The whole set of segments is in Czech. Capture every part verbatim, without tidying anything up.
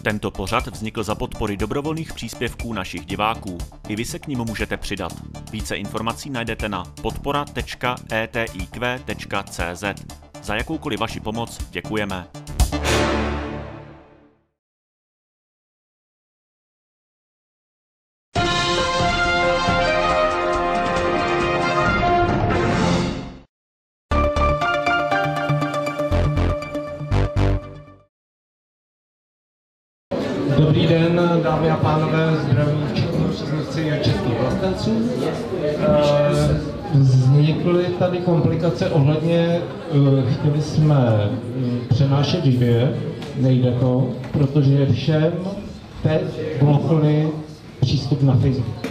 Tento pořad vznikl za podpory dobrovolných příspěvků našich diváků. I vy se k nim můžete přidat. Více informací najdete na podpora tečka e t i q tečka c z. Za jakoukoliv vaši pomoc děkujeme. Dobrý den, dámy a pánové, zdravím všichni příznivci českých vlastenců. Vznikly tady komplikace ohledně, chtěli jsme přenášet živě, nejde to, protože všem teď blokli přístup na Facebook.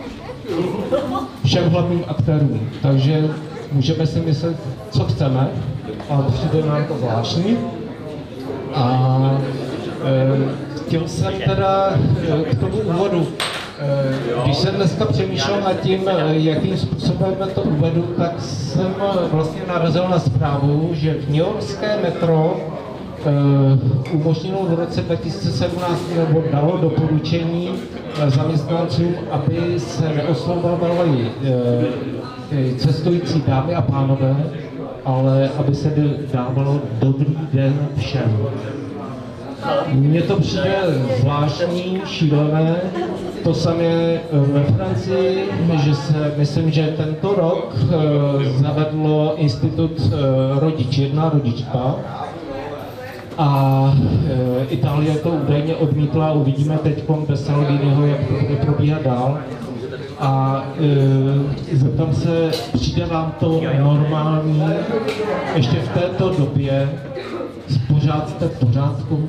Všem hlavním aktérům, takže můžeme si myslet, co chceme, ale přijde nám to zvláštní. A chtěl jsem teda k tomu úvodu, když jsem dneska přemýšlel nad tím, jakým způsobem to uvedu, tak jsem vlastně narazil na zprávu, že v newyorské metro umožnilo v roce dva tisíce sedmnáct nebo dalo doporučení zaměstnancům, aby se neoslovovali cestující dámy a pánové, ale aby se dávalo dobrý den všem. Mně to přijde zvláštní, šílené, to samé ve Francii, že se, myslím, že tento rok zavedlo institut rodič jedna, rodič dva a Itálie to údajně odmítla, uvidíme teď bez Salviniho, jak to bude probíhat dál. A e, zeptám se, přijde vám to normální ještě v této době? Pořád jste v pořádku?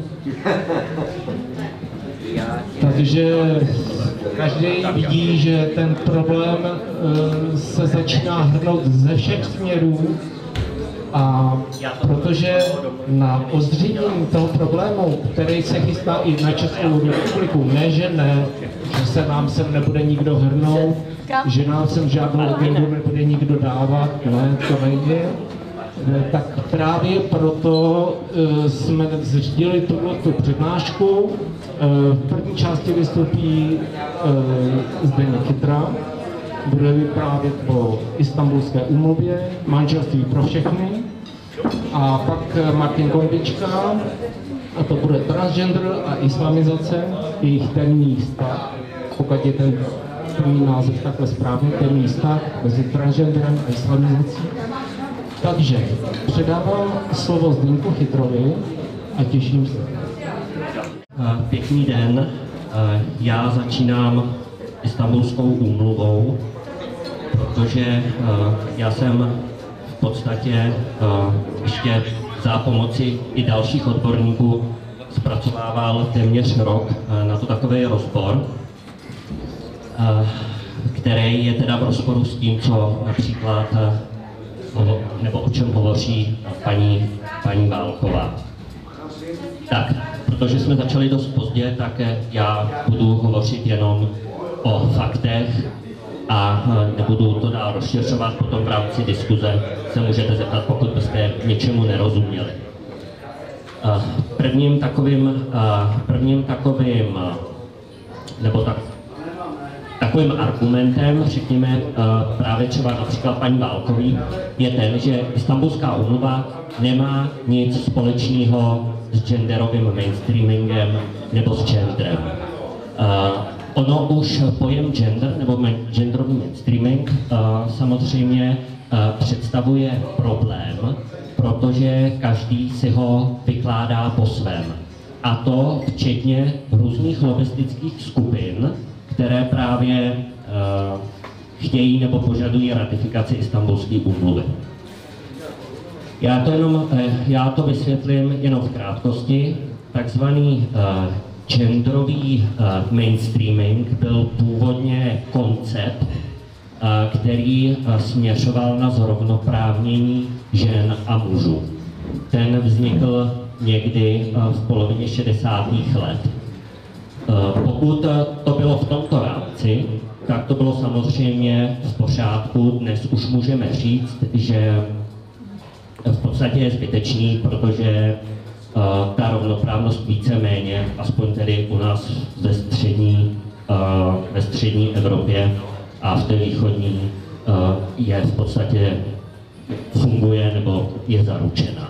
Takže každý vidí, že ten problém e, se začíná hrnout ze všech směrů a protože na ozřejmení toho problému, který se chystá i na Českou republiku, ne, že ne, že se nám sem nebude nikdo hrnout, že nám sem žádnou agendu nebude nikdo dávat, ne, to nejde. Tak právě proto uh, jsme zřídili tuto přednášku. Uh, v první části vystoupí uh, Zdeněk Chytra, bude vyprávět o Istanbulské úmluvě, manželství pro všechny. A pak Martin Konvička, a to bude transgender a islamizace, jejich temný vztah, pokud je ten první název takhle správně, temný vztah mezi transgenderem a islamizací. Takže předávám slovo Zdeňku Chytrovi a těším se. Pěkný den, já začínám Istanbulskou úmluvou, protože já jsem v podstatě ještě za pomoci i dalších odborníků zpracovával téměř rok na to takový rozbor, který je teda v rozporu s tím, co například nebo o čem hovoří paní, paní Válková. Tak, protože jsme začali dost pozdě, tak já budu hovořit jenom o faktech a nebudu to dál rozšiřovat, potom v rámci diskuze se můžete zeptat, pokud byste něčemu nerozuměli. Prvním takovým, prvním takovým, nebo tak, Takovým argumentem, řekněme, právě třeba například paní Válkový, je ten, že Istanbulská úmluva nemá nic společného s genderovým mainstreamingem nebo s genderem. Ono už pojem gender nebo genderový mainstreaming samozřejmě představuje problém, protože každý si ho vykládá po svém. A to včetně různých lobbystických skupin, které právě uh, chtějí nebo požadují ratifikaci Istanbulské úmluvy. Já to, jenom, uh, já to vysvětlím jenom v krátkosti. Takzvaný uh, genderový uh, mainstreaming byl původně koncept, uh, který uh, směřoval na zrovnoprávnění žen a mužů. Ten vznikl někdy uh, v polovině šedesátých let. Pokud to bylo v tomto rámci, tak to bylo samozřejmě v pořádku. Dnes už můžeme říct, že v podstatě je zbytečný, protože ta rovnoprávnost víceméně, aspoň tedy u nás ve střední, ve střední Evropě a v té východní, je v podstatě funguje nebo je zaručena.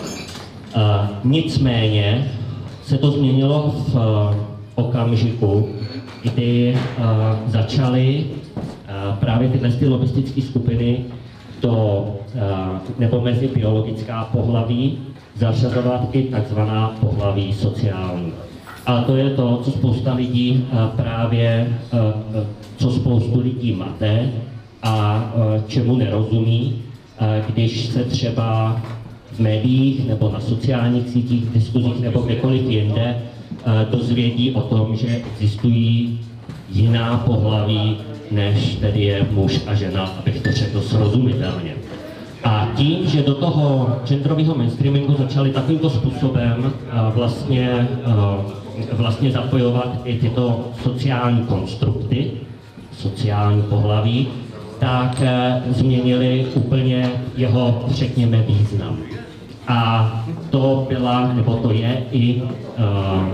Nicméně se to změnilo v okamžiku, kdy začaly právě tyhle ty lobbystické skupiny do, nebo mezi biologická pohlaví zařazovat i takzvaná pohlaví sociální. A to je to, co spousta lidí právě, co spoustu lidí mate a čemu nerozumí, když se třeba v médiích nebo na sociálních sítích, diskuzích nebo kdekoliv jinde dozvědí o tom, že existují jiná pohlaví, než tedy je muž a žena, abych to řekl srozumitelně. A tím, že do toho genderového mainstreamingu začali takovýmto způsobem vlastně, vlastně zapojovat i tyto sociální konstrukty, sociální pohlaví, tak změnili úplně jeho, řekněme, význam. A to byla, nebo to je i uh,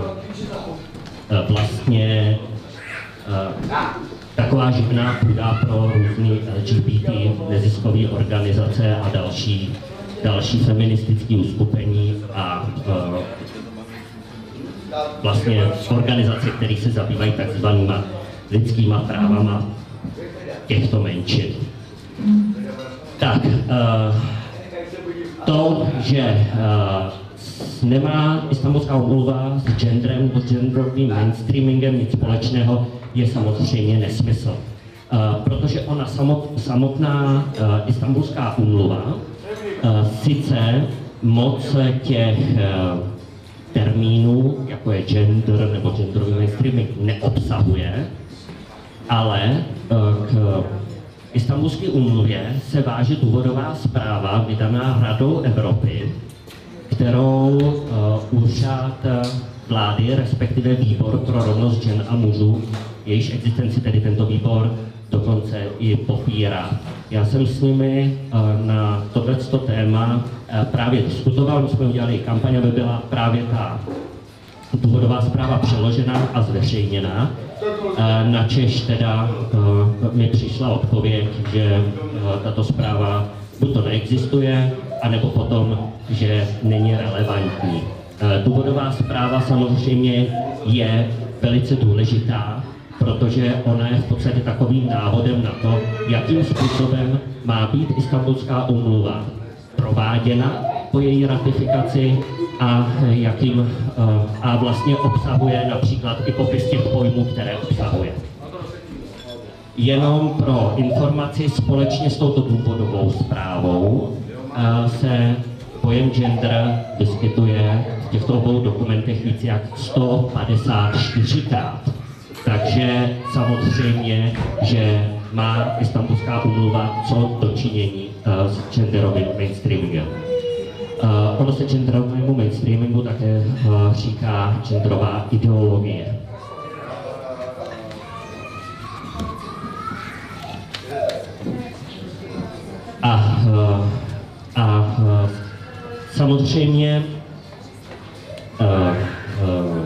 vlastně uh, taková živná půda pro různé L G B T neziskové organizace a další, další feministické uskupení a uh, vlastně organizace, které se zabývají takzvanýma lidskýma právama těchto menšin. Tak, uh, to, že uh, nemá Istanbulská úmluva s genderem nebo genderovým mainstreamingem nic společného, je samozřejmě nesmysl. Uh, protože ona samot, samotná uh, Istanbulská úmluva uh, sice moc těch uh, termínů, jako je gender nebo genderový mainstreaming, neobsahuje, ale uh, k Istanbulské úmluvě se váže důvodová zpráva vydaná Radou Evropy, kterou uh, úřad vlády, respektive výbor pro rovnost žen a mužů, jejíž existenci tedy tento výbor dokonce i popírá. Já jsem s nimi uh, na tohleto téma uh, právě diskutoval, my jsme udělali kampaň, aby byla právě ta důvodová zpráva přeložena a zveřejněna. Na Češ teda uh, mi přišla odpověď, že uh, tato zpráva buď to neexistuje, anebo potom, že není relevantní. Uh, důvodová zpráva samozřejmě je velice důležitá, protože ona je v podstatě takovým návodem na to, jakým způsobem má být Istanbulská úmluva prováděna po její ratifikaci a jakým a vlastně obsahuje například i popis těch pojmů, které obsahuje. Jenom pro informaci, společně s touto důvodovou zprávou se pojem gender vyskytuje v těchto obou dokumentech víc jak sto padesát čtyřikrát. Takže samozřejmě, že má Istanbulská úmluva co dočinění s genderovým mainstreamingem. Uh, ono se genderovému mainstreamingu také uh, říká genderová ideologie. A, uh, a uh, samozřejmě uh, uh,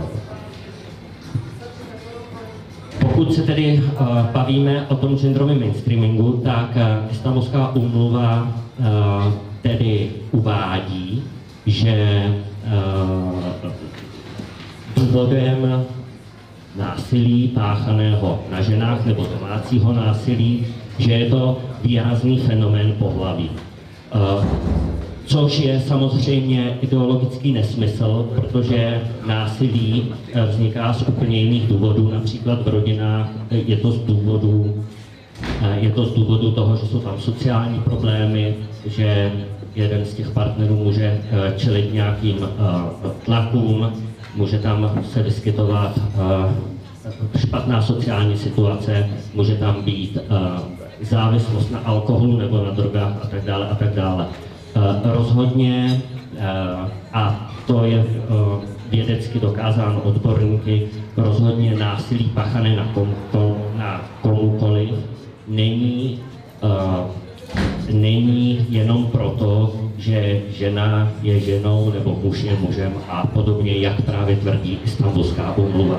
pokud se tedy uh, bavíme o tom genderovém mainstreamingu, tak uh, Istanbulská úmluva uh, tedy uvádí, že uh, důvodem násilí páchaného na ženách nebo domácího násilí, že je to výrazný fenomén pohlaví. Uh, což je samozřejmě ideologický nesmysl, protože násilí uh, vzniká z úplně jiných důvodů, například v rodinách je to z důvodu Je to z důvodu toho, že jsou tam sociální problémy, že jeden z těch partnerů může čelit nějakým tlakům, může tam se vyskytovat špatná sociální situace, může tam být závislost na alkoholu nebo na drogách a tak dále a tak dále. Rozhodně, a to je vědecky dokázáno odborníky, rozhodně násilí páchané na, kom, na komukoliv není, uh, není jenom proto, že žena je ženou nebo muž je mužem a podobně, jak právě tvrdí Istanbulská úmluva.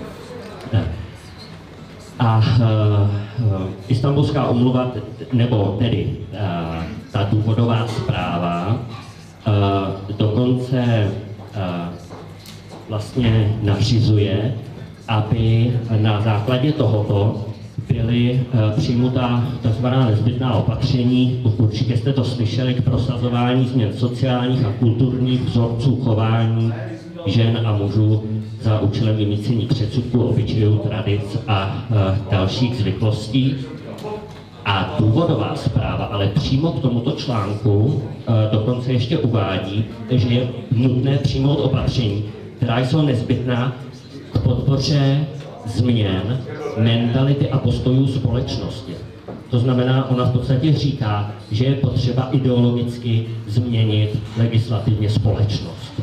A uh, Istanbulská úmluva, nebo tedy uh, ta důvodová zpráva, uh, dokonce uh, vlastně nařizuje, aby na základě tohoto byly uh, přijmuta tzv. Nezbytná opatření, určitě jste to slyšeli, k prosazování změn sociálních a kulturních vzorců chování žen a mužů za účelem vymýcení předsudků, obyčejů, tradic a uh, dalších zvyklostí. A důvodová zpráva ale přímo k tomuto článku uh, dokonce ještě uvádí, že je nutné přijmout opatření, která jsou nezbytná k podpoře změn mentality a postojů společnosti. To znamená, ona v podstatě říká, že je potřeba ideologicky změnit legislativně společnost.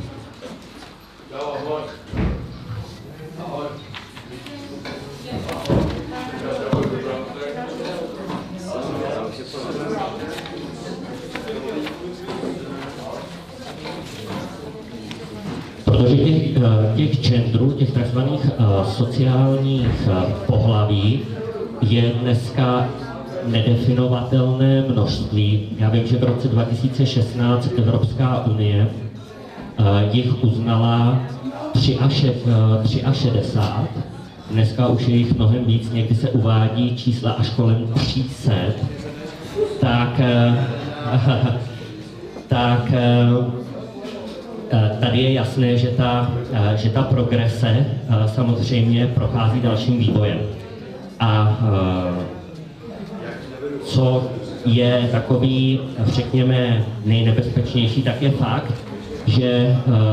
Protože těch, těch genderů, těch takzvaných sociálních pohlaví je dneska nedefinovatelné množství. Já vím, že v roce dva tisíce šestnáct Evropská unie jich uznala šedesát tři. Dneska už je jich mnohem víc, někdy se uvádí čísla až kolem tři sta. Tak, tak tady je jasné, že ta, že ta progrese samozřejmě prochází dalším vývojem. A co je takový, řekněme, nejnebezpečnější, tak je fakt, že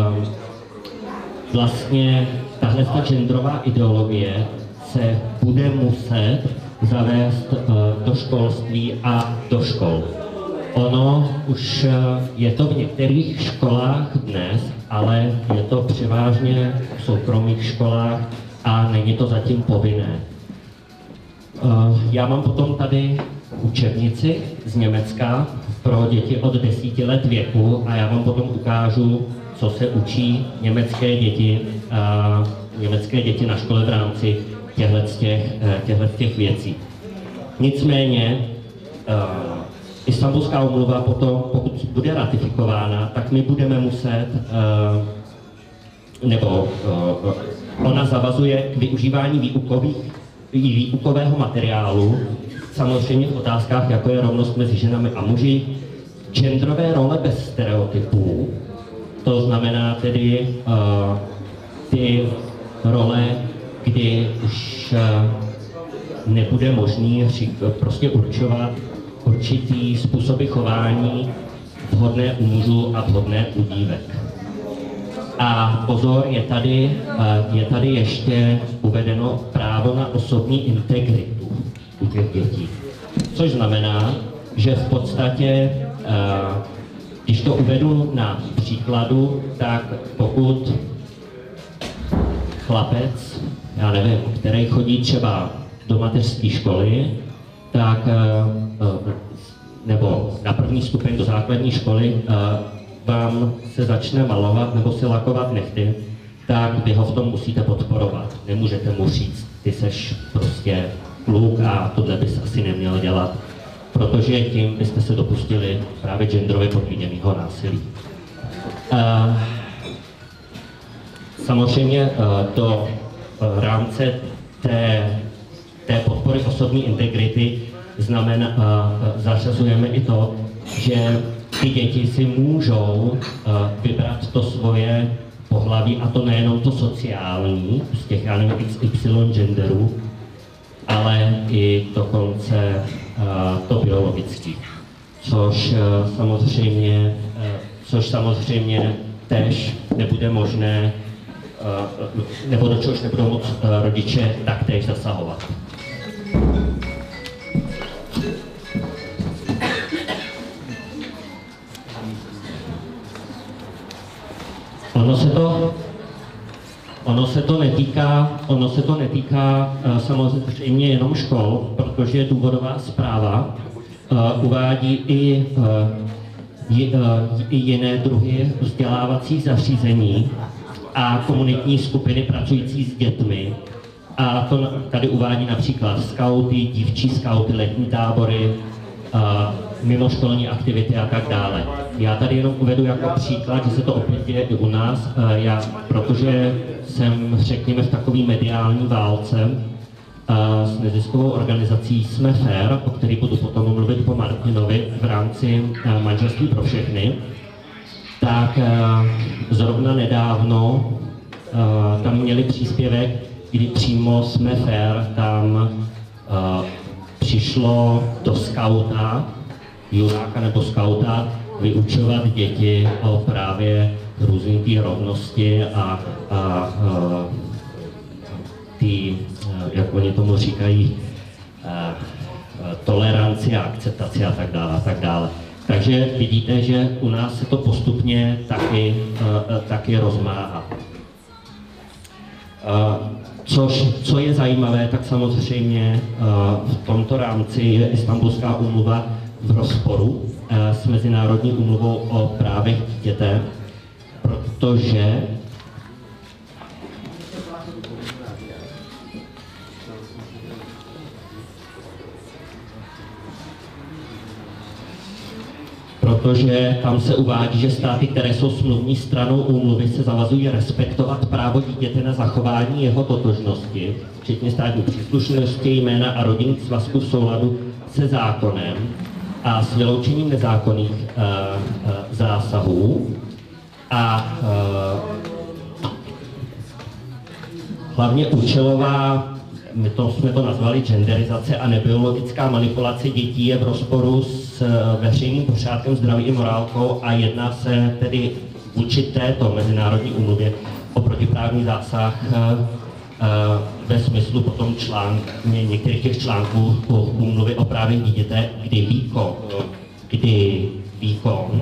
vlastně tahle genderová ideologie se bude muset zavést do školství a do škol. Ono už je to v některých školách dnes, ale je to převážně v soukromých školách a není to zatím povinné. Já mám potom tady učebnici z Německa pro děti od desíti let věku a já vám potom ukážu, co se učí německé děti, německé děti na škole v rámci těchto těch věcí. Nicméně, Istanbulská úmluva potom, pokud bude ratifikována, tak my budeme muset, nebo ona zavazuje k využívání výukových, výukového materiálu, samozřejmě v otázkách, jako je rovnost mezi ženami a muži, genderové role bez stereotypů, to znamená tedy ty role, kdy už nebude možný prostě určovat určitý způsoby chování vhodné u mužů a vhodné u dívek. A pozor, je tady, je tady ještě uvedeno právo na osobní integritu u těch dětí. Což znamená, že v podstatě, když to uvedu na příkladu, tak pokud chlapec, já nevím, který chodí třeba do mateřské školy, tak, nebo na první stupeň do základní školy, vám se začne malovat nebo si lakovat nechty, tak vy ho v tom musíte podporovat. Nemůžete mu říct, ty seš prostě kluk a tohle bys asi neměl dělat, protože tím byste se dopustili právě genderově podmíněného násilí. Samozřejmě do rámce té, té podpory osobní integrity znamená, zařazujeme i to, že ty děti si můžou vybrat to svoje pohlaví, a to nejenom to sociální, z těch, já nevím, iks ypsilon genderů, ale i dokonce to biologické. Což samozřejmě, což samozřejmě též nebude možné, nebo do čehož nebudou moct rodiče taktéž zasahovat. Ono se to, ono se to netýká, ono se to netýká uh, samozřejmě jenom škol, protože důvodová zpráva uh, uvádí i uh, i jiné druhy vzdělávacích zařízení a komunitní skupiny pracující s dětmi. A to tady uvádí například skauty, dívčí skauty, letní tábory, mimoškolní aktivity a tak dále. Já tady jenom uvedu jako příklad, že se to opět děje i u nás, já, protože jsem, řekněme, v takové mediální válce s neziskovou organizací Jsme Fair, o který budu potom mluvit po Martinovi v rámci Manželství pro všechny, tak zrovna nedávno tam měli příspěvek, kdy přímo Jsme Fair tam přišlo do skauta, junáka nebo skauta, vyučovat děti o právě různé té rovnosti a, a, a ty, jak oni tomu říkají, a, toleranci a akceptaci a tak dále, a tak dále. Takže vidíte, že u nás se to postupně taky, a, taky rozmáhá. A, Což, co je zajímavé, tak samozřejmě v tomto rámci je Istanbulská úmluva v rozporu s Mezinárodní úmluvou o právech dítěte, protože protože tam se uvádí, že státy, které jsou smluvní stranou úmluvy, se zavazují respektovat právo dítěte na zachování jeho totožnosti, včetně státní příslušnosti, jména a rodinných svazků v souladu se zákonem a s vyloučením nezákonných uh, uh, zásahů. A uh, hlavně účelová, my to, jsme to nazvali genderizace a nebiologická manipulace dětí je v rozporu s veřejným pořádkem, zdraví i morálkou a jedná se tedy vůči této mezinárodní úmluvě o protiprávní zásah ve smyslu potom článk, některých těch článků úmluvy o právech dítěte, kdy výkon, kdy výkon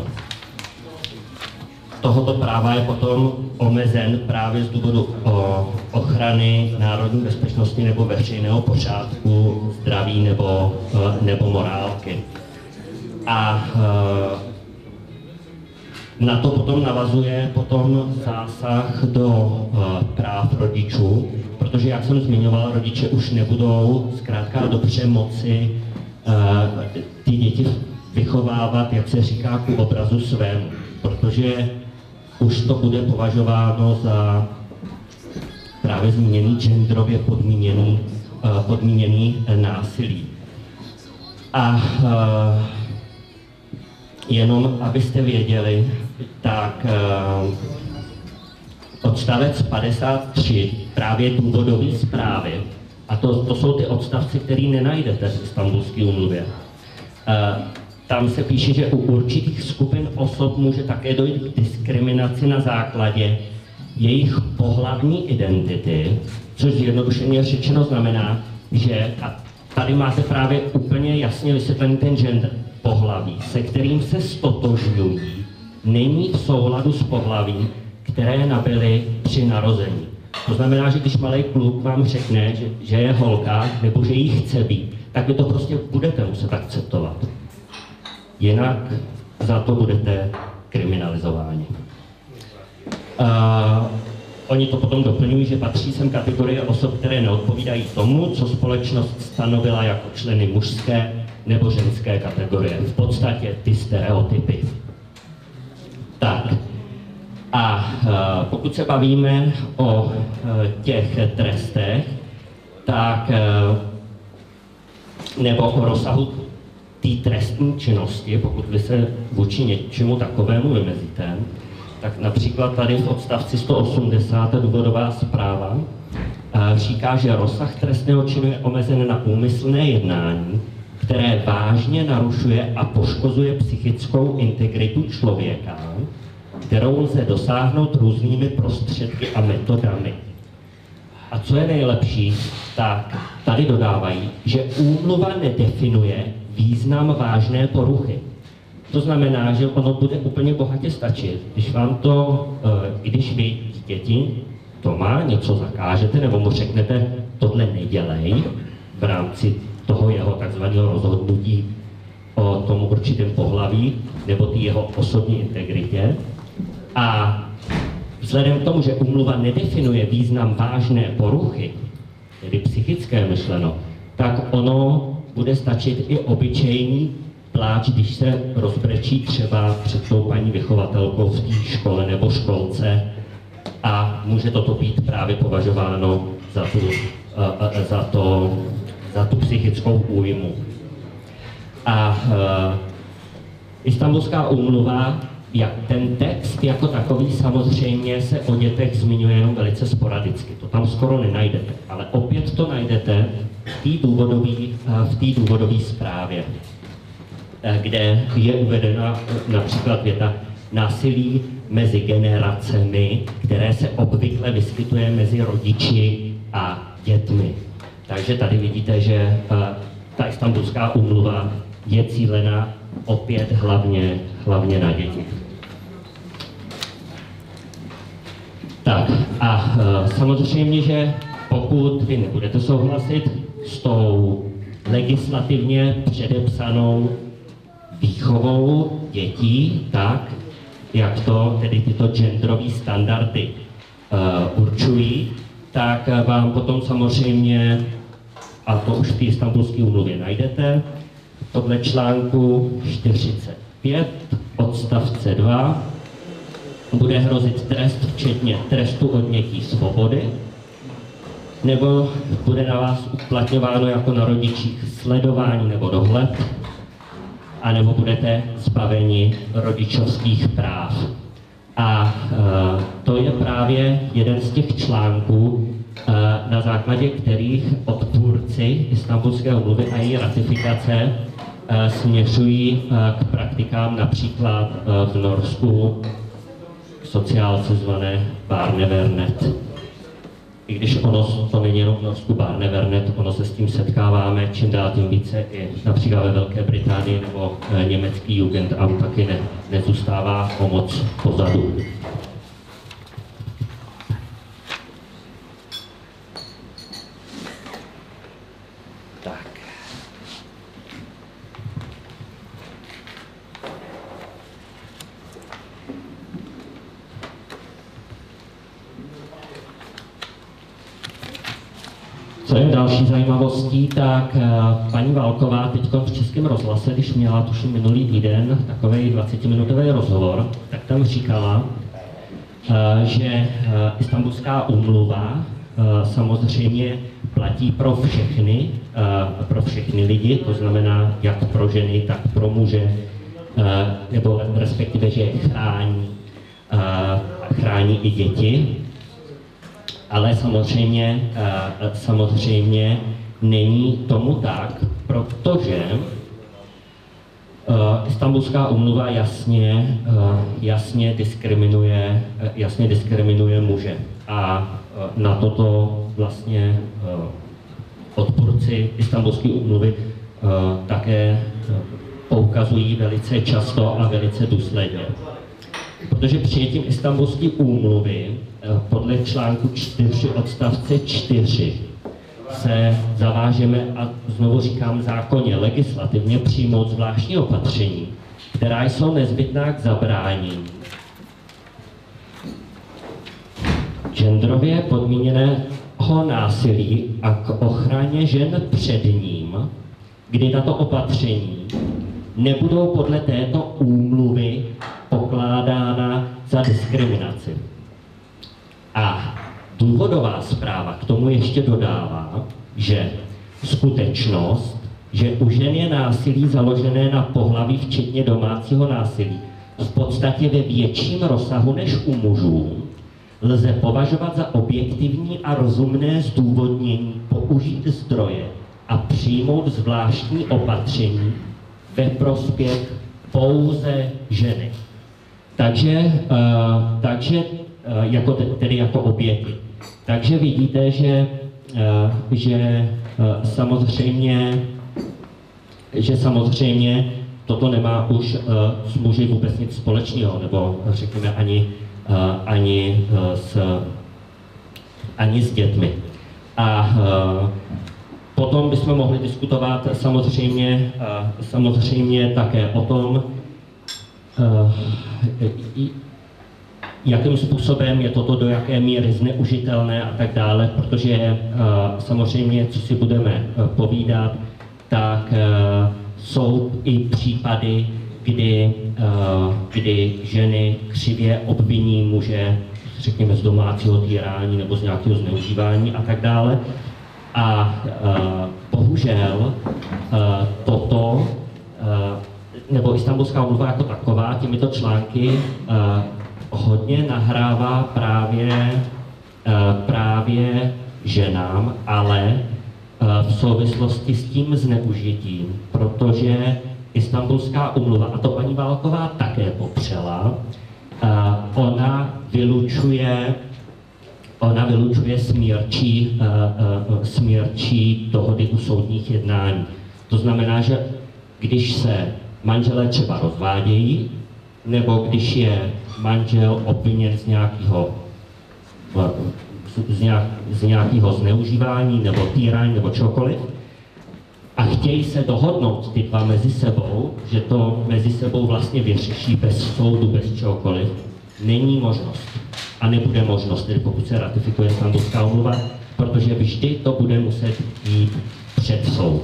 tohoto práva je potom omezen právě z důvodu ochrany národní bezpečnosti nebo veřejného pořádku, zdraví nebo, nebo morálky. A na to potom navazuje potom zásah do práv rodičů, protože, jak jsem zmiňoval, rodiče už nebudou zkrátka dobře moci ty děti vychovávat, jak se říká, ku obrazu svému, protože už to bude považováno za právě zmíněný genderově podmíněný, podmíněný násilí. A jenom abyste věděli, tak odstavec padesát tři právě důvodové zprávy, a to, to jsou ty odstavce, které nenajdete v Istanbulské úmluvě. Tam se píše, že u určitých skupin osob může také dojít k diskriminaci na základě jejich pohlavní identity, což zjednodušeně řečeno znamená, že a tady máte právě úplně jasně vysvětlený ten gender, pohlaví, se kterým se stotožňují, není v souladu s pohlavím, které nabyly při narození. To znamená, že když malý kluk vám řekne, že, že je holka nebo že jí chce být, tak vy to prostě budete muset akceptovat. Jinak za to budete kriminalizováni. Uh, oni to potom doplňují, že patří sem kategorie osob, které neodpovídají tomu, co společnost stanovila jako členy mužské nebo ženské kategorie. V podstatě ty stereotypy. Tak. A uh, pokud se bavíme o uh, těch trestech, tak uh, nebo o rozsahu té trestní činnosti, pokud vy se vůči něčemu takovému vymezíte, tak například tady v odstavci sto osmdesát důvodová zpráva říká, že rozsah trestného činu je omezen na úmyslné jednání, které vážně narušuje a poškozuje psychickou integritu člověka, kterou lze dosáhnout různými prostředky a metodami. A co je nejlepší, tak tady dodávají, že úmluva nedefinuje význam vážné poruchy. To znamená, že ono bude úplně bohatě stačit, když vám to, když vy děti doma něco zakážete nebo mu řeknete, tohle nedělej v rámci toho jeho takzvaného rozhodnutí o tom určitém pohlaví nebo té jeho osobní integritě. A vzhledem k tomu, že úmluva nedefinuje význam vážné poruchy, tedy psychické myšleno, tak ono bude stačit i obyčejný pláč, když se rozbrečí třeba před tou paní vychovatelkou v té škole nebo školce, a může toto být právě považováno za tu, za to, za tu psychickou újmu. A uh, Istanbulská úmluva, jak ten text jako takový, samozřejmě se o dětech zmiňuje jenom velice sporadicky. To tam skoro nenajdete, ale opět to najdete v té důvodové v té důvodové zprávě, kde je uvedena například věta: násilí mezi generacemi, které se obvykle vyskytuje mezi rodiči a dětmi. Takže tady vidíte, že ta Istanbulská úmluva je cílena opět hlavně, hlavně na děti. Tak a samozřejmě, že pokud vy nebudete souhlasit s tou legislativně předepsanou výchovou dětí, tak jak to tedy tyto genderové standardy uh, určují, tak vám potom samozřejmě, a to už v té Istanbulské úmluvě najdete, podle článku čtyřicet pět odstavce dva bude hrozit trest včetně trestu odnětí svobody, nebo bude na vás uplatňováno jako na rodičích sledování nebo dohled, anebo budete zbaveni rodičovských práv. A e, to je právě jeden z těch článků, e, na základě kterých odpůrci Istanbulské úmluvy a její ratifikace e, směřují e, k praktikám například e, v Norsku sociálce zvané Barnevernet. I když ono to není jenom v Norsku Barnevernet, ono se s tím setkáváme čím dál tím více i například ve Velké Británii nebo e, německý Jugendamt taky ne, nezůstává o moc pozadu. Tak. Co je další zajímavostí, tak paní Válková teď v Českém rozhlase, když měla tuším minulý týden takový dvacetiminutový rozhovor, tak tam říkala, že Istanbulská úmluva samozřejmě platí pro všechny, pro všechny lidi, to znamená jak pro ženy, tak pro muže, nebo respektive, že chrání, chrání i děti. Ale samozřejmě, samozřejmě není tomu tak, protože Istanbulská úmluva jasně, jasně, diskriminuje, jasně diskriminuje muže. A na toto vlastně odpůrci Istanbulské úmluvy také poukazují velice často a velice důsledně. Protože přijetím Istanbulské úmluvy podle článku čtyři odstavce čtyři se zavážeme, a znovu říkám zákonně, legislativně přijmout zvláštní opatření, která jsou nezbytná k zabránění genderově podmíněného násilí a k ochraně žen před ním, kdy tato opatření nebudou podle této úmluvy pokládána za diskriminaci. A důvodová zpráva k tomu ještě dodává, že skutečnost, že u žen je násilí založené na pohlaví včetně domácího násilí v podstatě ve větším rozsahu než u mužů, lze považovat za objektivní a rozumné zdůvodnění použít zdroje a přijmout zvláštní opatření ve prospěch pouze ženy. Takže, uh, takže uh, jako tedy jako oběti. Takže vidíte, že, uh, že uh, samozřejmě, že samozřejmě toto nemá už uh, s muži vůbec nic společného, nebo řekněme ani, uh, ani, uh, s, ani s dětmi. A uh, Potom bychom mohli diskutovat samozřejmě, samozřejmě také o tom, jakým způsobem je toto do jaké míry zneužitelné a tak dále, protože samozřejmě, co si budeme povídat, tak jsou i případy, kdy, kdy ženy křivě obviní muže, řekněme, z domácího týrání nebo z nějakého zneužívání a tak dále. A bohužel toto, nebo Istanbulská úmluva jako taková, těmito články hodně nahrává právě, právě ženám, ale v souvislosti s tím zneužitím, protože Istanbulská úmluva, a to paní Válková také popřela, ona vylučuje, ona vylučuje smírčí, smírčí dohody u soudních jednání. To znamená, že když se manželé třeba rozvádějí, nebo když je manžel obviněn z nějakého, z, nějak, z nějakého zneužívání nebo týrání nebo čokoliv, a chtějí se dohodnout ty dva mezi sebou, že to mezi sebou vlastně vyřeší bez soudu, bez čehokoliv, není možnost. A nebude možnost, tedy pokud se ratifikuje Istanbulská úmluva, protože vždy to bude muset jít před soud.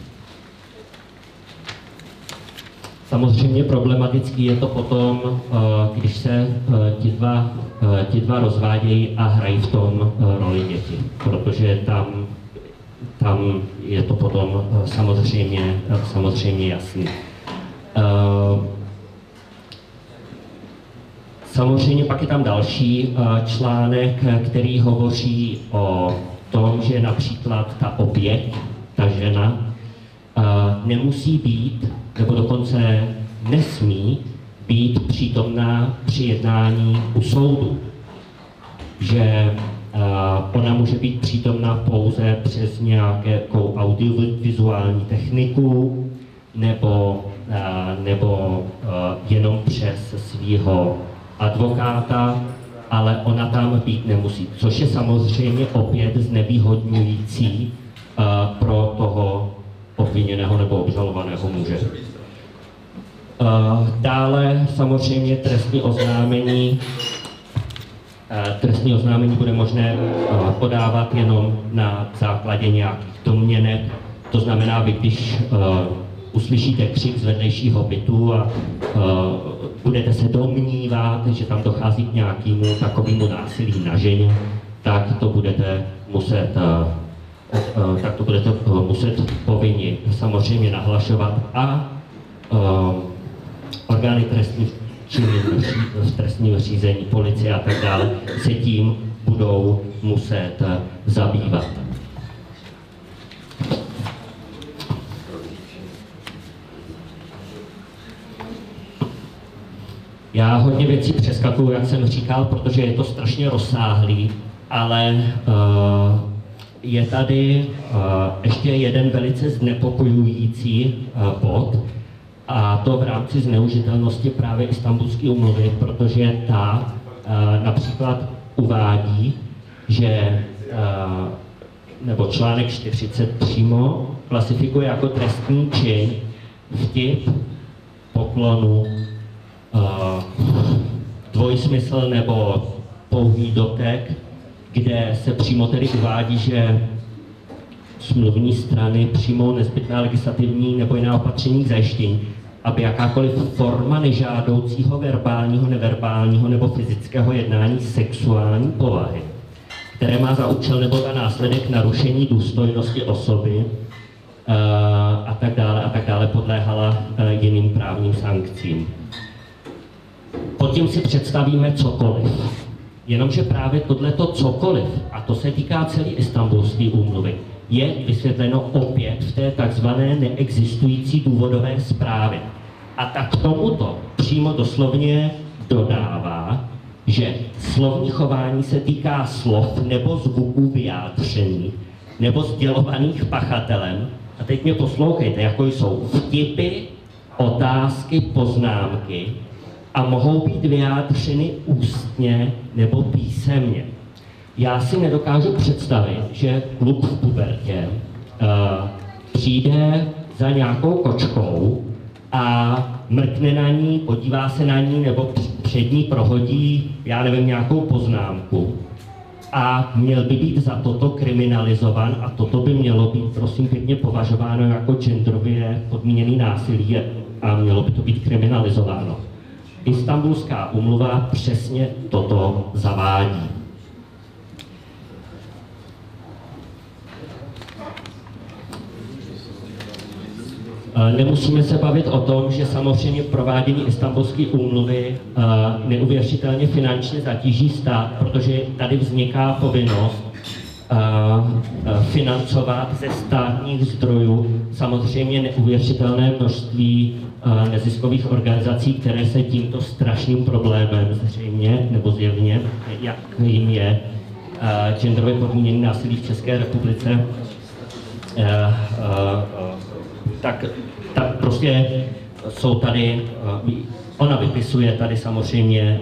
Samozřejmě problematický je to potom, když se ti dva, ti dva rozvádějí a hrají v tom roli děti, protože tam, tam je to potom samozřejmě, samozřejmě jasný. Samozřejmě pak je tam další článek, který hovoří o tom, že například ta oběť, ta žena, nemusí být, nebo dokonce nesmí být přítomná při jednání u soudu. Že ona může být přítomná pouze přes nějakou audiovizuální techniku nebo, nebo jenom přes svého advokáta, ale ona tam být nemusí, což je samozřejmě opět znevýhodňující uh, pro toho obviněného nebo obžalovaného muže. Uh, dále samozřejmě trestní oznámení. Uh, trestní oznámení bude možné uh, podávat jenom na základě nějakých domněnek. To znamená, vy když uh, uslyšíte křik z vedlejšího bytu a uh, budete se domnívat, že tam dochází k nějakému takovému násilí na ženě, tak to budete muset, uh, uh, tak to budete uh, muset povinni samozřejmě nahlašovat a uh, orgány trestní činy v trestním řízení, policie a tak dále se tím budou muset uh, zabývat. Já hodně věcí přeskakuju, jak jsem říkal, protože je to strašně rozsáhlý, ale uh, je tady uh, ještě jeden velice znepokojující uh, bod, a to v rámci zneužitelnosti právě Istanbulské úmluvy, protože ta uh, například uvádí, že uh, nebo článek čtyřicet přímo klasifikuje jako trestný čin vtip, poklonu, Uh, dvojsmysl nebo pouhý dotek, kde se přímo tedy uvádí, že smluvní strany přijmou nezbytná legislativní nebo jiná opatření k zajištění, aby jakákoliv forma nežádoucího verbálního, neverbálního nebo fyzického jednání sexuální povahy, které má za účel nebo za následek narušení důstojnosti osoby uh, a tak dále a tak dále podléhala uh, jiným právním sankcím. Pod tím si představíme cokoliv. Jenomže právě tohleto cokoliv, a to se týká celé Istanbulské úmluvy, je vysvětleno opět v té takzvané neexistující důvodové zprávě. A tak k tomuto přímo doslovně dodává, že slovní chování se týká slov nebo zvuků vyjádření nebo sdělovaných pachatelem. A teď mě poslouchejte, jako jsou vtipy, otázky, poznámky, a mohou být vyjádřeny ústně nebo písemně. Já si nedokážu představit, že kluk v pubertě uh, přijde za nějakou kočkou a mrkne na ní, podívá se na ní nebo před ní prohodí, já nevím, nějakou poznámku a měl by být za toto kriminalizovan a toto by mělo být, prosím pěkně, považováno jako genderově podmíněný násilí a mělo by to být kriminalizováno. Istanbulská úmluva přesně toto zavádí. Nemusíme se bavit o tom, že samozřejmě provádění Istanbulské úmluvy neuvěřitelně finančně zatíží stát, protože tady vzniká povinnost financovat ze státních zdrojů samozřejmě neuvěřitelné množství neziskových organizací, které se tímto strašným problémem zřejmě nebo zjevně, jak jim je genderově podmíněný násilí v České republice, tak, tak prostě jsou tady, ona vypisuje tady samozřejmě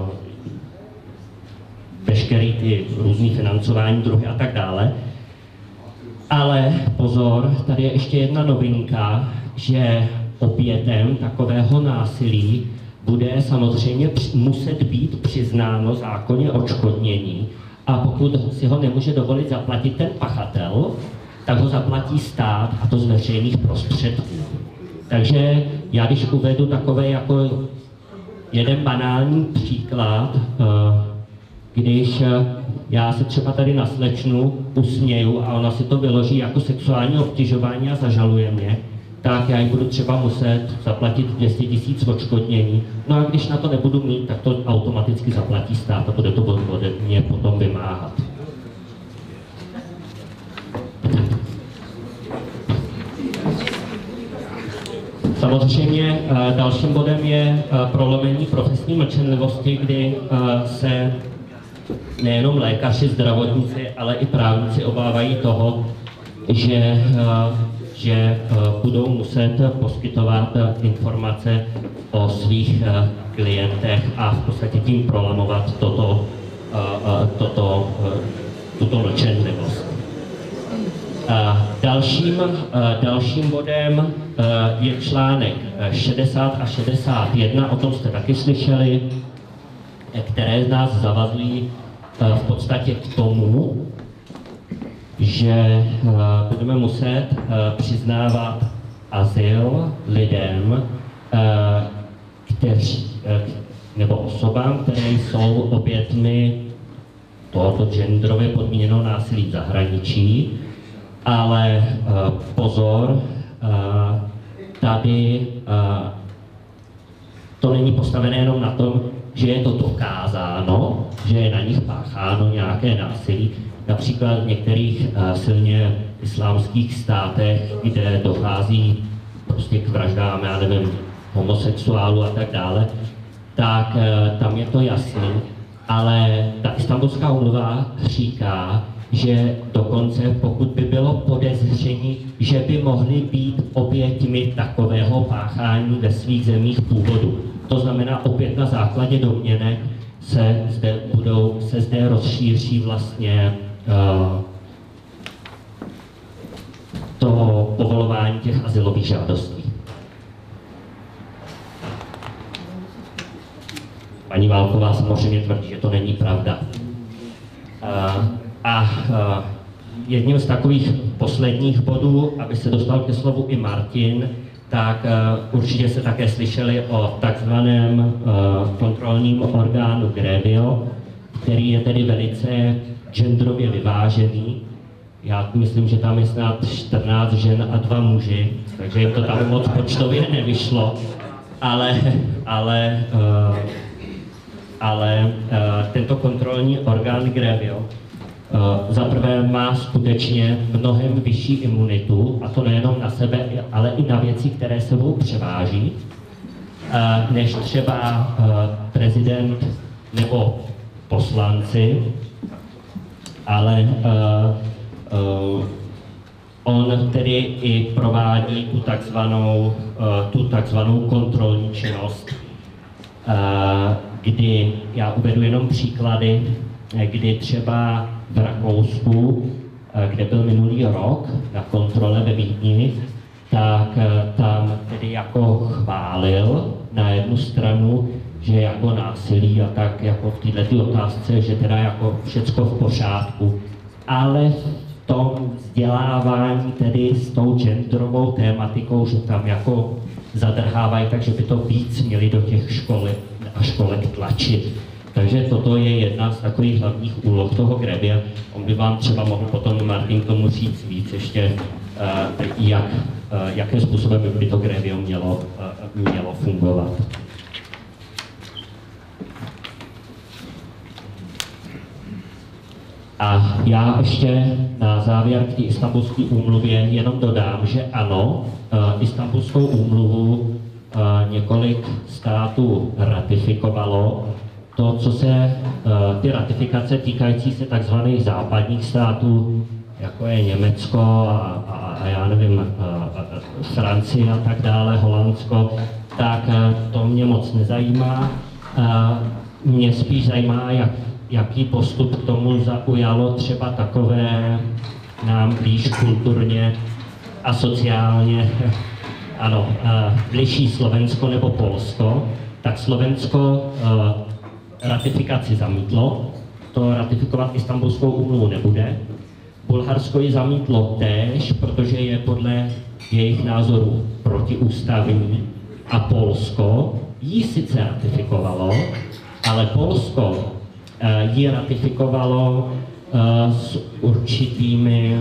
veškerý ty různý financování, druhy a tak dále. Ale pozor, tady je ještě jedna novinka, že obětem takového násilí bude samozřejmě muset být přiznáno zákonně odškodnění a pokud si ho nemůže dovolit zaplatit ten pachatel, tak ho zaplatí stát a to z veřejných prostředků. Takže já když uvedu takové jako jeden banální příklad, když já se třeba tady na slečnu usměju a ona si to vyloží jako sexuální obtěžování a zažaluje mě, tak já jí budu třeba muset zaplatit dvě stě tisíc odškodnění. No a když na to nebudu mít, tak to automaticky zaplatí stát a bude to ode mě potom vymáhat. Samozřejmě dalším bodem je prolomení profesní mlčenlivosti, kdy se nejenom lékaři, zdravotníci, ale i právníci obávají toho, že, že budou muset poskytovat informace o svých klientech a v podstatě tím prolamovat toto, toto, tuto mlčenlivost. Dalším, dalším bodem je článek šedesát a šedesát jedna, o tom jste taky slyšeli, které nás zavazují v podstatě k tomu, že budeme muset přiznávat azyl lidem, kteří, nebo osobám, které jsou obětmi tohoto genderově podmíněného násilí v zahraničí. Ale uh, pozor, uh, tady uh, to není postavené jenom na tom, že je to dokázáno, že je na nich pácháno nějaké násilí. Například v některých uh, silně islámských státech, kde dochází prostě k vraždám, já nevím, homosexuálů a tak dále, tak uh, tam je to jasný, ale ta Istanbulská úmluva říká, že dokonce pokud by bylo podezření, že by mohly být oběťmi takového páchání ve svých zemích původu. To znamená, opět na základě domněnek se zde, budou, se zde rozšíří vlastně uh, to povolování těch azylových žádostí. Paní Válková samozřejmě tvrdí, že to není pravda. Uh, A uh, jedním z takových posledních bodů, aby se dostal ke slovu i Martin, tak uh, určitě se také slyšeli o takzvaném uh, kontrolním orgánu GREVIO, který je tedy velice genderově vyvážený. Já myslím, že tam je snad čtrnáct žen a dva muži, takže jim to tam moc počtově nevyšlo, ale, ale, uh, ale uh, tento kontrolní orgán GREVIO Uh, za prvé má skutečně mnohem vyšší imunitu, a to nejenom na sebe, ale i na věci, které sebou převáží, uh, než třeba uh, prezident nebo poslanci, ale uh, uh, on tedy i provádí tu takzvanou, uh, tu takzvanou kontrolní činnost, uh, kdy, já uvedu jenom příklady, kdy třeba v Rakousku kde byl minulý rok na kontrole ve Vídni, tak tam tedy jako chválil na jednu stranu, že jako násilí a tak jako v této otázce, že teda jako všecko v pořádku, ale v tom vzdělávání tedy s tou genderovou tématikou, že tam jako zadrhávají, takže by to víc měli do těch školek a školek tlačit. Takže toto je jedna z takových hlavních úloh toho grémia. On by vám třeba mohl potom, Martin, k tomu říct víc ještě, jak, jakým způsobem by to grémium mělo, mělo fungovat. A já ještě na závěr k té Istanbulské úmluvě jenom dodám, že ano, Istanbulskou úmluvu několik států ratifikovalo. To, co se ty ratifikace týkající se takzvaných západních států, jako je Německo a, a, a já nevím, a, a, Francie a tak dále, Holandsko, tak to mě moc nezajímá. A mě spíš zajímá, jak, jaký postup k tomu zaujalo třeba takové nám blíž kulturně a sociálně, ano, bližší Slovensko nebo Polsko. Tak Slovensko ratifikaci zamítlo, to ratifikovat Istanbulskou úmluvu nebude. Bulharsko ji zamítlo též, protože je podle jejich názoru protiústavní, a Polsko ji sice ratifikovalo, ale Polsko uh, ji ratifikovalo uh, s určitými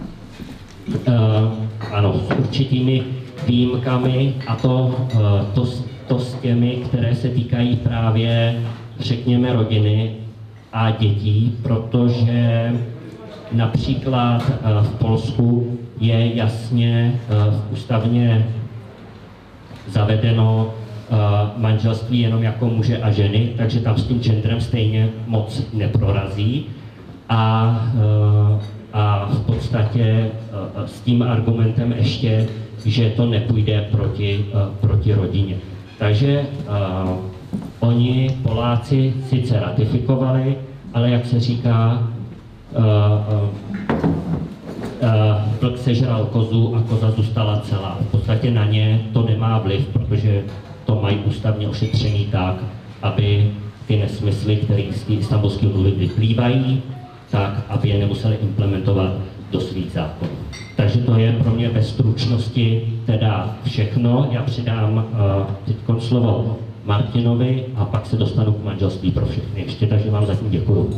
uh, ano, s určitými výjimkami, a to, uh, to, to s těmi, které se týkají právě, řekněme, rodiny a dětí, protože například uh, v Polsku je jasně uh, ústavně zavedeno uh, manželství jenom jako muže a ženy, takže tam s tím genderem stejně moc neprorazí. A, uh, a v podstatě uh, s tím argumentem ještě, že to nepůjde proti, uh, proti rodině. Takže uh, oni, Poláci, sice ratifikovali, ale jak se říká, uh, uh, vlk sežral kozu a koza zůstala celá. V podstatě na ně to nemá vliv, protože to mají ústavně ošetřený tak, aby ty nesmysly, které z té Istanbulské úmluvy vyplývají, tak aby je nemuseli implementovat do svých zákonů. Takže to je pro mě ve stručnosti teda všechno. Já přidám uh, teď slovo Martinovi a pak se dostanu k manželství pro všechny ještě, takže vám zatím děkuju.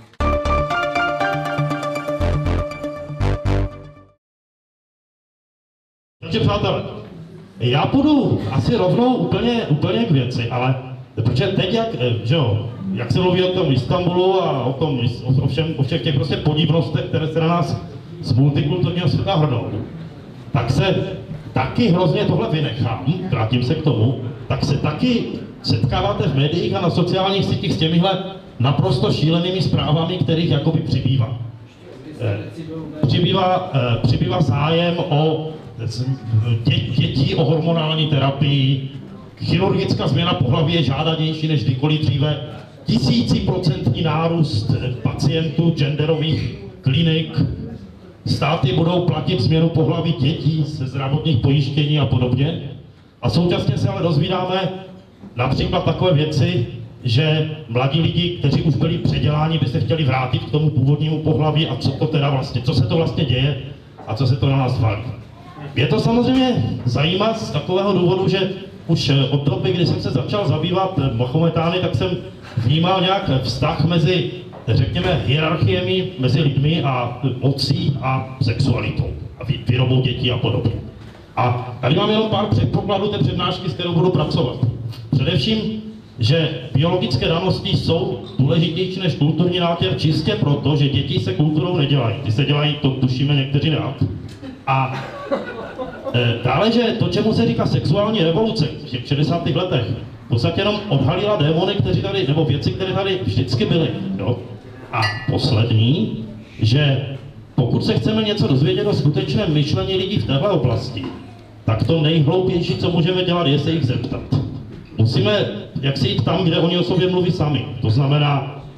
Takže přátelé, já půjdu asi rovnou úplně, úplně k věci, ale protože teď, jak, že jo, jak se mluví o tom Istanbulu a o, tom, o, všem, o všech těch prostě podivnostech, které se na nás z multikulturního světa hrnou, tak se taky hrozně tohle vynechám, vrátím se k tomu, tak se taky setkáváte v médiích a na sociálních sítích s těmihle naprosto šílenými zprávami, kterých jakoby přibývá. Přibývá, přibývá zájem o Dě, dětí o hormonální terapii, chirurgická změna pohlaví je žádanější než kdykoliv dříve, tisíciprocentní nárůst pacientů genderových klinik, státy budou platit změnu pohlaví dětí ze zdravotních pojištění a podobně. A současně se ale dozvídáme například takové věci, že mladí lidi, kteří už byli předěláni, by se chtěli vrátit k tomu původnímu pohlaví a co to teda vlastně, co se to vlastně děje a co se to na nás valí. Je to samozřejmě zajímavé z takového důvodu, že už od doby, kdy jsem se začal zabývat Mahometány, tak jsem vnímal nějak vztah mezi, řekněme, hierarchiemi mezi lidmi a mocí a sexualitou a výrobou dětí a podobně. A tady mám jenom pár předpokladů té přednášky, s kterou budu pracovat. Především, že biologické danosti jsou důležitější než kulturní nátěr čistě proto, že děti se kulturou nedělají. Ty se dělají, to tušíme někteří rád. A e, dále, že to, čemu se říká sexuální revoluce v těch šedesátých letech, v podstatě jenom odhalila démony, kteří tady, nebo věci, které tady vždycky byly. Jo? A poslední, že pokud se chceme něco dozvědět o skutečném myšlení lidí v téhle oblasti, tak to nejhloupější, co můžeme dělat, je se jich zeptat. Musíme jak si jít tam, kde oni o sobě mluví sami. To znamená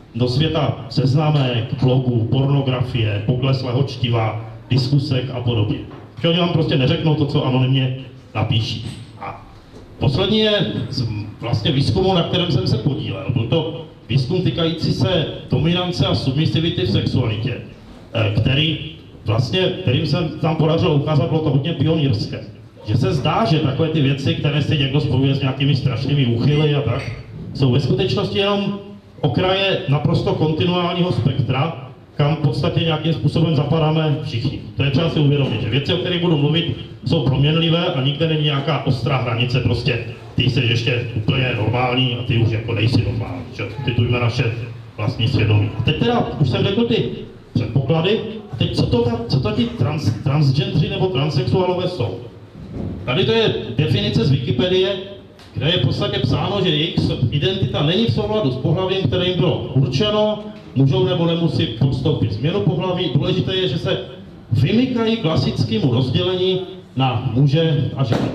do světa seznámek, blogů, pornografie, pokleslého čtiva, diskusek a podobně. Že oni vám prostě neřeknou to, co anonymně napíší. A poslední je vlastně výzkumu, na kterém jsem se podílel. Byl to výzkum týkající se dominance a submisivity v sexualitě, který vlastně, kterým jsem tam podařilo ukázat, bylo to hodně pionýrské. Že se zdá, že takové ty věci, které si někdo spojuje s nějakými strašnými úchyly a tak, jsou ve skutečnosti jenom okraje naprosto kontinuálního spektra, kam v podstatě nějakým způsobem zapadáme všichni. To je třeba si uvědomit, že věci, o kterých budu mluvit, jsou proměnlivé a nikde není nějaká ostrá hranice, prostě ty jsi ještě úplně normální a ty už jako nejsi normální, že titujme naše vlastní svědomí. A teď teda, už jsem řekl ty předpoklady, a teď co to, ta, co to ti trans, transgendři nebo transsexuálové jsou? Tady to je definice z Wikipedie, kde je v podstatě psáno, že jejich identita není v souladu s pohlavím, které jim bylo určeno, můžou nebo nemusí podstoupit změnu pohlaví. Důležité je, že se vymykají klasickému rozdělení na muže a ženy.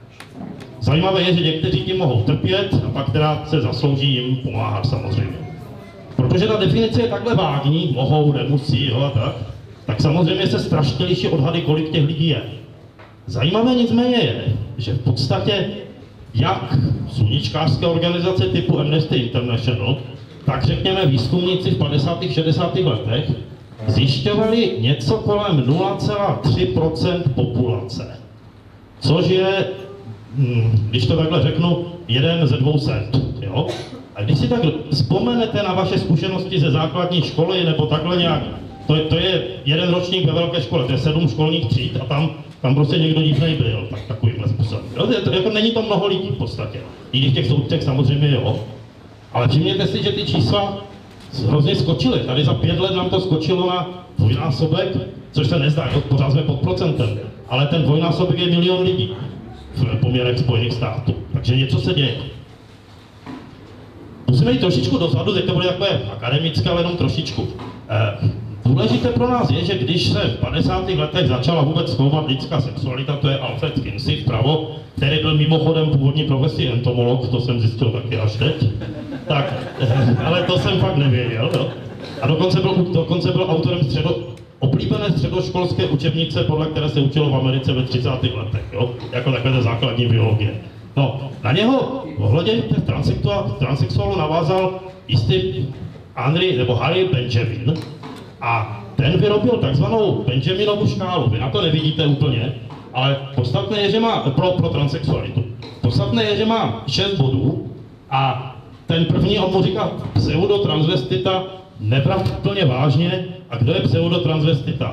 Zajímavé je, že někteří tím mohou trpět a pak teda se zaslouží jim pomáhat samozřejmě. Protože ta definice je takhle vágní, mohou, nemusí, jo a tak, tak samozřejmě se strašně liší odhady, kolik těch lidí je. Zajímavé nicméně je, že v podstatě jak sluníčkářské organizace typu Amnesty International, tak řekněme výzkumníci v padesátých šedesátých letech zjišťovali něco kolem nula celá tři procenta populace. Což je, když to takhle řeknu, jeden ze dvou set. Jo? A když si tak vzpomenete na vaše zkušenosti ze základní školy nebo takhle nějak, to je, to je jeden ročník ve velké škole, to je sedm školních tříd a tam, tam prostě někdo divnej byl, tak takovýmhle způsobem. Jo? To, jako není to mnoho lidí v podstatě. I když v těch součtech samozřejmě jo. Ale všimněte si, že ty čísla hrozně skočily. Tady za pět let nám to skočilo na dvojnásobek, což se nezdá, pořád jsme pod procentem. Ale ten dvojnásobek je milion lidí v poměrech Spojených států. Takže něco se děje. Musíme jít trošičku dozadu, teď to bude takové akademické, ale jenom trošičku. Eh, důležité pro nás je, že když se v padesátých letech začala vůbec zkoumat lidská sexualita, to je Alfred Kinsey vpravo, který byl mimochodem původní profesí entomolog, to jsem zjistil taky až teď. Tak, ale to jsem fakt nevěděl, jo. A dokonce byl, dokonce byl autorem středo, oblíbené středoškolské učebnice, podle které se učilo v Americe ve třicátých letech, jo, jako takové základní biologie. No, na něho ohledně těch transsexuálů navázal jistý Henry nebo Harry Benjamin a ten vyrobil takzvanou Benjaminovu škálu. Vy na to nevidíte úplně, ale podstatné je, že má pro, pro transsexualitu. Podstatné je, že má šest bodů a ten první, on mu říká pseudotransvestita, nebrat úplně vážně. A kdo je pseudotransvestita?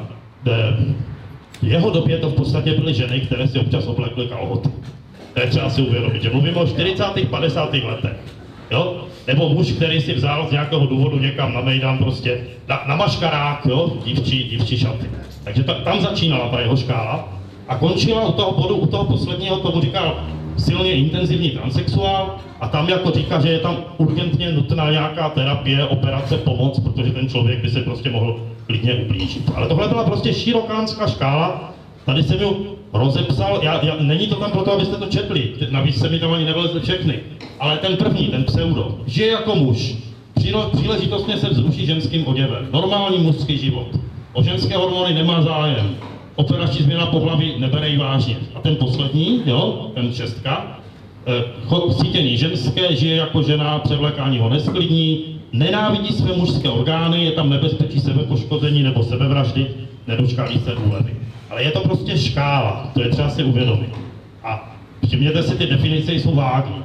V jeho době to v podstatě byly ženy, které si občas oblekly kalhoty. To je třeba si uvědomit, že mluvíme o čtyřicátých padesátých letech. Jo? Nebo muž, který si vzal z nějakého důvodu někam na mejdan prostě, na, na maškarák, jo? Dívčí, dívčí šaty. Takže ta, tam začínala ta jeho škála a končila u toho bodu, u toho posledního, tomu říkal silně intenzivní transsexuál a tam jako říká, že je tam urgentně nutná nějaká terapie, operace, pomoc, protože ten člověk by se prostě mohl klidně ublížit. Ale tohle byla prostě širokánská škála, tady jsem ju rozepsal, já, já, není to tam proto, abyste to četli, navíc se mi tam ani nevylezly všechny, ale ten první, ten pseudo, žije jako muž, příležitostně se vzruší ženským oděvem, normální mužský život, o ženské hormony nemá zájem, operační změna pohlaví nebere jí vážně. A ten poslední, jo, ten šestka, eh, cítění ženské, žije jako žena, převlékání ho nesklidní, nenávidí své mužské orgány, je tam nebezpečí sebepoškození nebo sebevraždy, nedočkání se úlevy. Ale je to prostě škála, to je třeba si uvědomit. A všimněte si, ty definice jsou vágní.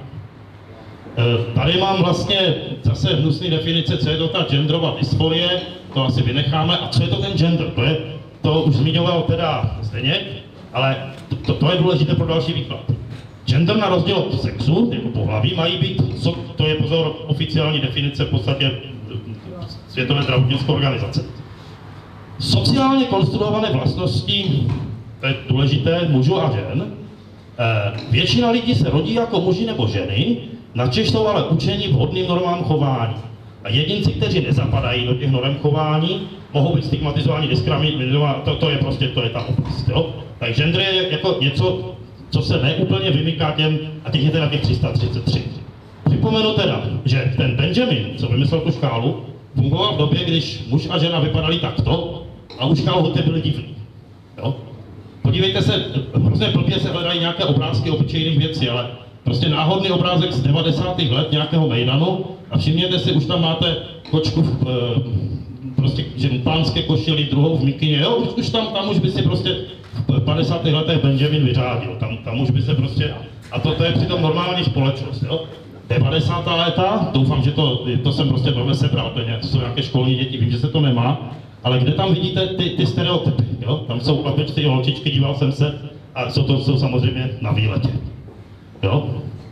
E, tady mám vlastně zase hnusný definice, co je to ta genderová dysforie, to asi vynecháme. A co je to ten gender? To, je, to už zmiňoval teda Zdeněk, ale to, to, to je důležité pro další výklad. Gender na rozdíl od sexu, jako pohlaví, mají být, co, to je pozor oficiální definice v podstatě Světové zdravotnické organizace. Sociálně konstruované vlastnosti, to je důležité, mužů a žen. E, většina lidí se rodí jako muži nebo ženy, načež jsou ale učeni vhodným normám chování. A jedinci, kteří nezapadají do těch norm chování, mohou být stigmatizováni, diskriminováni, to, to je prostě, to je ta oblast, jo. Tak gender je jako něco, co se neúplně vymyká těm, a těch je teda těch tři sta třicet tři. Připomenu teda, že ten Benjamin, co vymyslel tu škálu, fungoval v době, když muž a žena vypadali takto a už kalhoty byly divný. Jo? Podívejte se, hrozně blbě se hledají nějaké obrázky obyčejných věcí, ale prostě náhodný obrázek z devadesátých let nějakého mejdanu a všimněte si, už tam máte kočku v, e, prostě že pánské košili, druhou v mikině, jo, už, už tam, tam už by si prostě v padesátých letech Benjamin vyřádil, tam, tam už by se prostě, a to, to je přitom normální společnost, jo. devadesátá léta, doufám, že to, to jsem prostě velmi sebral, to, to jsou nějaké školní děti, vím, že se to nemá, ale kde tam vidíte ty, ty stereotypy, jo? Tam jsou chlapičky, holčičky, díval jsem se, a jsou to jsou samozřejmě na výletě, jo?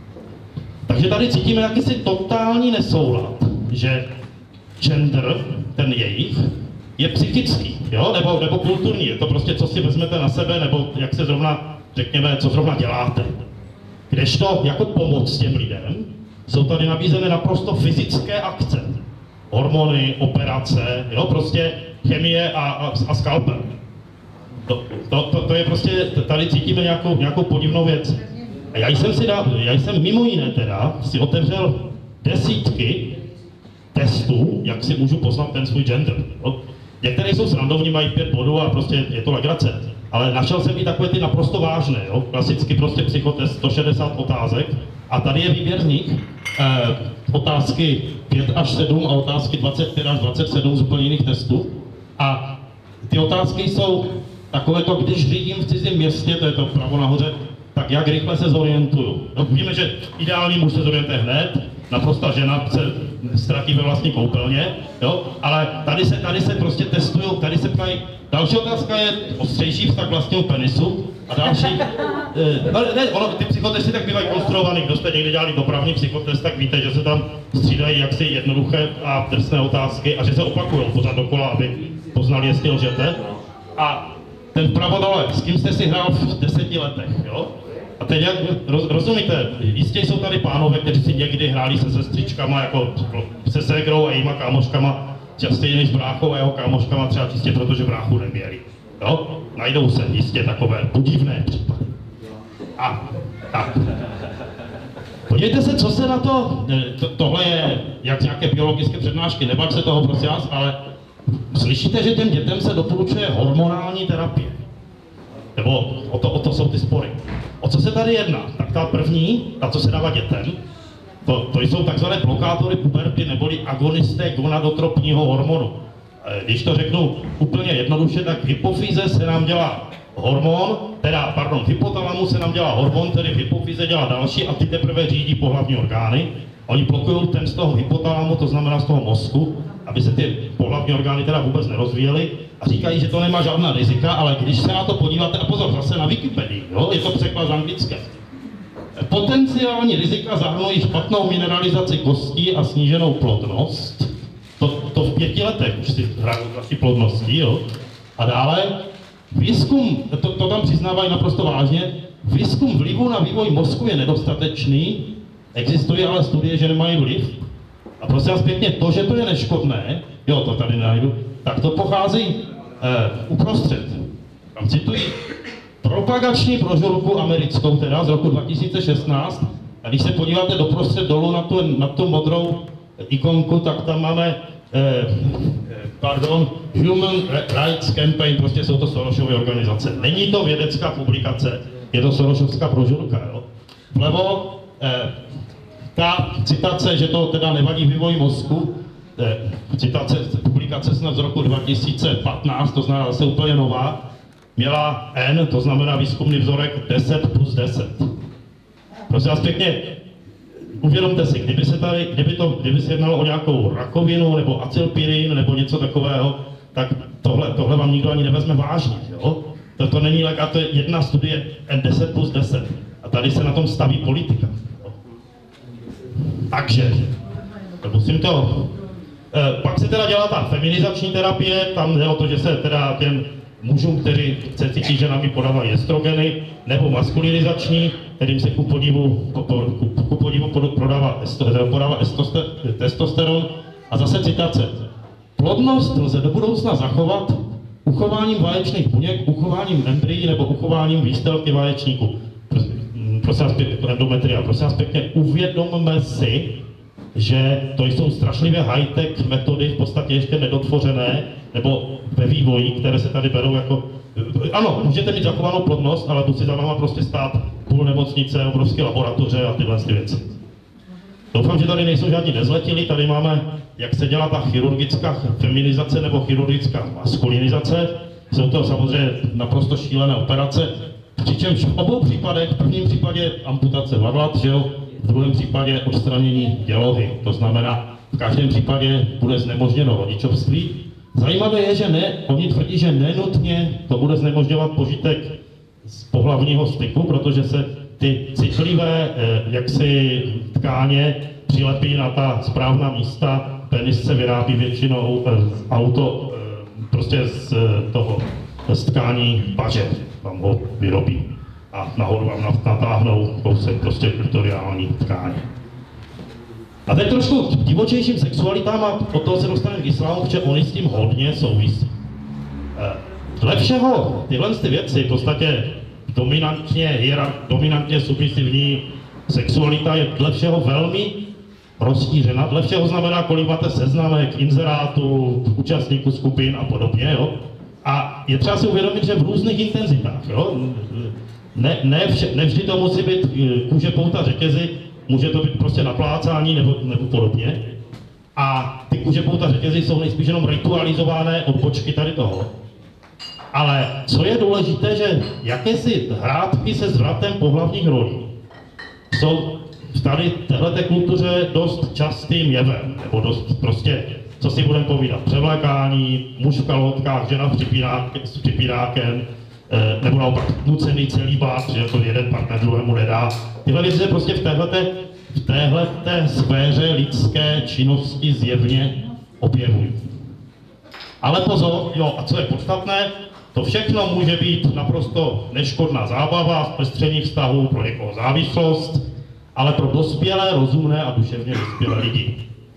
Takže tady cítíme jakýsi totální nesoulad, že gender, ten jejich, je psychický, jo? Nebo, nebo kulturní, je to prostě, co si vezmete na sebe, nebo jak se zrovna, řekněme, co zrovna děláte. Kdežto jako pomoc těm lidem jsou tady nabízeny naprosto fyzické akce. Hormony, operace, jo, prostě chemie a, a, a skalpel. To, to, to, to je prostě, tady cítíme nějakou, nějakou podivnou věc. A já jsem si dal, já jsem mimo jiné teda si otevřel desítky testů, jak si můžu poznat ten svůj gender. Jo. Některé jsou srandovní, mají pět bodů a prostě je to legrace. Ale našel jsem i takové ty naprosto vážné, jo? Klasicky prostě psychotest sto šedesát otázek a tady je výběr z nich. Eh, otázky pět až sedm a otázky dvacet pět až dvacet sedm z úplně jiných testů. A ty otázky jsou takové to, když řídím v cizím městě, to je to pravo nahoře, tak jak rychle se zorientuju. No, víme, že ideální muž se zorientuje hned, naprosta žena se ztratí ve vlastní koupelně, jo? Ale tady se, tady se prostě testují, tady se ptají. Další otázka je ostřejší vztah vlastního penisu a další, e, no, ne, ono, ty psychotesty tak bývají konstruovaný, kdo jste někdy dělali dopravní psychotest, tak víte, že se tam střídají jaksi jednoduché a drsné otázky a že se opakují pořád dokola, aby poznali, jestli lžete. A ten vpravo dole, s kým jste si hrál v deseti letech, jo? A teď jak, roz, rozumíte, jistě jsou tady pánové, kteří si někdy hráli se sestřičkama, jako se ségrou a jejíma kámoškama, častěji než s bráchou a jeho kámoškama, třeba čistě proto, že bráchu neměli. Jo? Najdou se jistě takové podivné případy. A tak. Podívejte se, co se na to, to tohle je jak nějaké biologické přednášky, nebať se toho prosím vás, ale slyšíte, že těm dětem se doporučuje hormonální terapie. Nebo o to, o to jsou ty spory. O co se tady jedná? Tak ta první, ta co se dává dětem, to, to jsou takzvané blokátory puberty neboli agonisté gonadotropního hormonu. Když to řeknu úplně jednoduše, tak v hypofýze se nám dělá hormon, teda, pardon, v hypotalamu se nám dělá hormon, tedy v hypofýze dělá další a ty teprve řídí pohlavní orgány. Oni blokují ten z toho hypotalamu, to znamená z toho mozku, aby se ty pohlavní orgány teda vůbec nerozvíjely a říkají, že to nemá žádná rizika, ale když se na to podíváte, a pozor, zase na Wikipedii, jo, je to překlad z anglické. Potenciální rizika zahrnují špatnou mineralizaci kostí a sníženou plodnost. To, to v pěti letech už si hrajou vlastní plodností, jo. A dále výzkum, to, to tam přiznávají naprosto vážně, výzkum vlivu na vývoj mozku je nedostatečný, existuje ale studie, že nemají vliv. A prosím vás pěkně, to, že to je neškodné, jo, to tady najdu, tak to pochází eh, uprostřed. Tam cituji propagační brožurku americkou, teda z roku dva tisíce šestnáct, a když se podíváte doprostřed dolů na tu, na tu modrou ikonku, tak tam máme, eh, pardon, Human Rights Campaign, prostě jsou to Sorosovy organizace. Není to vědecká publikace, je to Sorosovská brožurka, jo. Vlevo, eh, ta citace, že to teda nevadí vývoj mozku, eh, citace, publikace snad z roku dva tisíce patnáct, to znamená zase úplně nová, měla N, to znamená výzkumný vzorek deset plus deset. Prosím vás pěkně, uvědomte si, kdyby se tady, kdyby, to, kdyby se jednalo o nějakou rakovinu, nebo acylpirin, nebo něco takového, tak tohle, tohle vám nikdo ani nevezme vážně, jo? To, to není lék, a to je jedna studie N deset plus deset. A tady se na tom staví politika. Jo? Takže, musím to... E, pak se teda dělá ta feminizační terapie, tam jde o to, že se teda těm mužům, kteří se cítí ženami, podávají estrogeny, nebo maskulinizační, kterým se ku podivu, ku, ku, ku podivu prodává, podává testosteron. A zase citace. Plodnost lze do budoucna zachovat uchováním vaječných buněk, uchováním embryí nebo uchováním výstelky vaječníku. Prosím vás pěkně, endometria, prosím vás pěkně, uvědomme si, že to jsou strašlivě high-tech metody, v podstatě ještě nedotvořené, nebo ve vývoji, které se tady berou jako... Ano, můžete mít zachovanou plodnost, ale musí za váma prostě stát půl nemocnice, obrovské laboratoře a tyhle ty věci. Doufám, že tady nejsou žádní nezletili, tady máme, jak se dělá ta chirurgická feminizace nebo chirurgická maskulinizace. Jsou to samozřejmě naprosto šílené operace, přičemž v obou případech, v prvním případě amputace varlat, že jo, v druhém případě odstranění dělohy. To znamená, v každém případě bude znemožněno rodičovství. Zajímavé je, že ne, oni tvrdí, že nenutně to bude znemožňovat požitek z pohlavního styku, protože se ty citlivé eh, jaksi tkáně přilepí na ta správná místa. Penis se vyrábí většinou eh, auto eh, prostě z toho z tkání paže, tam ho vyrobí a nahoru vám natáhnou kousek prostě klitoriální tkáně. A teď trošku k divočejším sexualitám a od toho se dostaneme k islámu, protože oni s tím hodně souvisí. Dle všeho tyhle ty věci, v podstatě dominantně, dominantně submisivní sexualita je dle všeho velmi rozšířena. Dle všeho znamená, kolik máte seznamek, inzerátů, účastníků skupin a podobně. Jo? A je třeba si uvědomit, že v různých intenzitách. Jo? Ne, ne, vše, ne vždy to musí být kůže, pouta, řetězy, může to být prostě naplácání nebo, nebo podobně. A ty kůže, pouta, řetězy jsou nejspíš jenom ritualizované odbočky tady toho. Ale co je důležité, že jakési hrátky se zvratem pohlavních rolí jsou tady v téhleté kultuře dost častým jevem, nebo dost prostě, co si budeme povídat, převlékání, muž v kalhotkách, žena s připírákem, nebo naopak nucený celibát, že jako jeden partner druhému nedá. Tyhle věci se prostě v téhleté, v téhleté sféře lidské činnosti zjevně objevují. Ale pozor, jo, a co je podstatné, to všechno může být naprosto neškodná zábava, zpestření vztahu pro někoho závislost, ale pro dospělé, rozumné a duševně vyspělé lidi.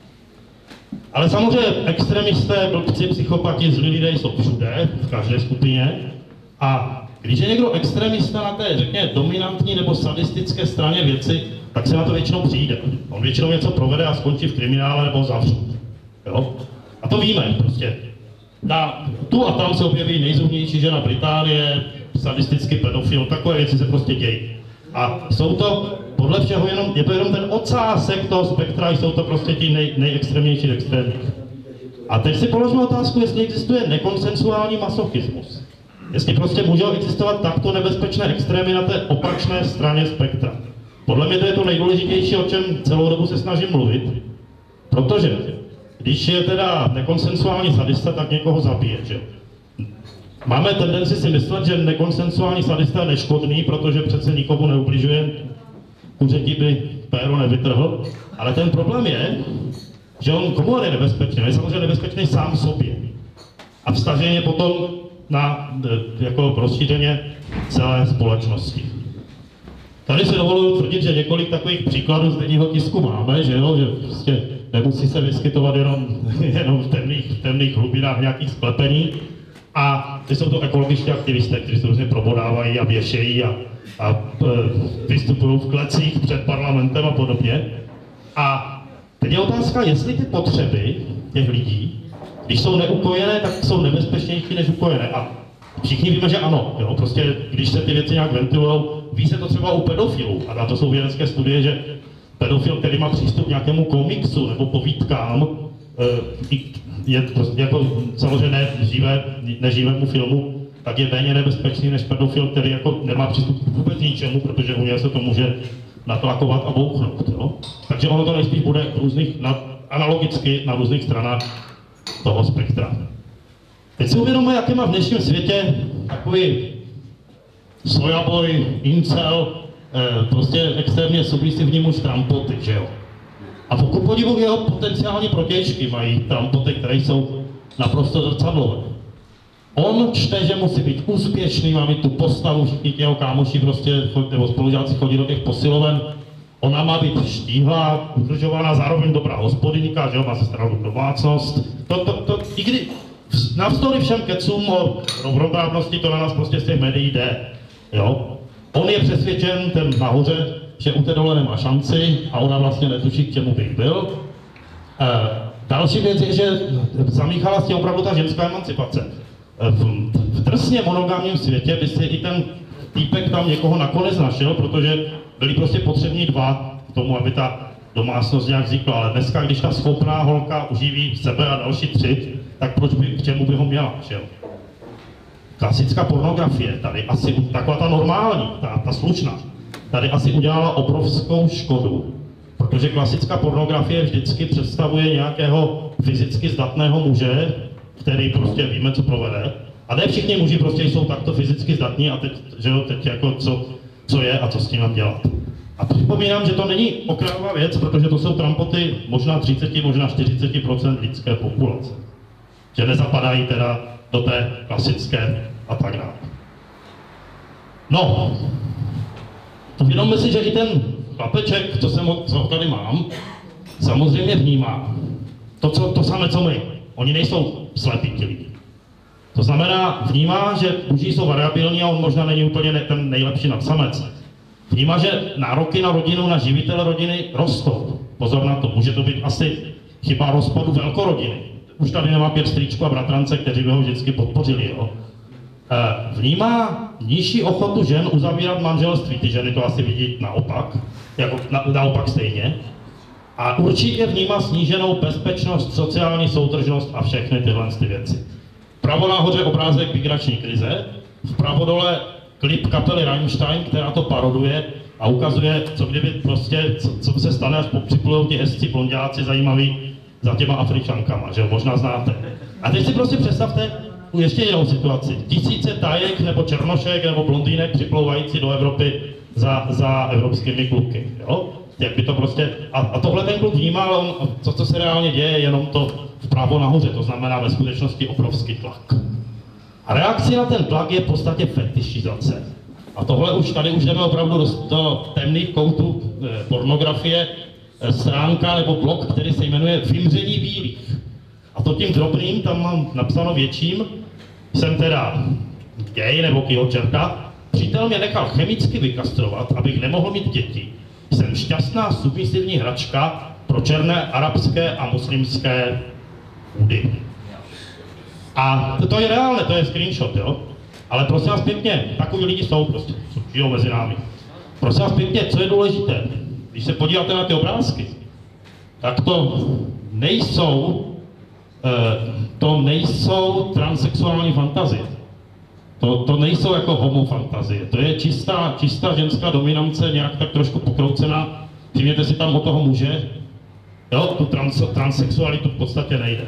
Ale samozřejmě extremisté, blbci, psychopati, zlí lidé jsou všude, v každé skupině. A když je někdo extremista na té, řekněme, dominantní nebo sadistické straně věci, tak se na to většinou přijde. On většinou něco provede a skončí v kriminále nebo zavřu. Jo? A to víme prostě. Na, tu a tam se objeví nejzumnější žena Británie, sadistický pedofil, takové věci se prostě dějí. A jsou to podle všeho jenom, je to jenom ten ocásek toho spektra, jsou to prostě ti nej, nejextrémnější extrémní. A teď si položme otázku, jestli existuje nekonsensuální masochismus. Jestli prostě můžou existovat takto nebezpečné extrémy na té opačné straně spektra. Podle mě to je to nejdůležitější, o čem celou dobu se snažím mluvit, protože když je teda nekonsensuální sadista, tak někoho zabije, že? Máme tendenci si myslet, že nekonsensuální sadista je neškodný, protože přece nikomu neubližuje, kuřeti by péro nevytrhl, ale ten problém je, že on komu je nebezpečný, je samozřejmě nebezpečný sám sobě. A vztaženě potom na jako rozšířeně celé společnosti. Tady si dovoluji tvrdit, že několik takových příkladů z denního tisku máme, že jo, že prostě nemusí se vyskytovat jenom, jenom v temných, v temných hlubinách nějakých sklepení. A ty jsou to ekologičtí aktivisté, kteří se různě probodávají a věšejí a, a vystupují v klecích před parlamentem a podobně. A teď je otázka, jestli ty potřeby těch lidí, když jsou neukojené, tak jsou nebezpečnější než ukojené. A všichni víme, že ano, jo, prostě když se ty věci nějak ventilujou, ví se to třeba u pedofilů. A na to jsou vědecké studie, že pedofil, který má přístup k nějakému komiksu nebo povídkám, je prostě jako samozřejmě neživé, neživému filmu, tak je méně nebezpečný než pedofil, který jako nemá přístup k vůbec ničemu, protože u něj se to může natlakovat a bouchnout. Jo? Takže ono to nejspíš bude různých, na, analogicky na různých stranách toho spektra. Teď si uvědomíme, jaké má v dnešním světě takový sojaboj, incel, eh, prostě extrémně submisivní muž trampoty, že jo? A pokud podivu jeho potenciální protějšky mají trampoty, které jsou naprosto zrcadlové. On čte, že musí být úspěšný, má mít tu postavu, všichni jeho kámoši prostě, nebo spolužáci chodí do těch posiloven. Ona má být štíhlá, udržovaná, zároveň dobrá hospodyňka, že jo, má se starat o domácnost. To, to, to, i kdy, navzdory všem kecům o rovnoprávnosti, to na nás prostě z těch médií jde, jo. On je přesvědčen, ten nahoře, že u té dole nemá šanci a ona vlastně netuší, k čemu bych byl. Další věc je, že zamíchala s tím opravdu ta ženská emancipace. V, v drsně monogamním světě by si i ten týpek tam někoho nakonec našel, protože byli prostě potřební dva k tomu, aby ta domácnost nějak vznikla. Ale dneska, když ta schopná holka uživí sebe a další tři, tak proč by, k čemu by ho měla, že jo? Klasická pornografie tady asi, taková ta normální, ta, ta slušná, tady asi udělala obrovskou škodu. Protože klasická pornografie vždycky představuje nějakého fyzicky zdatného muže, který prostě víme, co provede. A ne všichni muži prostě jsou takto fyzicky zdatní a teď, že jo, teď jako co, co je a co s tím mám dělat. A připomínám, že to není okrajová věc, protože to jsou trampoty možná třicet, možná čtyřicet procent lidské populace. Že nezapadají teda do té klasické a tak dále. No, uvědomme si, že i ten chlapeček, co, jsem, co tady mám, samozřejmě vnímá to, co, to samé, co my. Oni nejsou slepí ti lidi. To znamená, vnímá, že muži jsou variabilní a on možná není úplně ne, ten nejlepší nadsamec. Vnímá, že nároky na rodinu, na živitele rodiny rostou. Pozor na to, může to být asi chyba rozpadu velkorodiny. Už tady nemá pět strýčků a bratrance, kteří by ho vždycky podpořili. Jo? Vnímá nižší ochotu žen uzavírat manželství, ty ženy to asi vidí naopak, jako na, naopak stejně. A určitě vnímá sníženou bezpečnost, sociální soudržnost a všechny tyhle ty věci. Vpravo nahoře obrázek migrační krize, vpravo dole klip kapely Rammstein, která to paroduje a ukazuje, co kdyby prostě, co, co se stane, až připlujou ti hezcí blonďáci zajímaví za těma Afričankama, že jo, možná znáte. A teď si prostě představte ještě jinou situaci. Tisíce tajek nebo černošek nebo blondýnek připlouvající do Evropy za, za evropskými kluky, jo? Jak by to prostě, a, a tohle ten kluk vnímá, ale on, to, co se reálně děje, je jenom to vpravo nahoře, to znamená ve skutečnosti obrovský tlak. A reakcí na ten tlak je v podstatě fetišizace. A tohle už, tady už jdeme opravdu do, do temných koutů eh, pornografie, eh, stránka nebo blog, který se jmenuje Vymření bílých. A to tím drobným, tam mám napsáno větším, jsem teda gay nebo kýho čerta, přítel mě nechal chemicky vykastrovat, abych nemohl mít děti. Jsem šťastná submisivní hračka pro černé, arabské a muslimské údy. A to, to je reálné, to je screenshot, jo? Ale prosím vás pěkně, takový lidi jsou prostě, žijou mezi námi. Prosím vás pěkně, co je důležité? Když se podíváte na ty obrázky, tak to nejsou, eh, to nejsou transsexuální fantazie. To, to nejsou jako homofantazie, to je čistá, čistá ženská dominance, nějak tak trošku pokroucená. Všimněte si tam o toho muže, jo, tu trans, transsexualitu v podstatě nejde.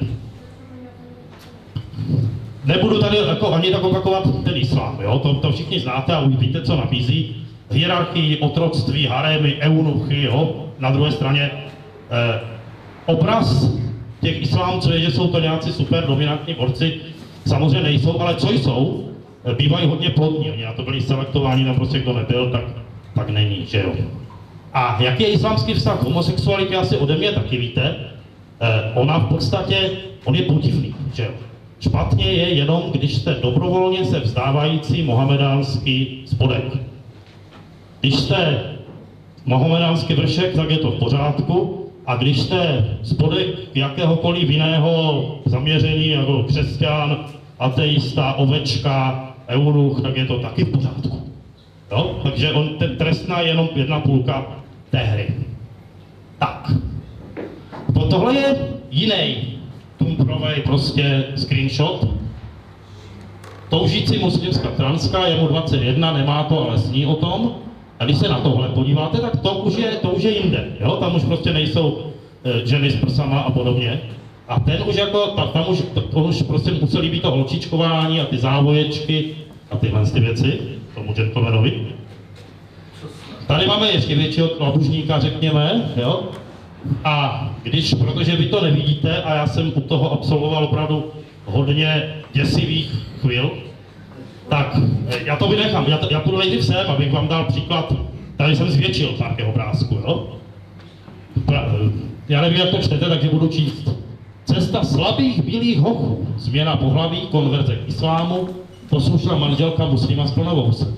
Nebudu tady jako ani tak opakovat ten islám, jo, to, to všichni znáte a už víte, co nabízí. Hierarchii, otroctví, harémy, eunuchy, jo, na druhé straně eh, obraz těch islámců je, že jsou to nějací super dominantní borci, samozřejmě nejsou, ale co jsou, bývají hodně plodní, oni na to byli selektováni, tam prostě kdo nebyl, tak, tak není, že jo. A jaký je islámský vztah k homosexualitě, asi ode mě taky víte, eh, ona v podstatě, on je podivný, že jo. Špatně je jenom, když jste dobrovolně se vzdávající mohamedánský spodek. Když jste mohamedánský vršek, tak je to v pořádku, a když jste spodek jakéhokoliv jiného zaměření, jako křesťan, ateista, ovečka, eunuch, tak je to taky v pořádku. Jo? Takže on, ten trestná je jenom jedna půlka té hry. Tak. Tohle je jiný tumprovej prostě screenshot. Toužící muslimská transka, je mu dvacet jedna, nemá to, ale sní o tom. A když se na tohle podíváte, tak to už je, to už je jinde. Jo? Tam už prostě nejsou e, ženy s prsama a podobně. A ten už jako, ta, tam už, on už prostě museli být to holčičkování a ty závoječky a tyhle ty věci, tomu gentlemanovi. Tady máme ještě většího labužníka, řekněme, jo. A když, protože vy to nevidíte a já jsem u toho absolvoval opravdu hodně děsivých chvil, tak já to vynechám, já, to, já půjdu nejdřív sem, abych vám dal příklad, tady jsem zvětšil pár těch obrázků, jo. Já nevím, jak to čtete, takže budu číst. Cesta slabých bílých hochů, změna pohlaví, konverze k islámu, poslušná manželka muslima z plnovouse.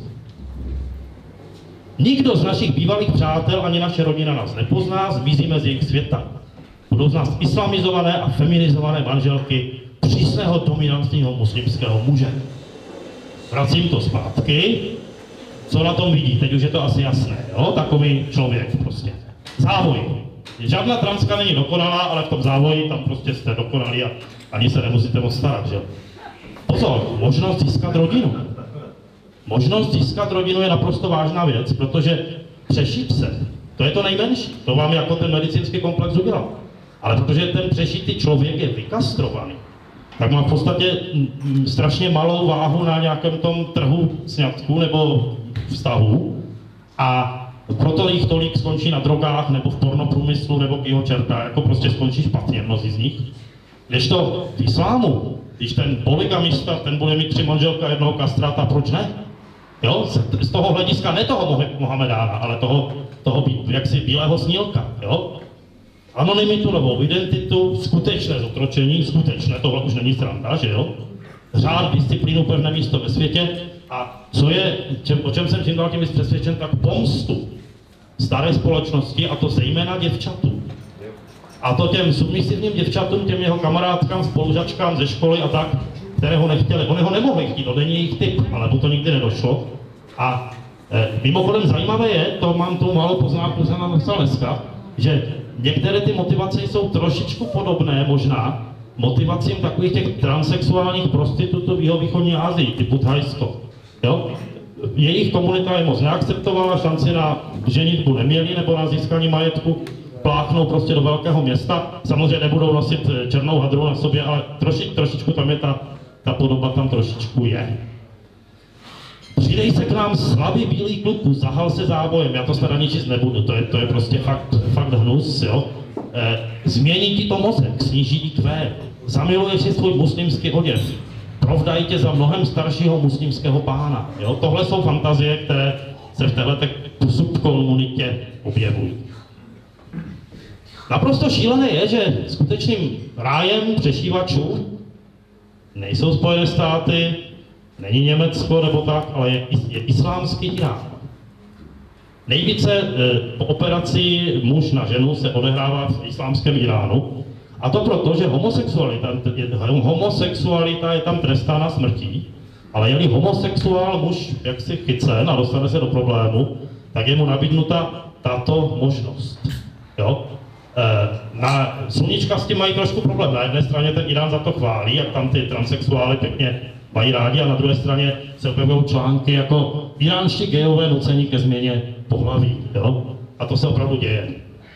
Nikdo z našich bývalých přátel ani naše rodina nás nepozná, zmizíme z jejich světa. budou z nás islamizované a feminizované manželky přísného dominantního muslimského muže. Vracím to zpátky. Co na tom vidí? Teď už je to asi jasné, jo? Takový člověk prostě. Závoj. Žádná transka není dokonalá, ale v tom závoji tam prostě jste dokonalí a ani se nemusíte moc starat, že? Pozor, možnost získat rodinu. Možnost získat rodinu je naprosto vážná věc, protože přešít se, to je to nejmenší. To vám jako ten medicínský komplex udělal. Ale protože ten přešitý člověk je vykastrovaný, tak má v podstatě strašně malou váhu na nějakém tom trhu sňatku nebo vztahu a proto jich tolik skončí na drogách nebo v pornoprůmyslu nebo kýho čerta, jako prostě skončí špatně mnozí z nich. Kdežto v islámu, když ten polygamista, ten bude mít tři manželka, jednoho kastráta, proč ne? Jo, z toho hlediska ne toho Mohamedána, ale toho, toho jaksi bílého snílka, jo? Anonymitu, novou identitu, skutečné zotročení, skutečné, tohle už není sranda, že jo? Řád, disciplínu, pevné místo ve světě a co je, čem, o čem jsem tím dál tím přesvědčen, tak pomstu staré společnosti a to zejména děvčatů. A to těm submisivním děvčatům, těm jeho kamarádkám, spolužačkám ze školy a tak, které ho nechtěli. Oni ho nemohli chtít, to není jejich typ, ale mu to nikdy nedošlo. A e, mimochodem zajímavé je, to mám tu malou poznámku, jsem napsal dneska, že některé ty motivace jsou trošičku podobné možná motivacím takových těch transsexuálních prostitutů v jihovýchodní Asii, typu Thajsko. Jo? Jejich komunita je moc neakceptovala, šanci na ženitbu neměli nebo na získání majetku, pláchnou prostě do velkého města. Samozřejmě nebudou nosit černou hadru na sobě, ale troši, trošičku tam je ta, ta podoba, tam trošičku je. Přidej se k nám slabý bílý kluku, zahal se závojem, já to snad ani číst nebudu, to je, to je prostě fakt, fakt hnus, jo. E, změní ti to mozek, sníží I Q, zamiluješ si svůj muslimský oděv, provdají tě za mnohem staršího muslimského pána, jo. Tohle jsou fantazie, které se v této subkomunitě objevují. Naprosto šílené je, že skutečným rájem přešívačů nejsou Spojené státy, není Německo nebo tak, ale je, je islámský Irán. Nejvíce e, po operaci muž na ženu se odehrává v islámském Iránu. A to proto, že homosexualita je, homosexualita je tam trestána smrtí, ale je-li homosexuál muž jaksi chycen a dostane se do problému, tak je mu nabídnuta tato možnost. Jo? E, na sluníčka s tím mají trošku problém. Na jedné straně ten Irán za to chválí, jak tam ty transsexuály pěkně mají rádi, a na druhé straně se objevují články jako iránští gejové nucení ke změně pohlaví, jo? A to se opravdu děje.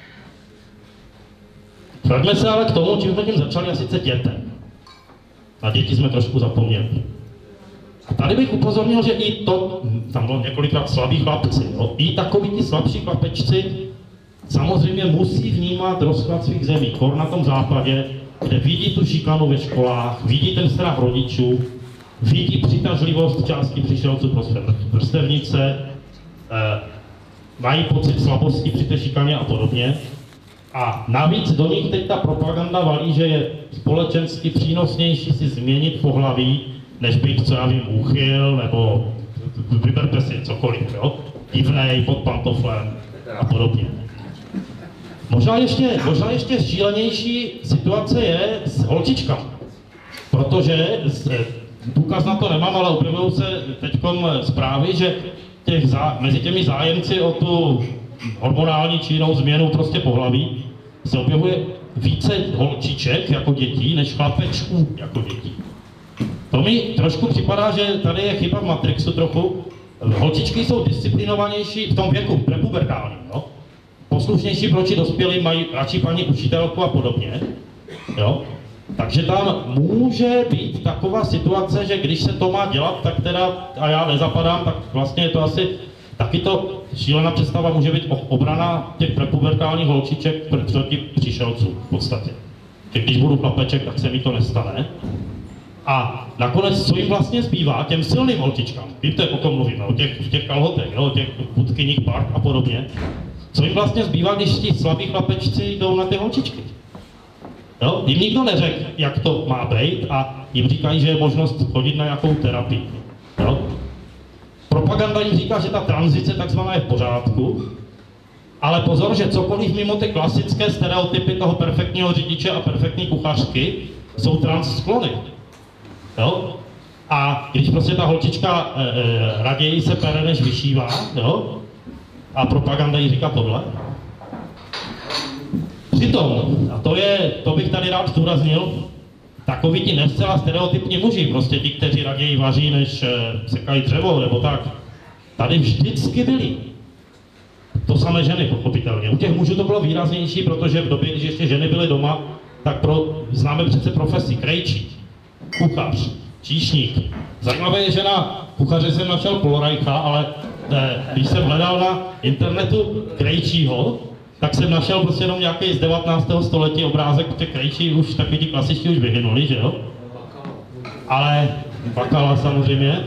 Vraťme se ale k tomu, čím jsme tím začali, a sice dětem. Na děti jsme trošku zapomněli. A tady bych upozornil, že i to, tam bylo několikrát slabí chlapci, jo? I takoví ti slabší chlapečci samozřejmě musí vnímat rozklad svých zemí, kor na tom západě, kde vidí tu šikanu ve školách, vidí ten strach rodičů, vidí přitažlivost části přišelců pro své vrstevnice, eh, mají pocit slabosti při té šikaně a podobně. A navíc do nich teď ta propaganda valí, že je společensky přínosnější si změnit pohlaví, než být, co já vím, úchyl, nebo vyberte si cokoliv, jo? Divnej, pod pantoflem a podobně. Možná ještě, možná ještě šílenější situace je s holčičkami, protože důkaz na to nemám, ale objevují se teďkom zprávy, že těch zá, mezi těmi zájemci o tu hormonální či jinou změnu prostě pohlaví se objevuje více holčiček jako dětí, než chlapečků jako dětí. To mi trošku připadá, že tady je chyba v Matrixu trochu. Holčičky jsou disciplinovanější v tom věku, prepubertálním, no. Poslušnější proti dospělým, mají radši paní učitelku a podobně, jo. Takže tam může být taková situace, že když se to má dělat, tak teda, a já nezapadám, tak vlastně je to asi taky to šílená představa může být obrana těch prepubertálních holčiček proti příšelcům v podstatě. Že když budu chlapeček, tak se mi to nestane. A nakonec, co jim vlastně zbývá, těm silným holčičkám, víte, o kom mluvíme, o těch, těch kalhotech, jo, o těch budkyních park a podobně, co jim vlastně zbývá, když ti slabí chlapečci jdou na ty holčičky. Jo? Jim nikdo neřekl, jak to má být, a jim říkají, že je možnost chodit na nějakou terapii. Jo? Propaganda jim říká, že ta tranzice takzvaná je v pořádku, Ale pozor, že cokoliv mimo ty klasické stereotypy toho perfektního řidiče a perfektní kuchařky jsou trans sklony. Jo? A když prostě ta holčička e, e, raději se pere, než vyšívá, jo? A propaganda jí říká tohle. Přitom, a to, je, to bych tady rád zdůraznil, takoví ti nescela stereotypní muži, prostě ti, kteří raději vaří, než e, sekají dřevo, nebo tak, tady vždycky byli. To samé ženy, pochopitelně. U těch mužů to bylo výraznější, protože v době, když ještě ženy byly doma, tak pro, známe přece profesi, krejčí, kuchař, číšník. Zajímavé je, že na kuchaře jsem našel Polorajcha, ale ne, když jsem hledal na internetu krejčího, tak jsem našel prostě jenom nějaký z devatenáctého století obrázek, protože krejčí už, takový ti klasičtí už vyhynuli, že jo? Ale, Bakala samozřejmě.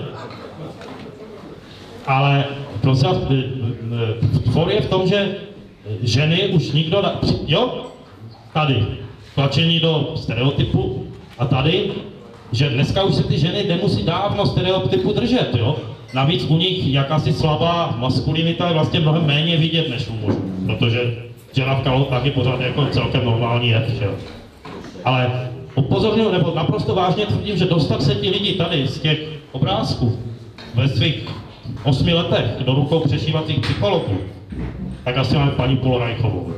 Ale prosím vás, tvor je v tom, že ženy už nikdo, da, jo, tady, tlačení do stereotypu a tady, že dneska už se ty ženy nemusí dávno stereotypu držet, jo. Navíc u nich jakási slabá maskulinita je vlastně mnohem méně vidět než u mužů, protože žena v kalotách je pořád jako celkem normální jev, že jo. Ale upozorňuji, nebo naprosto vážně tvrdím, že dostat se ti lidi tady z těch obrázků ve svých osmi letech do rukou přešívacích psychologů, tak asi máme paní Polorajchovou.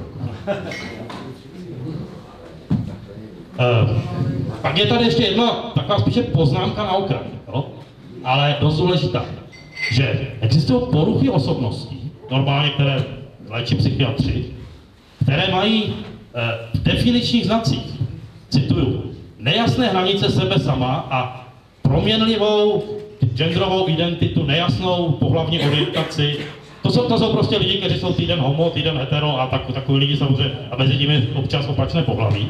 Uh, pak je tady ještě jedna taková spíše poznámka na okraj, jo? Ale dost důležitá, že existují poruchy osobností, normálně které léčí psychiatři, které mají uh, v definičních znacích, cituju, nejasné hranice sebe sama a proměnlivou genderovou identitu, nejasnou pohlavní orientaci. To jsou, to jsou prostě lidi, kteří jsou týden homo, týden hetero a tak, takový lidi samozřejmě, a mezi nimi občas opačné pohlaví.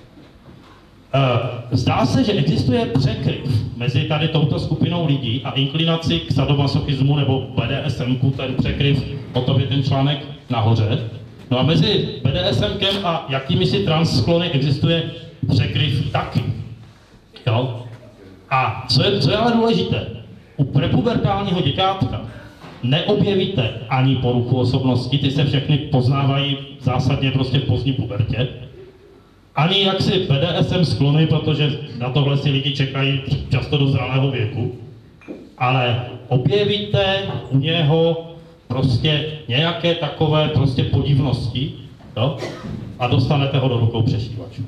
Zdá se, že existuje překryv mezi tady touto skupinou lidí a inklinaci k sadomasochismu nebo B D S M ku, ten překryv, o tom je ten článek nahoře. No a mezi B D S M kem a jakými si trans sklony existuje překryv taky. Jo? A co je, co je ale důležité, u prepubertálního děťátka neobjevíte ani poruchu osobnosti, ty se všechny poznávají zásadně prostě v pozdní pubertě, ani jaksi B D S M sklony, protože na tohle si lidi čekají často do zralého věku, ale objevíte u něho prostě nějaké takové prostě podivnosti, jo? A dostanete ho do rukou přešívačů.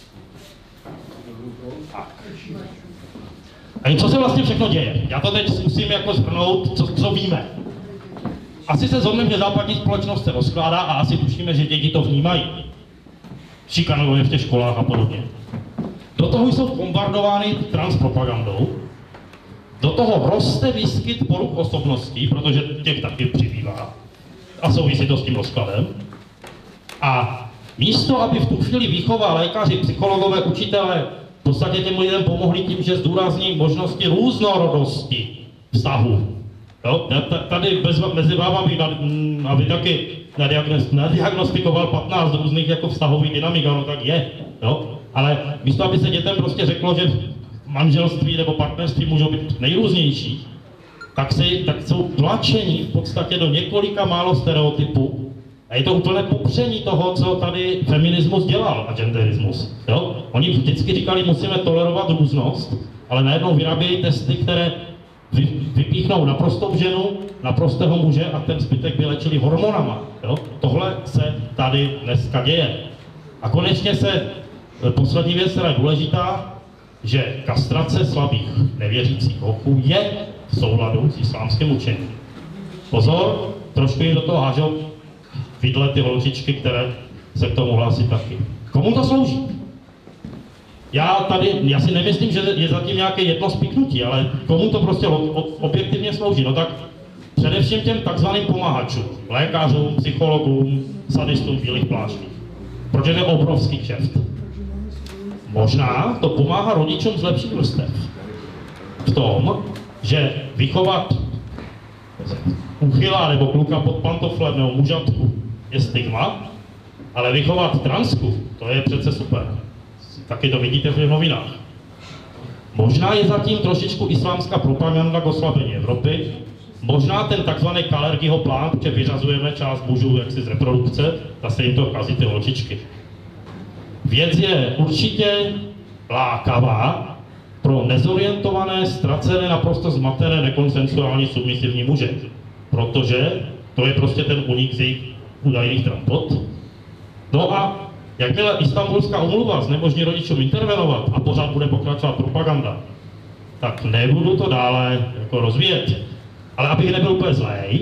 A co se vlastně všechno děje? Já to teď zkusím jako shrnout, co, co víme. Asi se shodneme, že západní společnost se rozkládá a asi tušíme, že děti to vnímají. Šikanuje v těch školách a podobně. Do toho jsou bombardovány transpropagandou, do toho roste výskyt poruch osobností, protože těch taky přibývá a souvisí to s tím rozkladem. A místo, aby v tu chvíli výchova, lékaři, psychologové, učitelé v podstatě těm lidem pomohli tím, že zdůrazní možnosti různorodosti vztahu. Jo? Tady bez, mezi vámi, aby taky nadiagnostikoval patnáct různých jako vztahových dynamik, no tak je. Jo? Ale místo, aby se dětem prostě řeklo, že manželství nebo partnerství můžou být nejrůznější, tak, si, tak jsou tlačení v podstatě do několika málo stereotypů. A je to úplné popření toho, co tady feminismus dělal a genderismus. Jo? Oni vždycky říkali, musíme tolerovat různost, ale najednou vyrábějí testy, které vy, vypíchnou naprostou ženu, naprostého muže a ten zbytek vylečili hormonama. Jo? Tohle se tady dneska děje. A konečně se poslední věc, která je důležitá, že kastrace slabých nevěřících oků je v souladu s islámským učením. Pozor, trošku jim do toho hážou vidle ty holčičky, které se k tomu hlásí taky. Komu to slouží? Já tady, já si nemyslím, že je zatím nějaké jedno spiknutí, ale komu to prostě objektivně slouží? No tak především těm takzvaným pomáhačům, lékařům, psychologům, sadistům v bílých pláštích. Protože to je obrovský kšeft. Možná to pomáhá rodičům z lepších vrstev. V tom, že vychovat uchyla nebo kluka pod pantoflem nebo mužatku je stigma, ale vychovat transku, to je přece super. Taky to vidíte v novinách. Možná je zatím trošičku islámská propaganda k oslabení Evropy, Možná ten takzvaný Kalergiho plán, protože vyřazujeme část mužů jaksi z reprodukce, zase jim to kazí ty holčičky. Věc je určitě lákavá pro nezorientované, ztracené, naprosto zmatené, nekonsensuální, submisivní muže. Protože to je prostě ten únik z jejich údajných trampot. No a jakmile Istanbulská úmluva znemožní rodičům intervenovat a pořád bude pokračovat propaganda, tak nebudu to dále jako rozvíjet. Ale abych nebyl úplně zlej,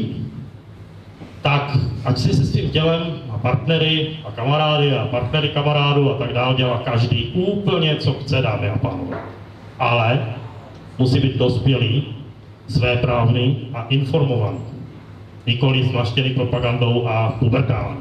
tak ať si se svým tělem a partnery a kamarády a partnery kamarádů a tak dále dělá každý úplně, co chce, dámy a pánové. Ale musí být dospělý, svéprávný a informovaný. Nikoliv zmaštěný propagandou a pubertální.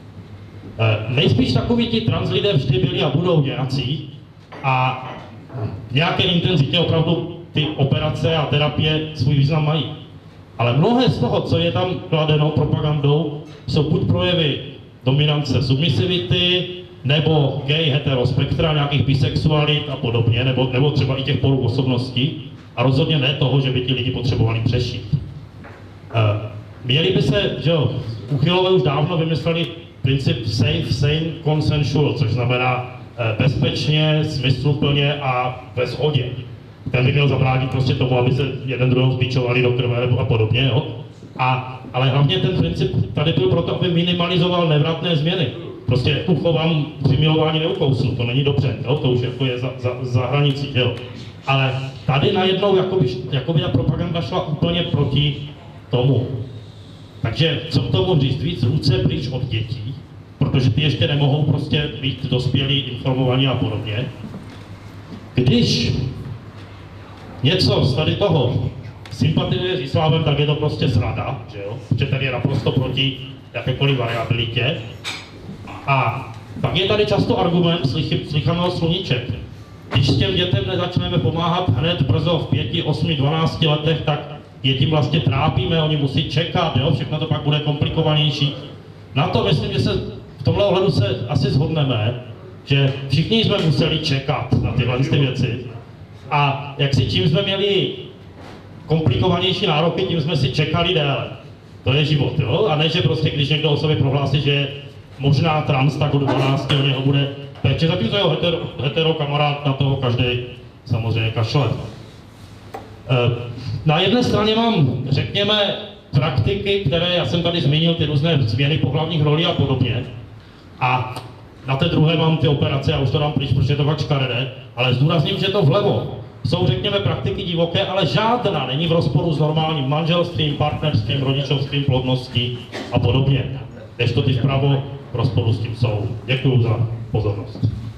E, nejspíš takoví ti trans lidé vždy byli a budou nějací a v nějaké intenzitě opravdu ty operace a terapie svůj význam mají. Ale mnohé z toho, co je tam kladeno propagandou, jsou buď projevy dominance submisivity, nebo gay, heterospektra, nějakých bisexualit a podobně, nebo, nebo třeba i těch polů osobností. A rozhodně ne toho, že by ti lidi potřebovali přešít. E, měli by se, že jo, uchylové už dávno vymysleli princip safe, sane, consensual, což znamená e, bezpečně, smysluplně a ve shodě. Ten by měl zabránit prostě tomu, aby se jeden druhého zbičovali do krve nebo a podobně, jo. A, ale hlavně ten princip tady byl proto, aby minimalizoval nevratné změny. Prostě ucho vám při milování neukousnu, to není dobře, jo? To už jako je za, za, za hranicí, jo. Ale tady najednou jakoby, jakoby ta propaganda šla úplně proti tomu. Takže co k tomu říct? Víc ruce pryč od dětí, protože ty ještě nemohou prostě být dospělí, informovaní a podobně. Když něco z tady toho sympatizuje s islámem, tak je to prostě zrada, že jo? Protože tady je naprosto proti jakékoliv variabilitě. A pak je tady často argument slychaného sluníček. Když s těm dětem nezačneme pomáhat hned brzo v pěti, osmi, dvanácti letech, tak je tím vlastně trápíme, oni musí čekat, jo? Všechno to pak bude komplikovanější. Na to myslím, že se v tomhle ohledu se asi shodneme, že všichni jsme museli čekat na tyhle ty věci. A jak si čím jsme měli komplikovanější nároky, tím jsme si čekali déle. To je život, jo? A ne, že prostě když někdo o sobě prohlásí, že je možná trans, tak od dvanácti o něho bude péče. Zatímco jeho hetero, hetero kamarád na toho každý samozřejmě kašle. Na jedné straně mám, řekněme, praktiky, které, já jsem tady zmínil, ty různé změny pohlavních rolí a podobně. A na té druhé mám ty operace, já už to dám pryč, protože je to fakt škaredé, ale zdůrazním, že to vlevo jsou, řekněme, praktiky divoké, ale žádná není v rozporu s normálním manželstvím, partnerstvím, rodičovstvím, plodností a podobně. Kdežto ty vpravo v rozporu s tím jsou. Děkuju za pozornost.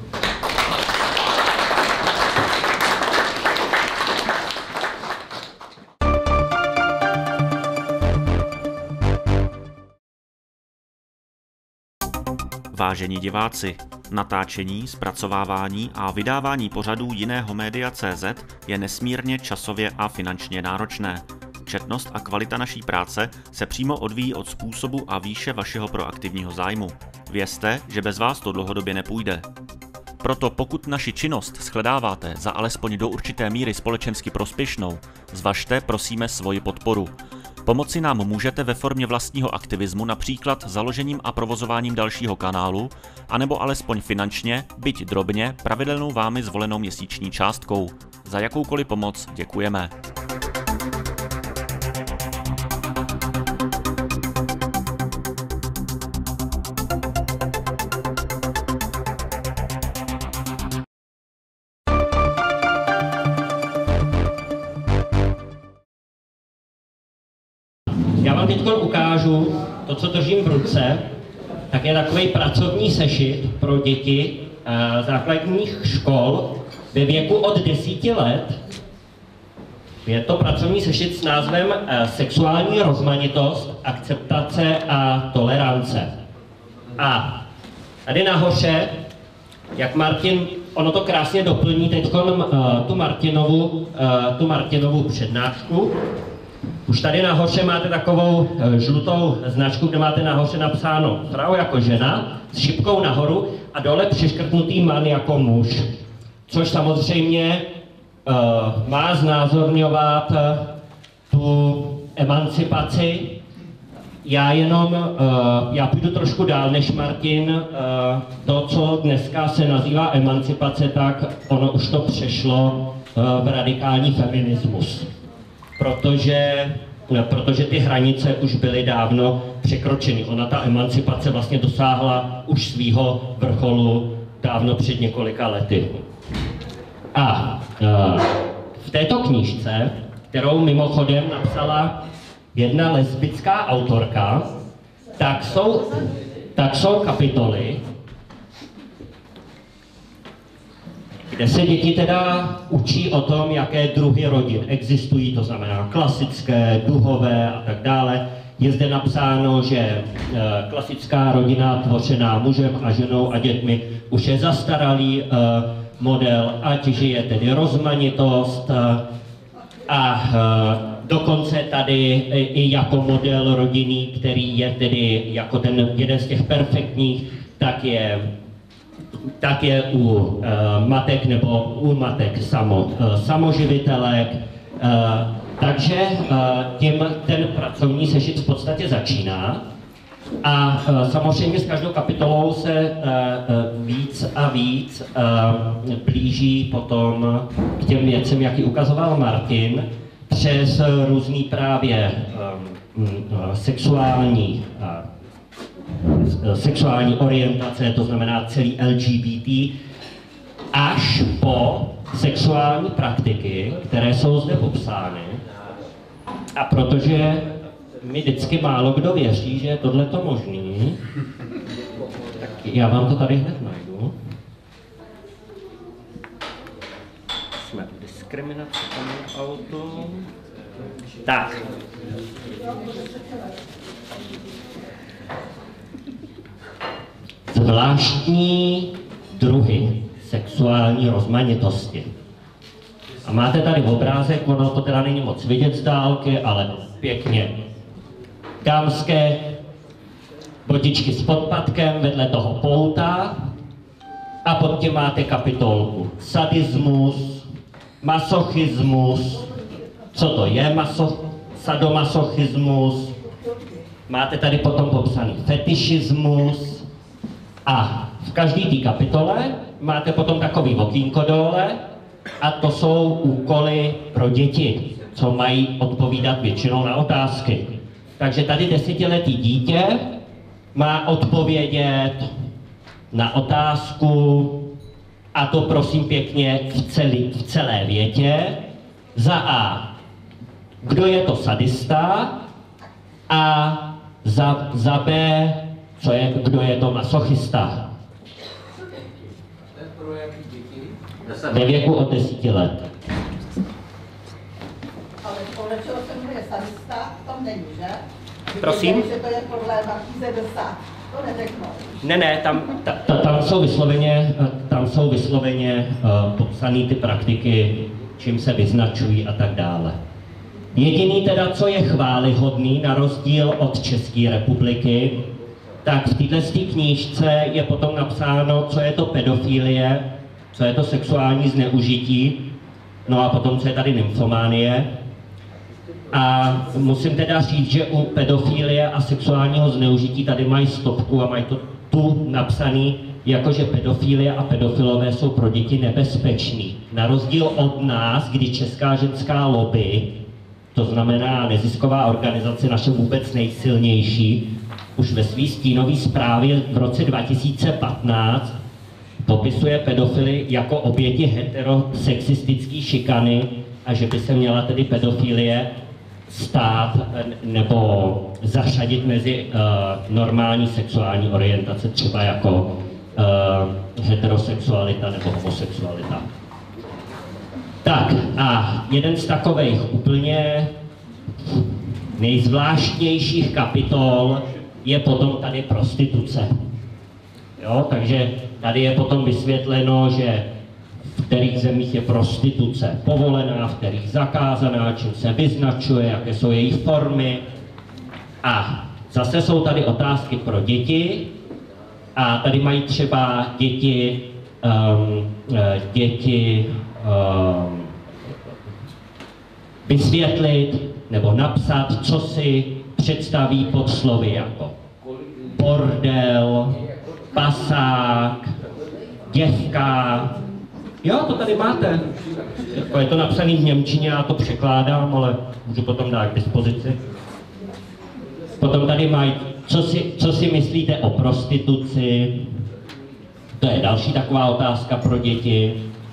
Vážení diváci, natáčení, zpracovávání a vydávání pořadů jiného média tečka cé zet je nesmírně časově a finančně náročné. Četnost a kvalita naší práce se přímo odvíjí od způsobu a výše vašeho proaktivního zájmu. Vězte, že bez vás to dlouhodobě nepůjde. Proto pokud naši činnost shledáváte za alespoň do určité míry společensky prospěšnou, zvažte prosíme svoji podporu. Pomoci nám můžete ve formě vlastního aktivismu, například založením a provozováním dalšího kanálu, anebo alespoň finančně, byť drobně, pravidelnou vámi zvolenou měsíční částkou. Za jakoukoliv pomoc děkujeme. Já vám teď ukážu to, co držím v ruce, tak je takový pracovní sešit pro děti základních škol ve věku od desíti let. Je to pracovní sešit s názvem Sexuální rozmanitost, akceptace a tolerance. A tady nahoře, jak Martin, ono to krásně doplní teď tu Martinovu, tu Martinovu přednášku. Už tady nahoře máte takovou žlutou značku, kde máte nahoře napsáno Frau jako žena, s šipkou nahoru a dole přiškrtnutý man jako muž. Což samozřejmě uh, má znázorňovat tu emancipaci. Já jenom, uh, já půjdu trošku dál než Martin. Uh, to, co dneska se nazývá emancipace, tak ono už to přešlo uh, v radikální feminismus. Protože, no, protože ty hranice už byly dávno překročeny. Ona ta emancipace vlastně dosáhla už svýho vrcholu dávno před několika lety. A uh, v této knížce, kterou mimochodem napsala jedna lesbická autorka, tak jsou, tak jsou kapitoly, kde se děti teda učí o tom, jaké druhy rodin existují, to znamená klasické, duhové a tak dále. Je zde napsáno, že e, klasická rodina tvořená mužem a ženou a dětmi už je zastaralý e, model, ať žije tedy rozmanitost e, a e, dokonce tady i jako model rodinný, který je tedy jako ten jeden z těch perfektních, tak je, tak je u uh, matek nebo u matek samo, uh, samoživitelek. Uh, takže uh, tím ten pracovní sešit v podstatě začíná. A uh, samozřejmě s každou kapitolou se uh, uh, víc a víc uh, blíží potom k těm věcem, jaký ukazoval Martin, přes různý právě um, sexuální, uh, sexuální orientace, to znamená celý L G B T, až po sexuální praktiky, které jsou zde popsány. A protože mi vždycky málo kdo věří, že je tohleto možný, tak já vám to tady hned najdu. Jsme u diskriminace coming outu. Tak. Zvláštní druhy sexuální rozmanitosti. A máte tady obrázek, ono to teda není moc vidět z dálky, ale pěkně dámské botičky s podpatkem, vedle toho pouta a pod tím máte kapitolku sadismus, masochismus, co to je maso, sadomasochismus, máte tady potom popsaný fetišismus a v každé té kapitole máte potom takový okýnko dole a to jsou úkoly pro děti, co mají odpovídat většinou na otázky. Takže tady desetiletý dítě má odpovědět na otázku, a to prosím pěkně v, celý, v celé větě. Za A, kdo je to sadista, a za, za B, co je, kdo je to masochista. Ve věku od desíti let. Ale podle čeho se jmenuje sadista, tam není, že? Prosím? Že to je podle Markíze de Sade. To neřeknou. Ne, ne, tam, ta, ta, tam jsou vysloveně, tam jsou vysloveně uh, popsané ty praktiky, čím se vyznačují a tak dále. Jediný teda, co je chvályhodný, na rozdíl od České republiky, tak v této knížce je potom napsáno, co je to pedofilie, co je to sexuální zneužití, no a potom, co je tady nymfománie. A musím teda říct, že u pedofilie a sexuálního zneužití tady mají stopku a mají to tu napsaný, jakože pedofilie a pedofilové jsou pro děti nebezpeční. Na rozdíl od nás, kdy Česká ženská lobby, to znamená nezisková organizace, naše vůbec nejsilnější, už ve své stínové zprávě v roce dva tisíce patnáct popisuje pedofily jako oběti heterosexistické šikany a že by se měla tedy pedofilie stát nebo zařadit mezi uh, normální sexuální orientace, třeba jako uh, heterosexualita nebo homosexualita. Tak a jeden z takových úplně nejzvláštnějších kapitol je potom tady prostituce. Jo, takže tady je potom vysvětleno, že v kterých zemích je prostituce povolená, v kterých zakázaná, čím se vyznačuje, jaké jsou její formy. A zase jsou tady otázky pro děti. A tady mají třeba děti, um, děti um, vysvětlit nebo napsat, co si představí pod slovy jako bordel, pasák, děvka. Jo, to tady máte. Jako je to napsané v němčině, já to překládám, ale můžu potom dát k dispozici. Potom tady mají, co si, co si myslíte o prostituci. To je další taková otázka pro děti.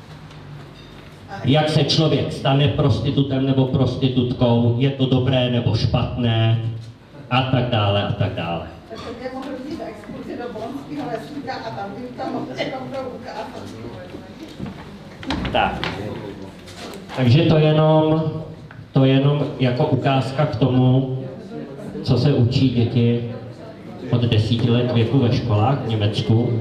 Jak se člověk stane prostitutem nebo prostitutkou, je to dobré nebo špatné, a tak dále, a tak dále. Takže mě mohl vzít exkurzi do Bonského lesníka a tam bych tam mohl jenom to ukázat. Tak. Takže to jenom, to jenom jako ukázka k tomu, co se učí děti od desíti let věku ve školách v Německu.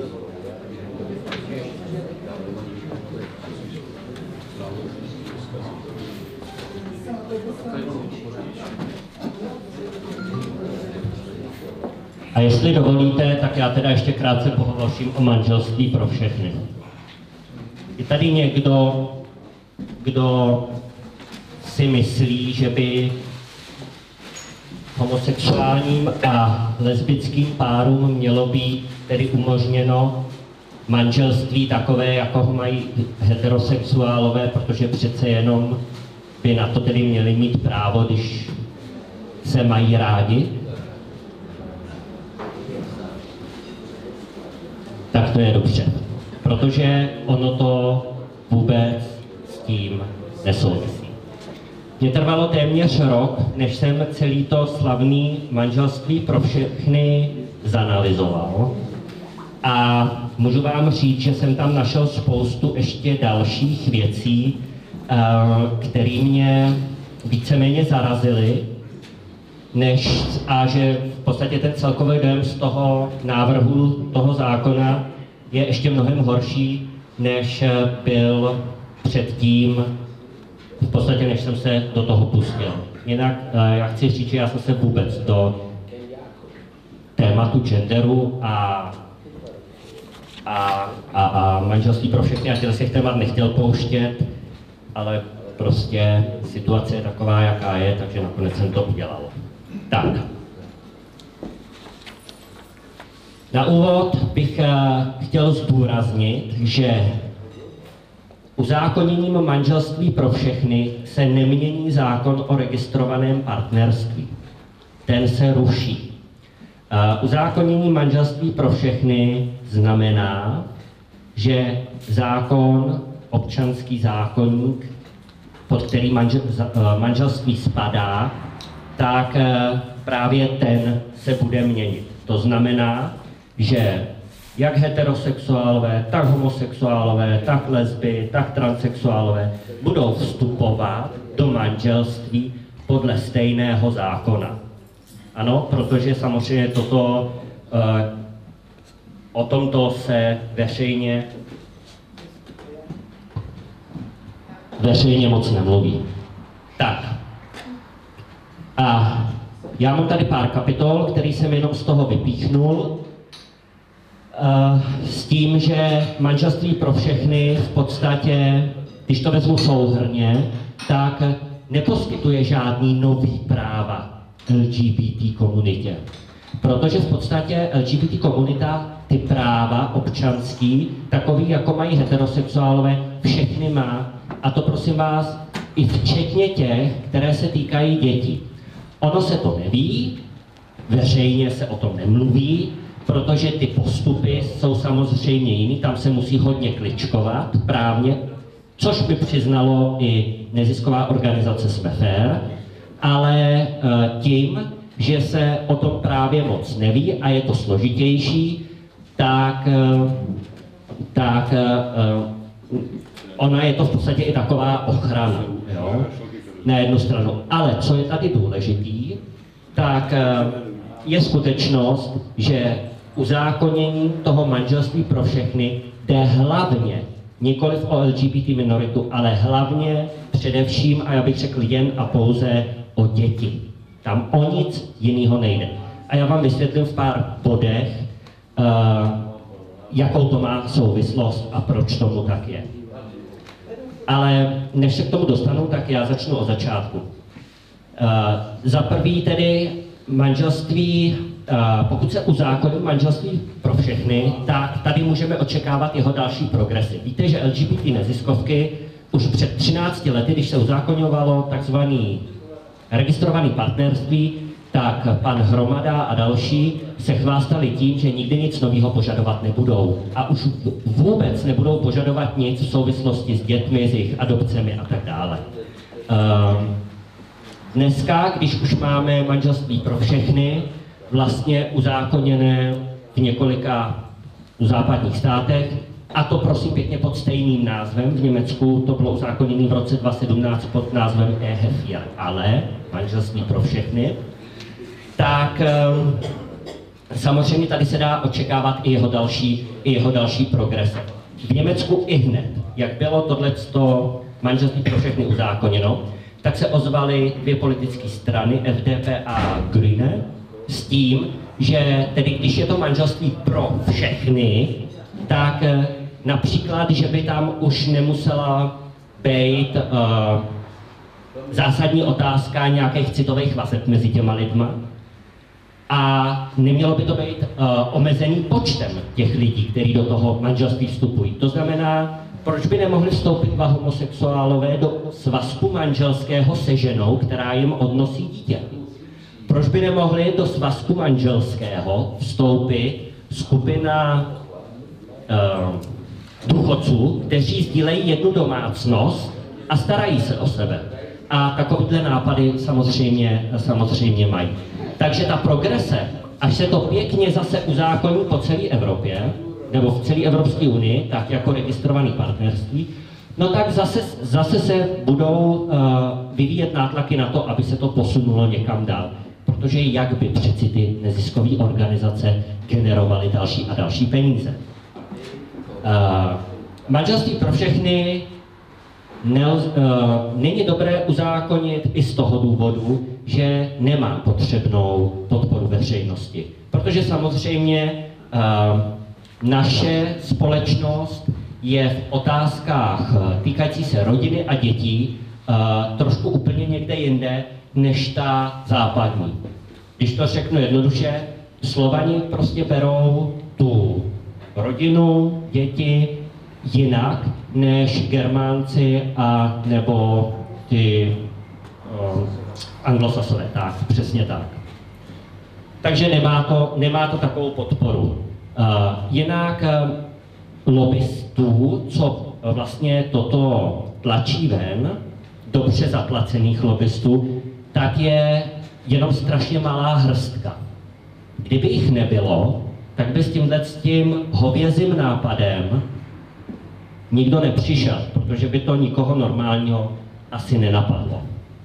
A jestli dovolíte, tak já teda ještě krátce pohovořím o manželství pro všechny. Je tady někdo, kdo si myslí, že by homosexuálním a lesbickým párům mělo být tedy umožněno manželství takové, jako ho mají heterosexuálové, protože přece jenom by na to tedy měli mít právo, když se mají rádi? Tak to je dobře, protože ono to vůbec s tím nesouvisí. Mně trvalo téměř rok, než jsem celý to slavný manželství pro všechny zanalyzoval. A můžu vám říct, že jsem tam našel spoustu ještě dalších věcí, které mě víceméně zarazily, než, a že v podstatě ten celkový dojem z toho návrhu toho zákona je ještě mnohem horší, než byl předtím, v podstatě než jsem se do toho pustil. Jinak já chci říct, že já jsem se vůbec do tématu genderu a, a, a, a manželství pro všechny a těch témat nechtěl pouštět, ale prostě situace je taková, jaká je, takže nakonec jsem to udělal. Tak. Na úvod bych chtěl zdůraznit, že uzákoněním manželství pro všechny se nemění zákon o registrovaném partnerství. Ten se ruší. Uzákonění manželství pro všechny znamená, že zákon, občanský zákoník, pod který manžel, manželství spadá, tak právě ten se bude měnit. To znamená, že jak heterosexuálové, tak homosexuálové, tak lesby, tak transsexuálové budou vstupovat do manželství podle stejného zákona. Ano, protože samozřejmě toto, o tomto se veřejně, veřejně moc nemluví. Tak. A já mám tady pár kapitol, který jsem jenom z toho vypíchnul, s tím, že manželství pro všechny v podstatě, když to vezmu souhrnně, tak neposkytuje žádný nový práva L G B T komunitě. Protože v podstatě L G B T komunita ty práva občanský, takový jako mají heterosexuálové, všechny má. A to prosím vás, i včetně těch, které se týkají dětí. Ono se to neví, veřejně se o tom nemluví, protože ty postupy jsou samozřejmě jiný, tam se musí hodně kličkovat právně, což by přiznalo i nezisková organizace Jsme fér, ale tím, že se o tom právě moc neví a je to složitější, tak, tak ona je to v podstatě i taková ochrana, jo? Na jednu stranu. Ale co je tady důležitý, tak je skutečnost, že uzákonění toho manželství pro všechny jde hlavně, nikoliv o L G B T minoritu, ale hlavně především, a já bych řekl jen a pouze o děti. Tam o nic jiného nejde. A já vám vysvětlím v pár bodech, uh, jakou to má souvislost a proč tomu tak je. Ale než se k tomu dostanu, tak já začnu od začátku. Za prvý tedy manželství, pokud se uzákoní manželství pro všechny, tak tady můžeme očekávat jeho další progresy. Víte, že L G B T neziskovky už před třinácti lety, když se uzákoňovalo takzvaný registrovaný partnerství, tak pan Hromada a další se chvástali tím, že nikdy nic nového požadovat nebudou. A už vůbec nebudou požadovat nic v souvislosti s dětmi, s jejich adopcemi a tak dále. Dneska, když už máme manželství pro všechny, vlastně uzákoněné v několika západních státech, a to prosím pěkně pod stejným názvem. V Německu to bylo uzákoněné v roce dva tisíce sedmnáct pod názvem Ehe für alle, manželství pro všechny. Tak samozřejmě tady se dá očekávat i jeho další, i jeho další progrese. V Německu i hned, jak bylo tohleto manželství pro všechny uzákoněno, tak se ozvaly dvě politické strany, F D P a Grüne, s tím, že tedy když je to manželství pro všechny, tak například, že by tam už nemusela být uh, zásadní otázka nějakých citových vazeb mezi těma lidma a nemělo by to být uh, omezený počtem těch lidí, kteří do toho manželství vstupují. To znamená, proč by nemohli vstoupit dva homosexuálové do svazku manželského se ženou, která jim odnosí dítě? Proč by nemohli do svazku manželského vstoupit skupina uh, důchodců, kteří sdílejí jednu domácnost a starají se o sebe? A takovýhle nápady samozřejmě, samozřejmě mají. Takže ta progrese, až se to pěkně zase uzákoní po celé Evropě, nebo v celé Evropské unii, tak jako registrované partnerství, no tak zase, zase se budou uh, vyvíjet nátlaky na to, aby se to posunulo někam dál. Protože jak by přeci ty neziskové organizace generovaly další a další peníze. Uh, manželství pro všechny Nelz, uh, není dobré uzákonit i z toho důvodu, že nemá potřebnou podporu veřejnosti. Protože samozřejmě uh, naše společnost je v otázkách týkající se rodiny a dětí uh, trošku úplně někde jinde, než ta západní. Když to řeknu jednoduše, Slovani prostě berou tu rodinu, děti jinak, než Germánci a nebo ty um, Anglosasové, tak, přesně tak. Takže nemá to, nemá to takovou podporu. Uh, jinak uh, lobbystů, co vlastně toto tlačí ven, dobře zaplacených lobbystů, tak je jenom strašně malá hrstka. Kdyby jich nebylo, tak by s tímhle s tím hovězím nápadem nikdo nepřišel, protože by to nikoho normálního asi nenapadlo.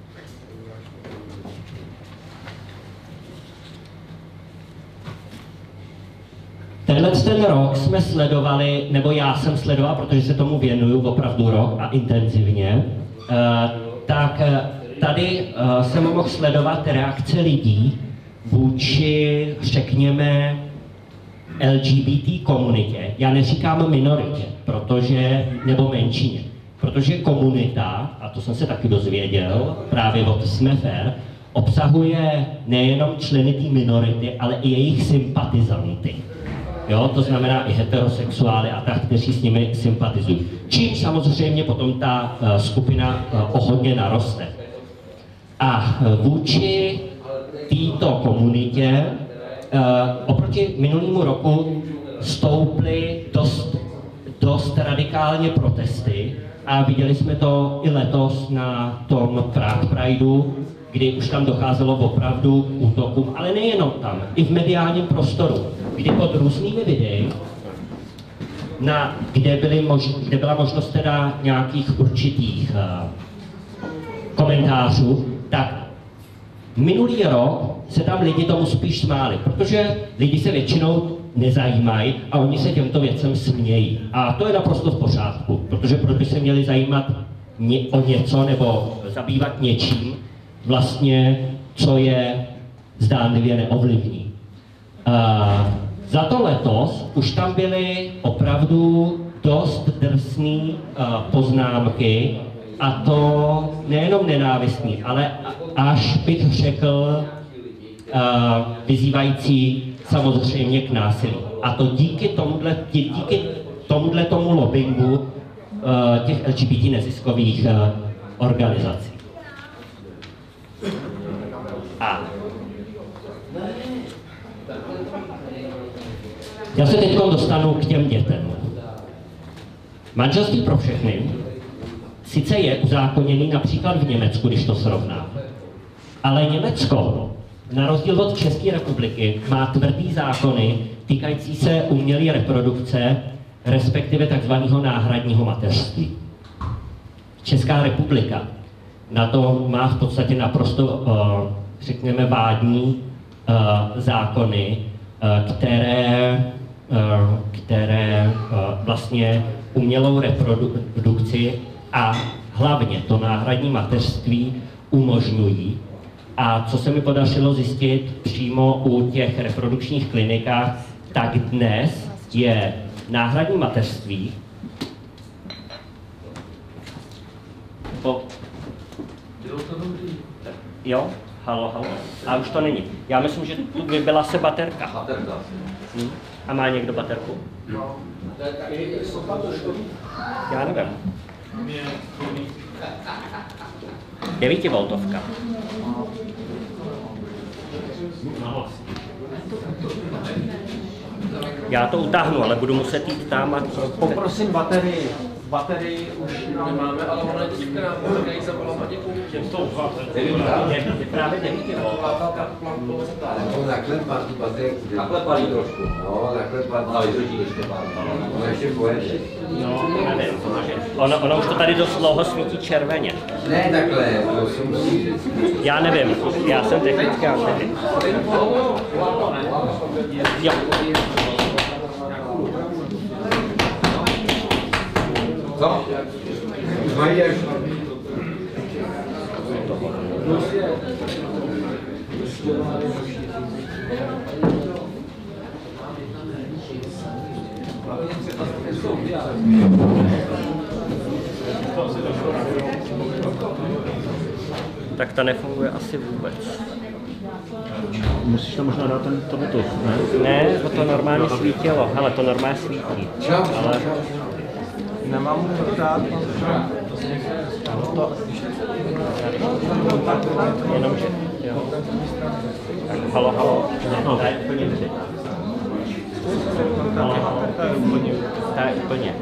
Tenhle ten rok jsme sledovali, nebo já jsem sledoval, protože se tomu věnuju opravdu rok a intenzivně, tak tady jsem mohl sledovat reakce lidí vůči, řekněme, L G B T komunitě. Já neříkám minoritě, protože, nebo menšině, protože komunita, a to jsem se taky dozvěděl právě od Smefer, obsahuje nejenom členy té minority, ale i jejich sympatizanty. Jo, to znamená i heterosexuály a tak, kteří s nimi sympatizují. Čím samozřejmě potom ta uh, skupina uh, o hodně naroste. A uh, vůči této komunitě uh, oproti minulému roku stouply dost, dost radikálně protesty a viděli jsme to i letos na tom Prague Prideu, kdy už tam docházelo opravdu k útokům, ale nejenom tam, i v mediálním prostoru, kdy pod různými videi, na, kde, byly mož, kde byla možnost teda nějakých určitých uh, komentářů, tak minulý rok se tam lidi tomu spíš smáli, protože lidi se většinou nezajímají a oni se těmto věcem smějí. A to je naprosto v pořádku, protože proč by se měli zajímat ně, o něco nebo zabývat něčím, vlastně, co je zdánlivě neovlivní. Uh, za to letos už tam byly opravdu dost drsné uh, poznámky a to nejenom nenávistný, ale až bych řekl uh, vyzývající samozřejmě k násilí. A to díky tomuhle, díky tomuhle tomu lobbingu uh, těch L G B T neziskových uh, organizací. A já se teď dostanu k těm dětem. Manželství pro všechny sice je uzákoněný například v Německu, když to srovná, ale Německo, na rozdíl od České republiky, má tvrdý zákony týkající se umělé reprodukce, respektive takzvaného náhradního mateřství. Česká republika na to má v podstatě naprosto, řekněme, vádní zákony, které, které vlastně umělou reprodukci a hlavně to náhradní mateřství umožňují. A co se mi podařilo zjistit přímo u těch reprodukčních klinikách, tak dnes je náhradní mateřství po... Jo? Halo, halo. A už to není. Já myslím, že tu vybila se baterka. Baterka. Hm? A má někdo baterku? No. Já nevím. devítivoltovka. Já to utáhnu, ale budu muset jít tam a... Poprosím baterii. Baterii už nemáme, ale ona je tisíckrát, možná jí zavolám a děkuju. Je právě devítivoltovka. Nebo naklepat tu baterku. Naklepají trošku. No, naklepat. Ale vyřadí ještě pár. No, ještě pojede. No, nevím, protože ono, ono už to tady dost dlouho svítí červeně. Ne takhle, to se musí říct. Já nevím, já jsem technický anteny. Jo. Co? Už mají až... Tak ta nefunguje asi vůbec. Musíš tam možná dát ten tomuto, ne? Ne, to normálně svítilo. Hele, to normálně svítí. Ale... Nemám to dát. To... Jenomže, jo. Tak, halo, halo. No, to je úplně vždy. Halo, halo. To je úplně.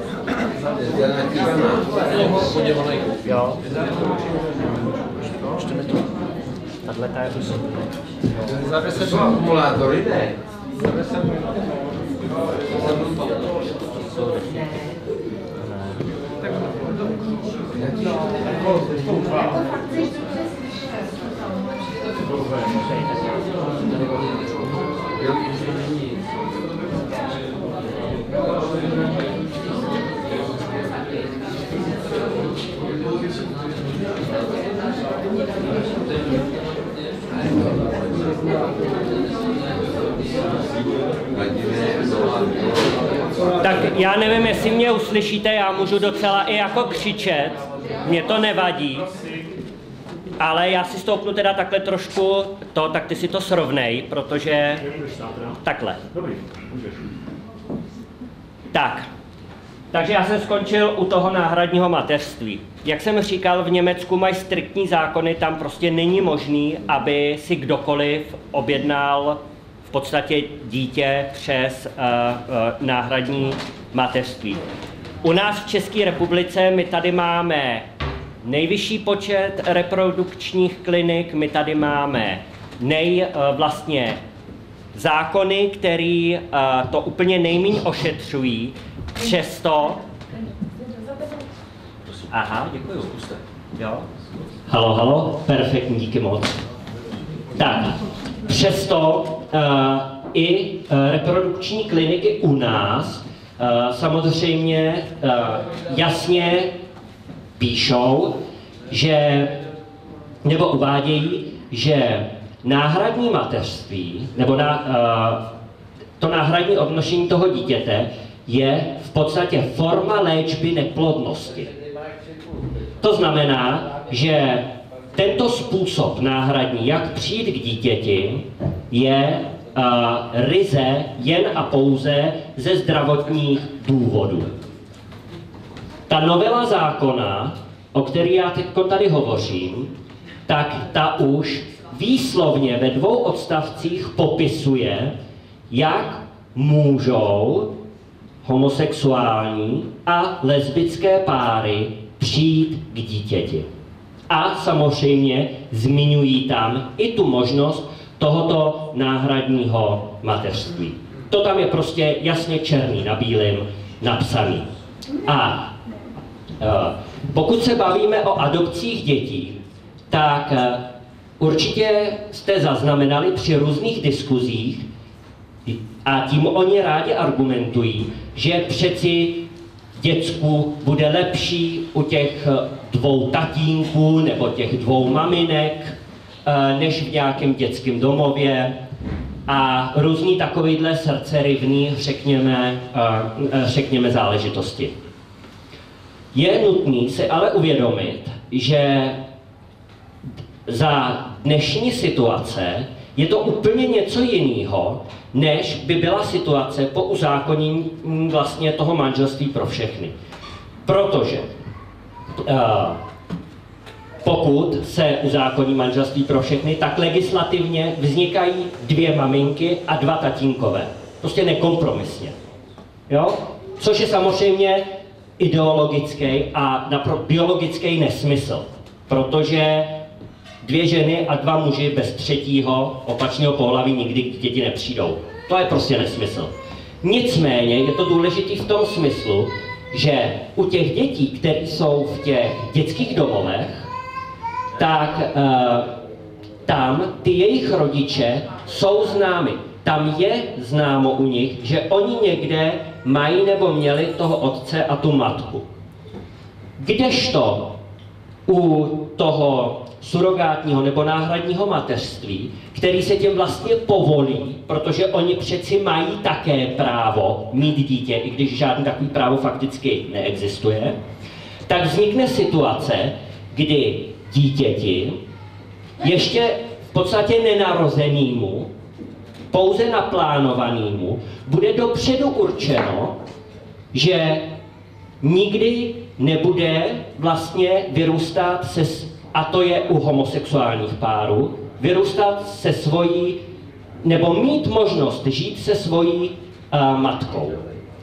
Jo. Tahle ta je už. Za deset akumulátory, ne? Za deset Tak já nevím, jestli mě uslyšíte, já můžu docela i jako křičet, mě to nevadí, ale já si stoupnu teda takhle trošku to, tak ty si to srovnej, protože takhle. Tak, takže já jsem skončil u toho náhradního mateřství. Jak jsem říkal, v Německu mají striktní zákony, tam prostě není možný, aby si kdokoliv objednal v podstatě dítě přes uh, uh, náhradní mateřství. U nás v České republice my tady máme nejvyšší počet reprodukčních klinik, my tady máme nej, uh, vlastně zákony, které uh, to úplně nejméně ošetřují, přesto... Aha, děkuju. Jo? Halo, halo, perfektní, díky moc. Tak, přesto uh, i uh, reprodukční kliniky u nás uh, samozřejmě uh, jasně píšou, že, nebo uvádějí, že náhradní mateřství, nebo na, uh, to náhradní odnošení toho dítěte je v podstatě forma léčby neplodnosti. To To znamená, že tento způsob náhradní, jak přijít k dítěti, je uh, ryze jen a pouze ze zdravotních důvodů. Ta novela zákona, o který já teď tady hovořím, tak ta už výslovně ve dvou odstavcích popisuje, jak můžou homosexuální a lesbické páry přijít k dítěti. A samozřejmě zmiňují tam i tu možnost tohoto náhradního mateřství. To tam je prostě jasně černý na bílém napsaný. A pokud se bavíme o adopcích dětí, tak určitě jste zaznamenali při různých diskuzích, a tím oni rádi argumentují, že přeci děcku bude lepší u těch dvou tatínků nebo těch dvou maminek, než v nějakém dětském domově. A různý takovýhle srdcerivný, řekněme, řekněme záležitosti. Je nutné si ale uvědomit, že za dnešní situace je to úplně něco jiného, než by byla situace po uzákonění vlastně toho manželství pro všechny. Protože uh, pokud se uzákoní manželství pro všechny, tak legislativně vznikají dvě maminky a dva tatínkové. Prostě nekompromisně. Jo? Což je samozřejmě ideologický a biologický nesmysl. Protože dvě ženy a dva muži bez třetího opačného pohlaví nikdy k děti nepřijdou. To je prostě nesmysl. Nicméně je to důležité v tom smyslu, že u těch dětí, které jsou v těch dětských domovech, tak e, tam ty jejich rodiče jsou známy. Tam je známo u nich, že oni někde mají nebo měli toho otce a tu matku. Kdežto u toho surogátního nebo náhradního mateřství, který se těm vlastně povolí, protože oni přeci mají také právo mít dítě, i když žádný takový právo fakticky neexistuje, tak vznikne situace, kdy dítěti, ještě v podstatě nenarozenému, pouze naplánovanému, bude dopředu určeno, že nikdy nebude vlastně vyrůstat se, a to je u homosexuálních párů, vyrůstat se svojí, nebo mít možnost žít se svojí uh, matkou.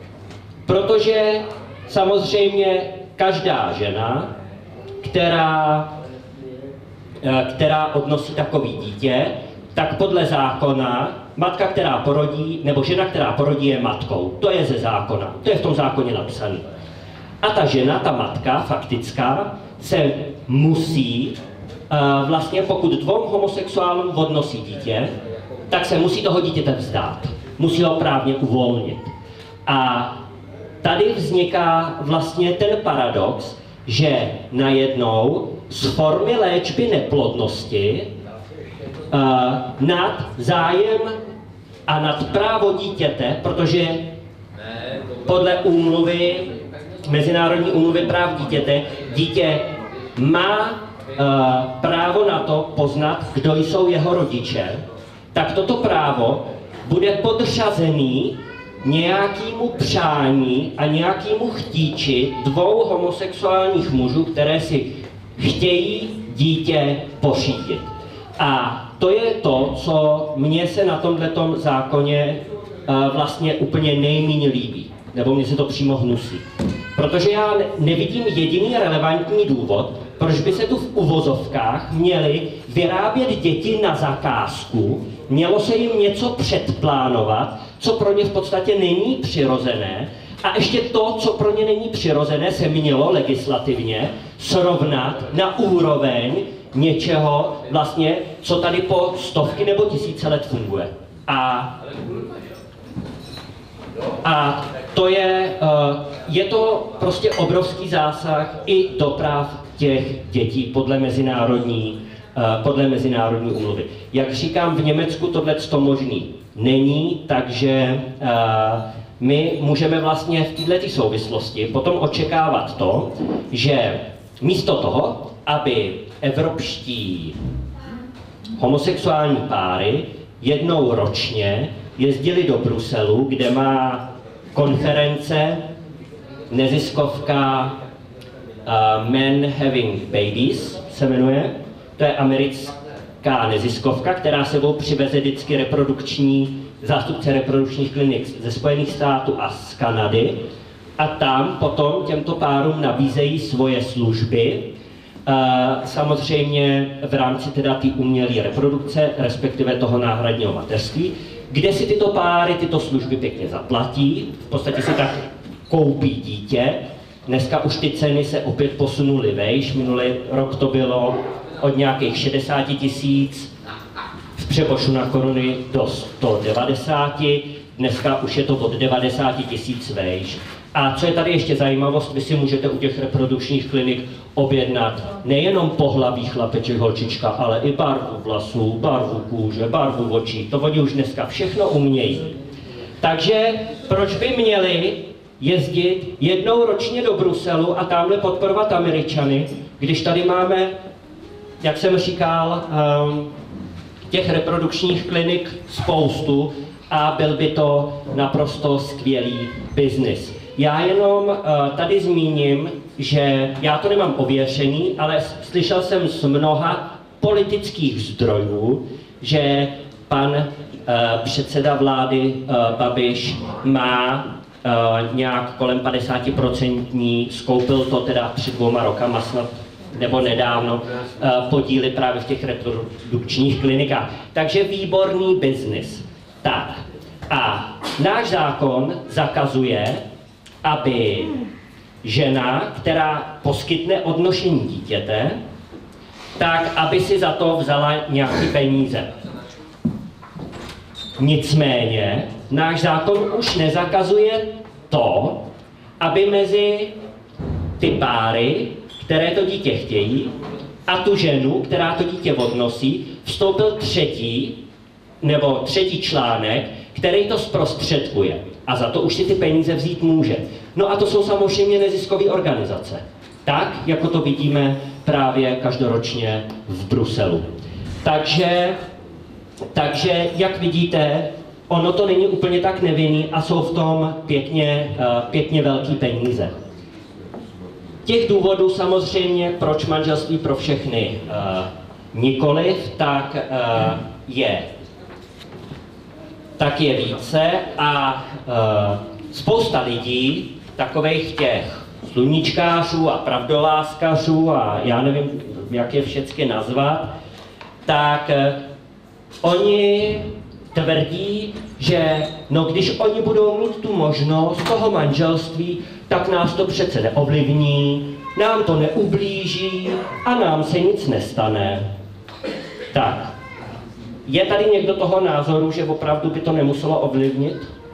Protože samozřejmě každá žena, která, uh, která odnosí takový dítě, tak podle zákona matka, která porodí, nebo žena, která porodí, je matkou. To je ze zákona, to je v tom zákoně napsané. A ta žena, ta matka faktická, se musí, uh, vlastně pokud dvou homosexuálům odnosí dítě, tak se musí toho dítěte vzdát. Musí ho právně uvolnit. A tady vzniká vlastně ten paradox, že najednou z formy léčby neplodnosti uh, nad zájem a nad právo dítěte, protože podle úmluvy, Mezinárodní úmluvy práv dítěte, dítě má uh, právo na to poznat, kdo jsou jeho rodiče, tak toto právo bude podřazený nějakému přání a nějakému chtíči dvou homosexuálních mužů, které si chtějí dítě pořídit. A to je to, co mně se na tomhletom zákoně uh, vlastně úplně nejméně líbí, nebo mně se to přímo hnusí. Protože já nevidím jediný relevantní důvod, proč by se tu v uvozovkách měly vyrábět děti na zakázku, mělo se jim něco předplánovat, co pro ně v podstatě není přirozené, a ještě to, co pro ně není přirozené, se mělo legislativně srovnat na úroveň něčeho, vlastně, co tady po stovky nebo tisíce let funguje. A A to je, je to prostě obrovský zásah i do práv těch dětí podle mezinárodní, podle mezinárodní úmluvy. Jak říkám, v Německu tohleto možný není, takže my můžeme vlastně v této souvislosti potom očekávat to, že místo toho, aby evropští homosexuální páry jednou ročně jezdili do Bruselu, kde má konference neziskovka uh, Men Having Babies, se jmenuje. To je americká neziskovka, která sebou přiveze vždycky reprodukční, zástupce reprodukčních klinik ze Spojených států a z Kanady. A tam potom těmto párům nabízejí svoje služby, samozřejmě v rámci teda té umělé reprodukce, respektive toho náhradního mateřství, kde si tyto páry tyto služby pěkně zaplatí, v podstatě si tak koupí dítě. Dneska už ty ceny se opět posunuly vejš, minulý rok to bylo od nějakých šedesáti tisíc v přepočtu na koruny do sto devadesát, dneska už je to od devadesáti tisíc vejš. A co je tady ještě zajímavost, vy si můžete u těch reprodukčních klinik objednat nejenom pohlaví chlapeček, holčička, ale i barvu vlasů, barvu kůže, barvu očí. To oni už dneska všechno umějí. Takže proč by měli jezdit jednou ročně do Bruselu a tamhle podporovat Američany, když tady máme, jak jsem říkal, těch reprodukčních klinik spoustu a byl by to naprosto skvělý biznis. Já jenom uh, tady zmíním, že já to nemám ověřený, ale slyšel jsem z mnoha politických zdrojů, že pan uh, předseda vlády uh, Babiš má uh, nějak kolem padesáti procent, skoupil to teda před dvouma rokama snad, nebo nedávno, uh, podíly právě v těch reprodukčních klinikách. Takže výborný biznis. Tak, a náš zákon zakazuje, aby žena, která poskytne odnošení dítěte, tak aby si za to vzala nějaké peníze. Nicméně náš zákon už nezakazuje to, aby mezi ty páry, které to dítě chtějí, a tu ženu, která to dítě odnosí, vstoupil třetí nebo třetí článek, který to zprostředkuje. A za to už si ty peníze vzít může. No a to jsou samozřejmě neziskové organizace. Tak, jako to vidíme právě každoročně v Bruselu. Takže, takže jak vidíte, ono to není úplně tak nevinný a jsou v tom pěkně, pěkně velký peníze. Těch důvodů samozřejmě, proč manželství pro všechny uh, nikoliv, tak uh, je tak je více a uh, spousta lidí, takových těch sluníčkářů a pravdoláskařů a já nevím, jak je všechny nazvat, tak uh, oni tvrdí, že no když oni budou mít tu možnost toho manželství, tak nás to přece neovlivní, nám to neublíží a nám se nic nestane. Tak. Je tady někdo toho názoru, že opravdu by to nemuselo ovlivnit?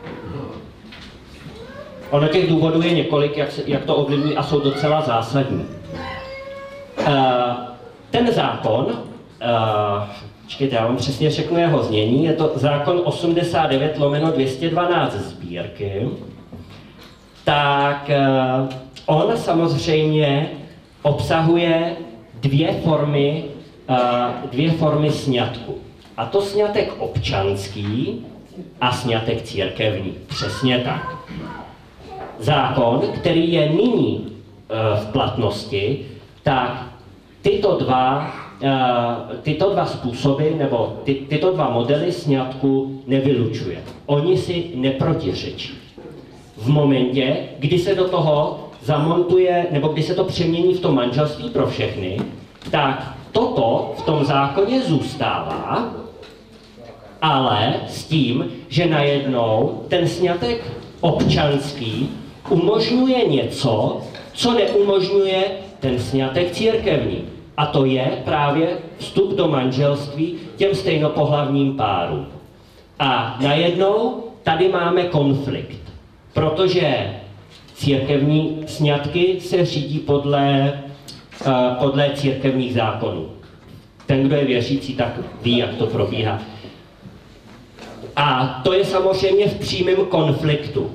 Ono těch důvodů je několik, jak, se, jak to ovlivní a jsou docela zásadní. Uh, ten zákon, uh, počkejte, já vám přesně řeknu jeho znění, je to zákon osmdesát devět lomeno dvě stě dvanáct sbírky, tak uh, on samozřejmě obsahuje dvě formy, uh, dvě formy sňatku. A to sňatek občanský a sňatek církevní. Přesně tak. Zákon, který je nyní e, v platnosti, tak tyto dva, e, tyto dva způsoby, nebo ty, tyto dva modely sňatku nevylučuje. Oni si neprotiřečí. V momentě, kdy se do toho zamontuje, nebo kdy se to přemění v to manželství pro všechny, tak toto v tom zákoně zůstává, ale s tím, že najednou ten sňatek občanský umožňuje něco, co neumožňuje ten sňatek církevní. A to je právě vstup do manželství těm stejnopohlavním párům. A najednou tady máme konflikt, protože církevní sňatky se řídí podle, uh, podle církevních zákonů. Ten, kdo je věřící, tak ví, jak to probíhá. A to je samozřejmě v přímém konfliktu.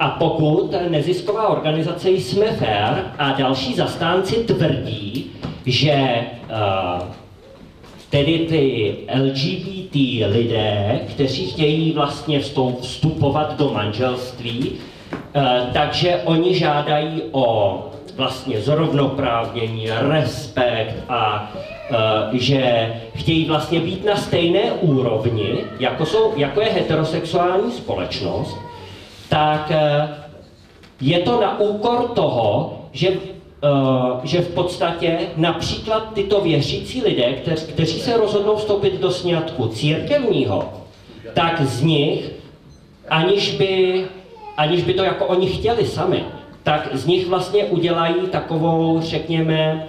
A pokud nezisková organizace Jsme Fair a další zastánci tvrdí, že uh, tedy ty L G B T lidé, kteří chtějí vlastně vstupovat do manželství, uh, takže oni žádají o vlastně zrovnoprávnění, respekt a uh, že chtějí vlastně být na stejné úrovni, jako, jsou, jako je heterosexuální společnost, tak uh, je to na úkor toho, že, uh, že v podstatě například tyto věřící lidé, kteř, kteří se rozhodnou vstoupit do sňatku církevního, tak z nich, aniž by, aniž by to jako oni chtěli sami, tak z nich vlastně udělají takovou, řekněme,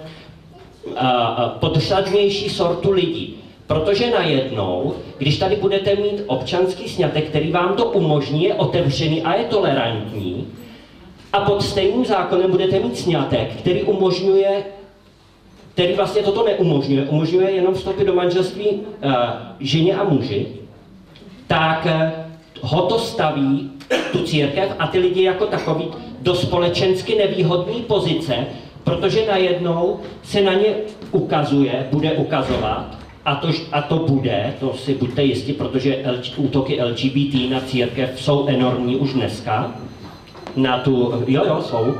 podřadnější sortu lidí. Protože najednou, když tady budete mít občanský sňatek, který vám to umožní, je otevřený a je tolerantní, a pod stejným zákonem budete mít sňatek, který umožňuje, který vlastně toto neumožňuje, umožňuje jenom vstoupit do manželství uh, ženě a muži, tak uh, ho to staví, tu církev a ty lidi jako takový, do společensky nevýhodné pozice, protože najednou se na ně ukazuje, bude ukazovat, a to, a to bude, to si buďte jistí, protože L, útoky L G B T na církev jsou enormní už dneska, na tu, jo jo, jsou,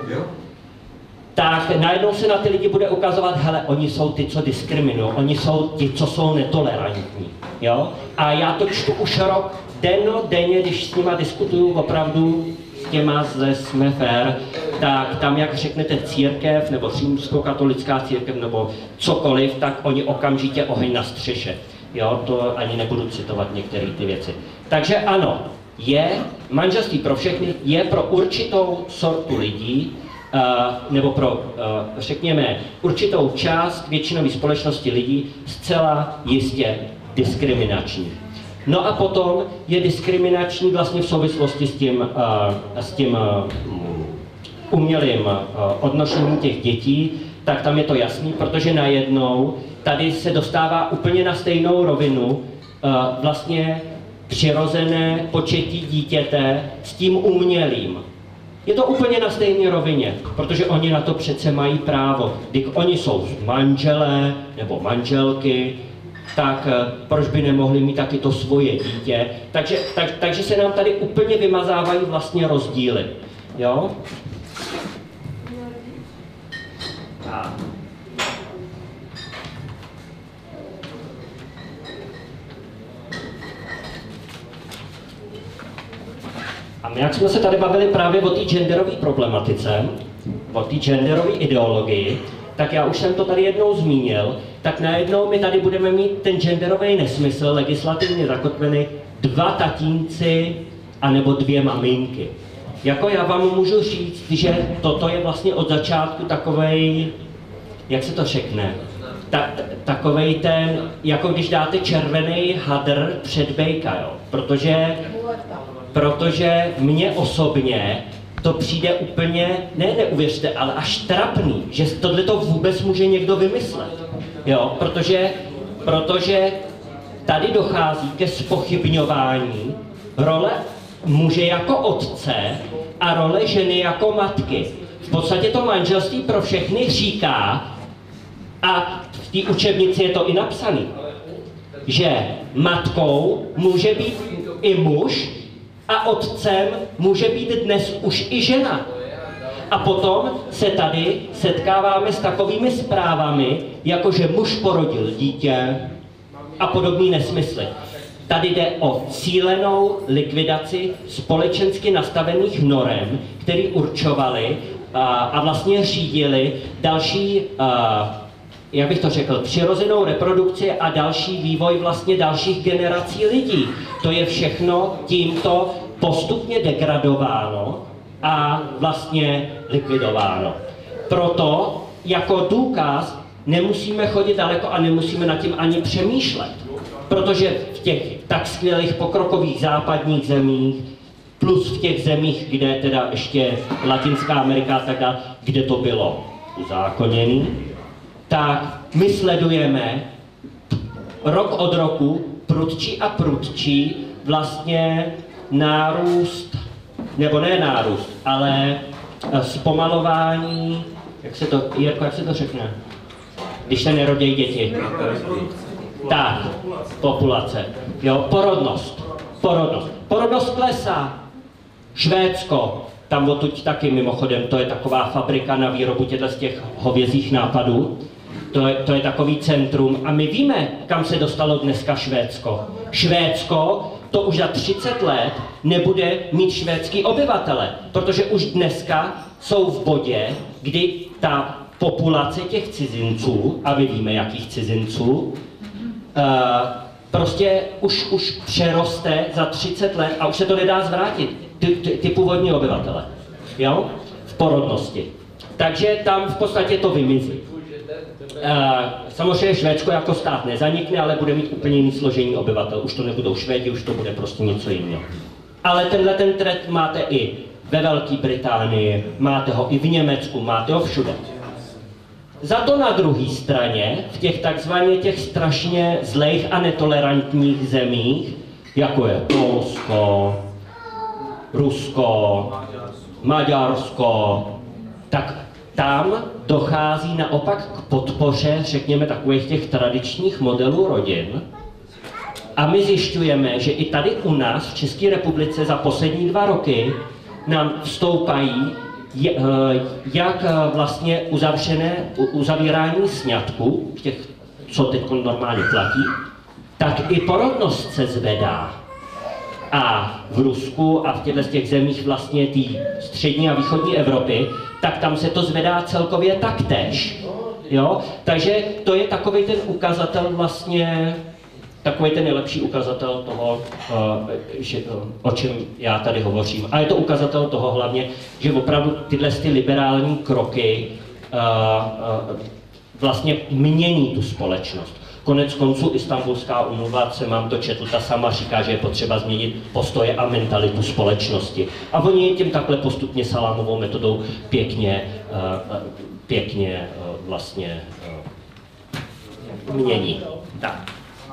tak najednou se na ty lidi bude ukazovat, hele, oni jsou ty, co diskriminují, oni jsou ti, co jsou netolerantní, jo, a já to čtu už rok, denno, denně, když s nima diskutuju opravdu s těma ze Jsme Fair, tak tam, jak řeknete církev, nebo římskokatolická církev, nebo cokoliv, tak oni okamžitě oheň na střeše. Jo, to ani nebudu citovat některé ty věci. Takže ano, je manželství pro všechny, je pro určitou sortu lidí, uh, nebo pro, uh, řekněme, určitou část většinové společnosti lidí zcela jistě diskriminační. No a potom je diskriminační vlastně v souvislosti s tím, uh, s tím uh, umělým uh, odnošením těch dětí, tak tam je to jasný, protože najednou tady se dostává úplně na stejnou rovinu uh, vlastně přirozené početí dítěte s tím umělým. Je to úplně na stejné rovině, protože oni na to přece mají právo. Když oni jsou manželé nebo manželky, tak proč by nemohli mít taky to svoje dítě. Takže, tak, takže se nám tady úplně vymazávají vlastně rozdíly. Jo? A. A my, jak jsme se tady bavili právě o té genderové problematice, o té genderové ideologii, tak já už jsem to tady jednou zmínil, tak najednou my tady budeme mít ten genderový nesmysl legislativně zakotvený dva tatínci anebo dvě maminky. Jako já vám můžu říct, že toto je vlastně od začátku takovej, jak se to řekne, ta, takovej ten, jako když dáte červený hadr před bejka, jo, protože, protože mně osobně to přijde úplně, ne neuvěřte, ale až trapný, že tohle to vůbec může někdo vymyslet. Jo, protože, protože tady dochází ke zpochybňování role muže jako otce a role ženy jako matky. V podstatě to manželství pro všechny říká, a v té učebnici je to i napsané, že matkou může být i muž a otcem může být dnes už i žena. A potom se tady setkáváme s takovými zprávami, jako že muž porodil dítě a podobný nesmysly. Tady jde o cílenou likvidaci společensky nastavených norem, které určovaly a, a vlastně řídily další, a, jak bych to řekl, přirozenou reprodukci a další vývoj vlastně dalších generací lidí. To je všechno tímto postupně degradováno a vlastně likvidováno. Proto jako důkaz nemusíme chodit daleko a nemusíme nad tím ani přemýšlet. Protože v těch tak skvělých pokrokových západních zemích, plus v těch zemích, kde teda ještě Latinská Amerika, tak dále, kde to bylo uzákoněné, tak my sledujeme rok od roku prudčí a prudčí vlastně nárůst nebo ne nárůst, ale zpomalování, jak se to, Jirko, jak se to řekne, když se nerodí děti. Tak, populace. Jo, porodnost. Porodnost. Porodnost klesá. Švédsko, tam odtud taky mimochodem, to je taková fabrika na výrobu těchto z těch hovězích nápadů. To je, to je takový centrum. A my víme, kam se dostalo dneska Švédsko. Švédsko to už za třicet let nebude mít švédský obyvatele, protože už dneska jsou v bodě, kdy ta populace těch cizinců, a my víme, jakých cizinců, uh, prostě už, už přeroste za třicet let a už se to nedá zvrátit. Ty, ty, ty původní obyvatele, jo, v porodnosti. Takže tam v podstatě to vymizí. Uh, samozřejmě Švédsko jako stát nezanikne, ale bude mít úplně jiný složení obyvatel. Už to nebudou Švédi, už to bude prostě něco jiného. Ale tenhle ten trend máte i ve Velké Británii, máte ho i v Německu, máte ho všude. Za to na druhé straně, v těch takzvaně těch strašně zlejch a netolerantních zemích, jako je Polsko, Rusko, Maďarsko, tak tam dochází naopak k podpoře, řekněme, takových těch tradičních modelů rodin. A my zjišťujeme, že i tady u nás v České republice za poslední dva roky nám vstoupají jak vlastně uzavřené, uzavírání sňatků, těch, co teď normálně platí, tak i porodnost se zvedá. A v Rusku a v těchto těch zemích vlastně té střední a východní Evropy, tak tam se to zvedá celkově taktéž. Jo? Takže to je takový ten ukazatel vlastně, takový ten nejlepší ukazatel toho, že, o čem já tady hovořím. A je to ukazatel toho hlavně, že opravdu tyhle ty liberální kroky vlastně mění tu společnost. Konec konců Istanbulská úmluva, se mám to četl, ta sama říká, že je potřeba změnit postoje a mentalitu společnosti. A oni tím takhle postupně salámovou metodou pěkně, pěkně vlastně mění. Tak.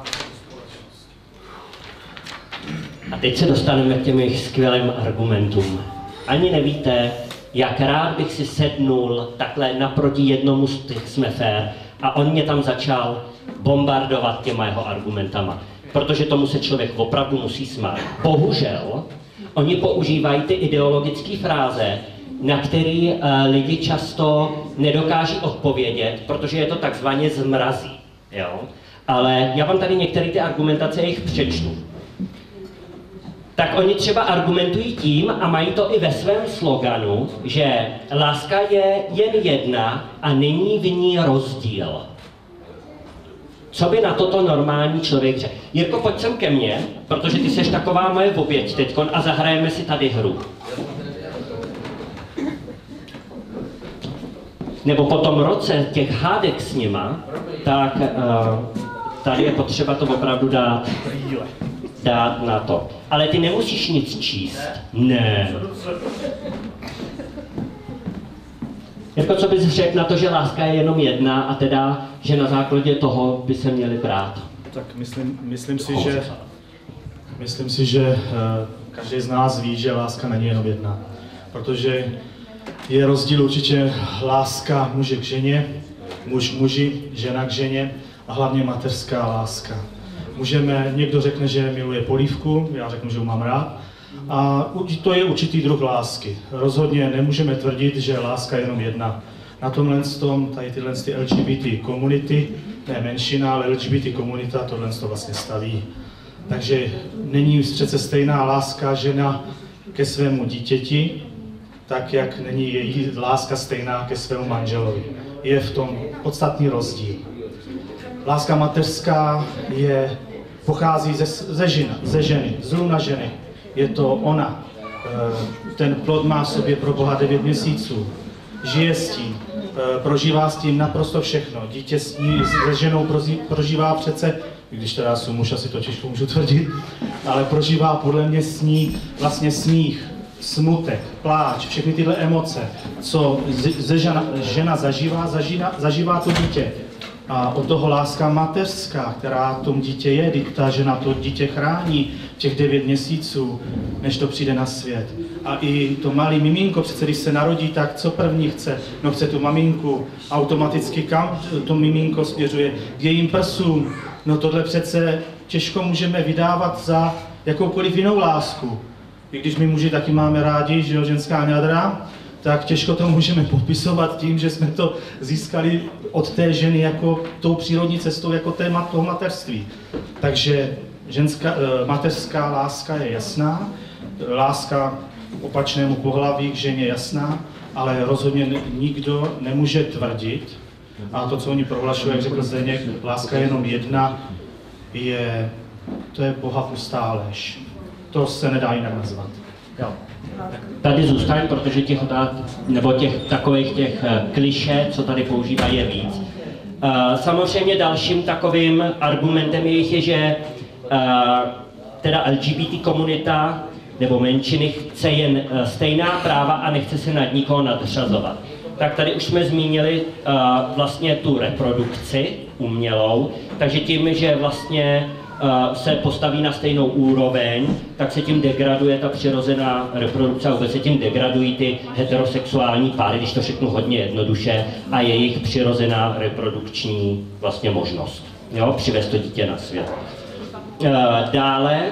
A teď se dostaneme k těm jejich skvělým argumentům. Ani nevíte, jak rád bych si sednul takhle naproti jednomu z těch jsme fér a on mě tam začal bombardovat těma jeho argumentama. Protože tomu se člověk opravdu musí smát. Bohužel, oni používají ty ideologické fráze, na který uh, lidi často nedokáží odpovědět, protože je to takzvaně zmrazí. Jo? Ale já vám tady některé ty argumentace jich přečtu. Tak oni třeba argumentují tím, a mají to i ve svém sloganu, že láska je jen jedna a není v ní rozdíl. Co by na toto normální člověk řekl? Jirko, pojď sem ke mně, protože ty seš taková moje oběť teďkon a zahrajeme si tady hru. Nebo po tom roce těch hádek s nima, tak uh, tady je potřeba to opravdu dát, dát na to. Ale ty nemusíš nic číst. Ne. Jako co bys řekl na to, že láska je jenom jedna a teda, že na základě toho by se měli brát? Tak myslím, myslím si, že, myslím si, že uh, každý z nás ví, že láska není jenom jedna. Protože je rozdíl určitě láska muže k ženě, muž k muži, žena k ženě a hlavně mateřská láska. Můžeme, někdo řekne, že miluje polívku, já řeknu, že ho mám rád. A to je určitý druh lásky. Rozhodně nemůžeme tvrdit, že láska je jenom jedna. Na tomhle tom, tady tyhle ty L G B T komunity, ne menšina, ale L G B T komunita tohle to vlastně staví. Takže není přece stejná láska žena ke svému dítěti, tak jak není její láska stejná ke svému manželovi. Je v tom podstatný rozdíl. Láska mateřská je, pochází ze, ze, žena, ze ženy, z luna ženy. Je to ona. Ten plod má v sobě pro Boha devět měsíců. Žije s tím, prožívá s tím naprosto všechno. Dítě s ní, se ženou prožívá přece, když teda jsem muž, asi to těžko můžu tvrdit, ale prožívá podle mě s ní vlastně smích, smutek, pláč, všechny tyhle emoce, co ze žena, žena zažívá, zažívá, zažívá to dítě. A od toho láska mateřská, která v tom dítě je, ta žena to dítě chrání těch devět měsíců, než to přijde na svět. A i to malé miminko, přece když se narodí, tak co první chce? No chce tu maminku, automaticky kam to miminko směřuje? K jejím prsům. No tohle přece těžko můžeme vydávat za jakoukoliv jinou lásku. I když my muži taky máme rádi, že jo, ženská jádra, tak těžko to můžeme popisovat tím, že jsme to získali od té ženy jako tou přírodní cestou, jako téma toho mateřství. Takže ženská, mateřská láska je jasná, láska opačnému pohlaví k ženě jasná, ale rozhodně nikdo nemůže tvrdit, a to, co oni prohlašují, jak řekl Zdeněk, láska je jenom jedna, je, to je Boha pustá lež. To se nedá jinak nazvat. Jo. Tady zůstaň, protože těch nebo těch takových těch klišé, co tady používají, je víc. Samozřejmě dalším takovým argumentem jejich je, že teda L G B T komunita nebo menšiny chce jen stejná práva a nechce se nad nikoho nadřazovat. Tak tady už jsme zmínili vlastně tu reprodukci umělou, takže tím, že vlastně se postaví na stejnou úroveň, tak se tím degraduje ta přirozená reprodukce a vůbec se tím degradují ty heterosexuální páry, když to řeknu hodně jednoduše, a jejich přirozená reprodukční vlastně možnost, jo, přivést to dítě na svět. Dále,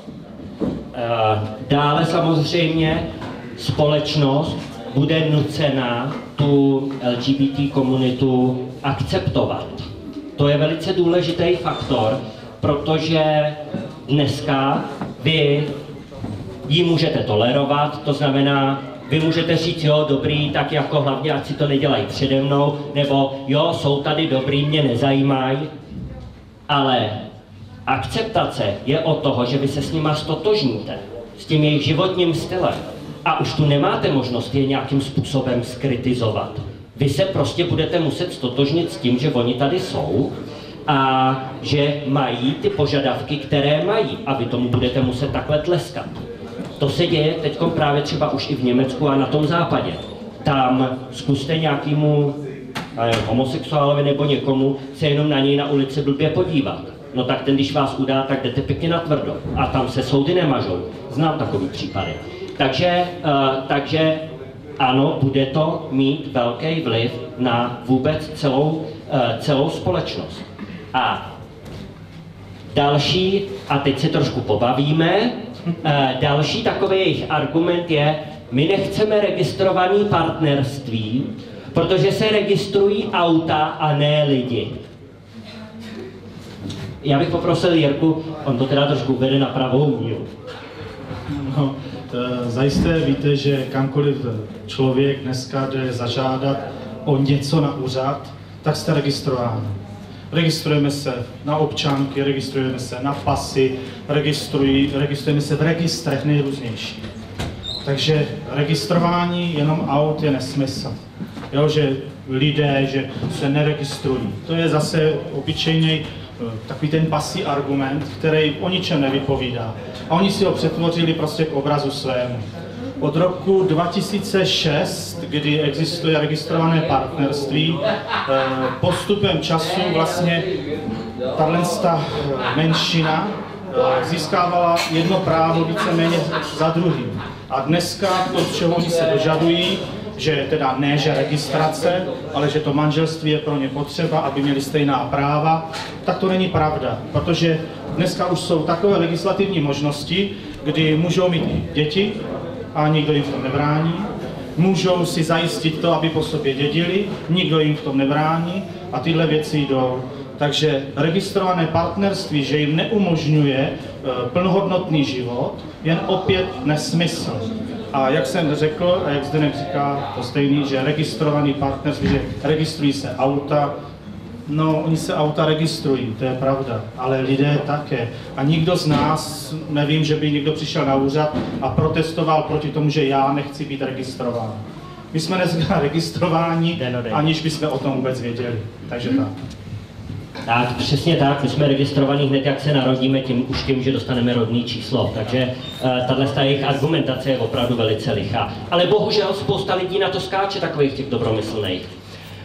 dále samozřejmě společnost bude nucena tu L G B T komunitu akceptovat. To je velice důležitý faktor, protože dneska vy ji můžete tolerovat, to znamená, vy můžete říct, jo, dobrý, tak jako hlavně, ať si to nedělají přede mnou, nebo jo, jsou tady dobrý, mě nezajímají, ale akceptace je od toho, že vy se s nima stotožníte, s tím jejich životním stylem a už tu nemáte možnost je nějakým způsobem skritizovat. Vy se prostě budete muset stotožnit s tím, že oni tady jsou, a že mají ty požadavky, které mají, a vy tomu budete muset takhle tleskat. To se děje teď právě třeba už i v Německu a na tom západě. Tam zkuste nějakému homosexuálovi nebo někomu se jenom na něj na ulici blbě podívat. No tak ten, když vás udá, tak jdete pěkně na tvrdo. A tam se soudy nemažou. Znám takový případy. Takže, uh, takže ano, bude to mít velký vliv na vůbec celou, uh, celou společnost. A další, a teď se trošku pobavíme, další takový jejich argument je, my nechceme registrované partnerství, protože se registrují auta a ne lidi. Já bych poprosil Jirku, on to teda trošku uvede na pravou míru. No, zajisté víte, že kamkoliv člověk dneska jde zažádat o něco na úřad, tak jste registrován. Registrujeme se na občanky, registrujeme se na pasy, registrují, registrujeme se v registrech nejrůznějších. Takže registrování jenom aut je nesmysl. Jo, že lidé, že se neregistrují. To je zase obyčejný takový ten pasí argument, který o ničem nevypovídá. A oni si ho přetvořili prostě k obrazu svému. Od roku dva tisíce šest, kdy existuje registrované partnerství, postupem času vlastně tato menšina získávala jedno právo víceméně za druhým. A dneska to, z čeho oni se dožadují, že teda ne, že registrace, ale že to manželství je pro ně potřeba, aby měli stejná práva, tak to není pravda, protože dneska už jsou takové legislativní možnosti, kdy můžou mít děti a nikdo jim v tom nebrání, můžou si zajistit to, aby po sobě dědili, nikdo jim v tom nebrání a tyhle věci jdou. Takže registrované partnerství, že jim neumožňuje plnohodnotný život, jen opět nesmysl. A jak jsem řekl, a jak Zdeněk říká, to stejný, že registrovaný partnerství, že registrují se auta, no oni se auta registrují, to je pravda, ale lidé také. A nikdo z nás, nevím, že by někdo přišel na úřad a protestoval proti tomu, že já nechci být registrován. My jsme dneska registrováni, aniž bychom o tom vůbec věděli, takže tak. Tak, přesně tak, my jsme registrovaní hned, jak se narodíme, tím už tím, že dostaneme rodný číslo, takže uh, tato jejich argumentace je opravdu velice lichá. Ale bohužel spousta lidí na to skáče, takových těch dobromyslných.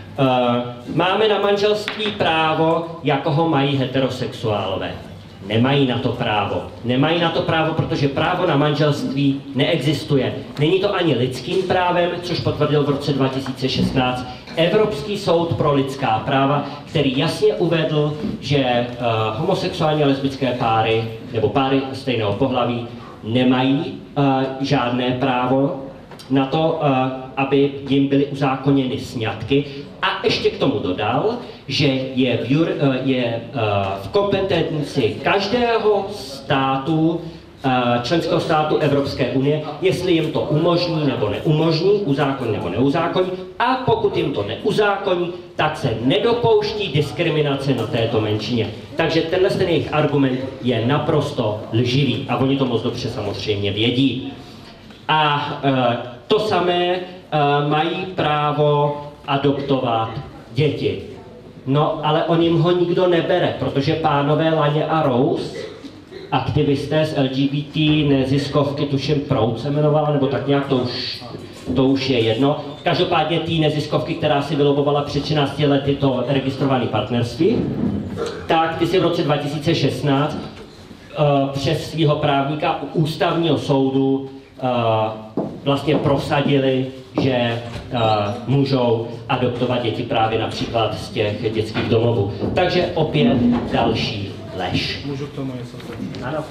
máme na manželství právo, jako ho mají heterosexuálové. Nemají na to právo. Nemají na to právo, protože právo na manželství neexistuje. Není to ani lidským právem, což potvrdil v roce dva tisíce šestnáct Evropský soud pro lidská práva, který jasně uvedl, že uh, homosexuální a lesbické páry nebo páry stejného pohlaví nemají uh, žádné právo na to, uh, aby jim byly uzákoněny sňatky. A ještě k tomu dodal, že je v, jur, uh, je, uh, v kompetenci každého státu, uh, členského státu Evropské unie, jestli jim to umožní nebo neumožní, uzákoní nebo neuzákoní, a pokud jim to neuzákoní, tak se nedopouští diskriminace na této menšině. Takže tenhle ten jejich argument je naprosto lživý a oni to moc dobře samozřejmě vědí. A uh, to samé uh, mají právo adoptovat děti. No, ale on jim ho nikdo nebere, protože pánové Laně a Rose, aktivisté z L G B T neziskovky, tuším Proud se jmenovala, nebo tak nějak, to už, to už je jedno. Každopádně té neziskovky, která si vylobovala před třinácti lety to registrované partnerství, tak ty si v roce dva tisíce šestnáct uh, přes svého právníka u ústavního soudu uh, vlastně prosadili, že uh, můžou adoptovat děti právě například z těch dětských domovů. Takže opět další lež. Můžu k tomu něco říct? Ano.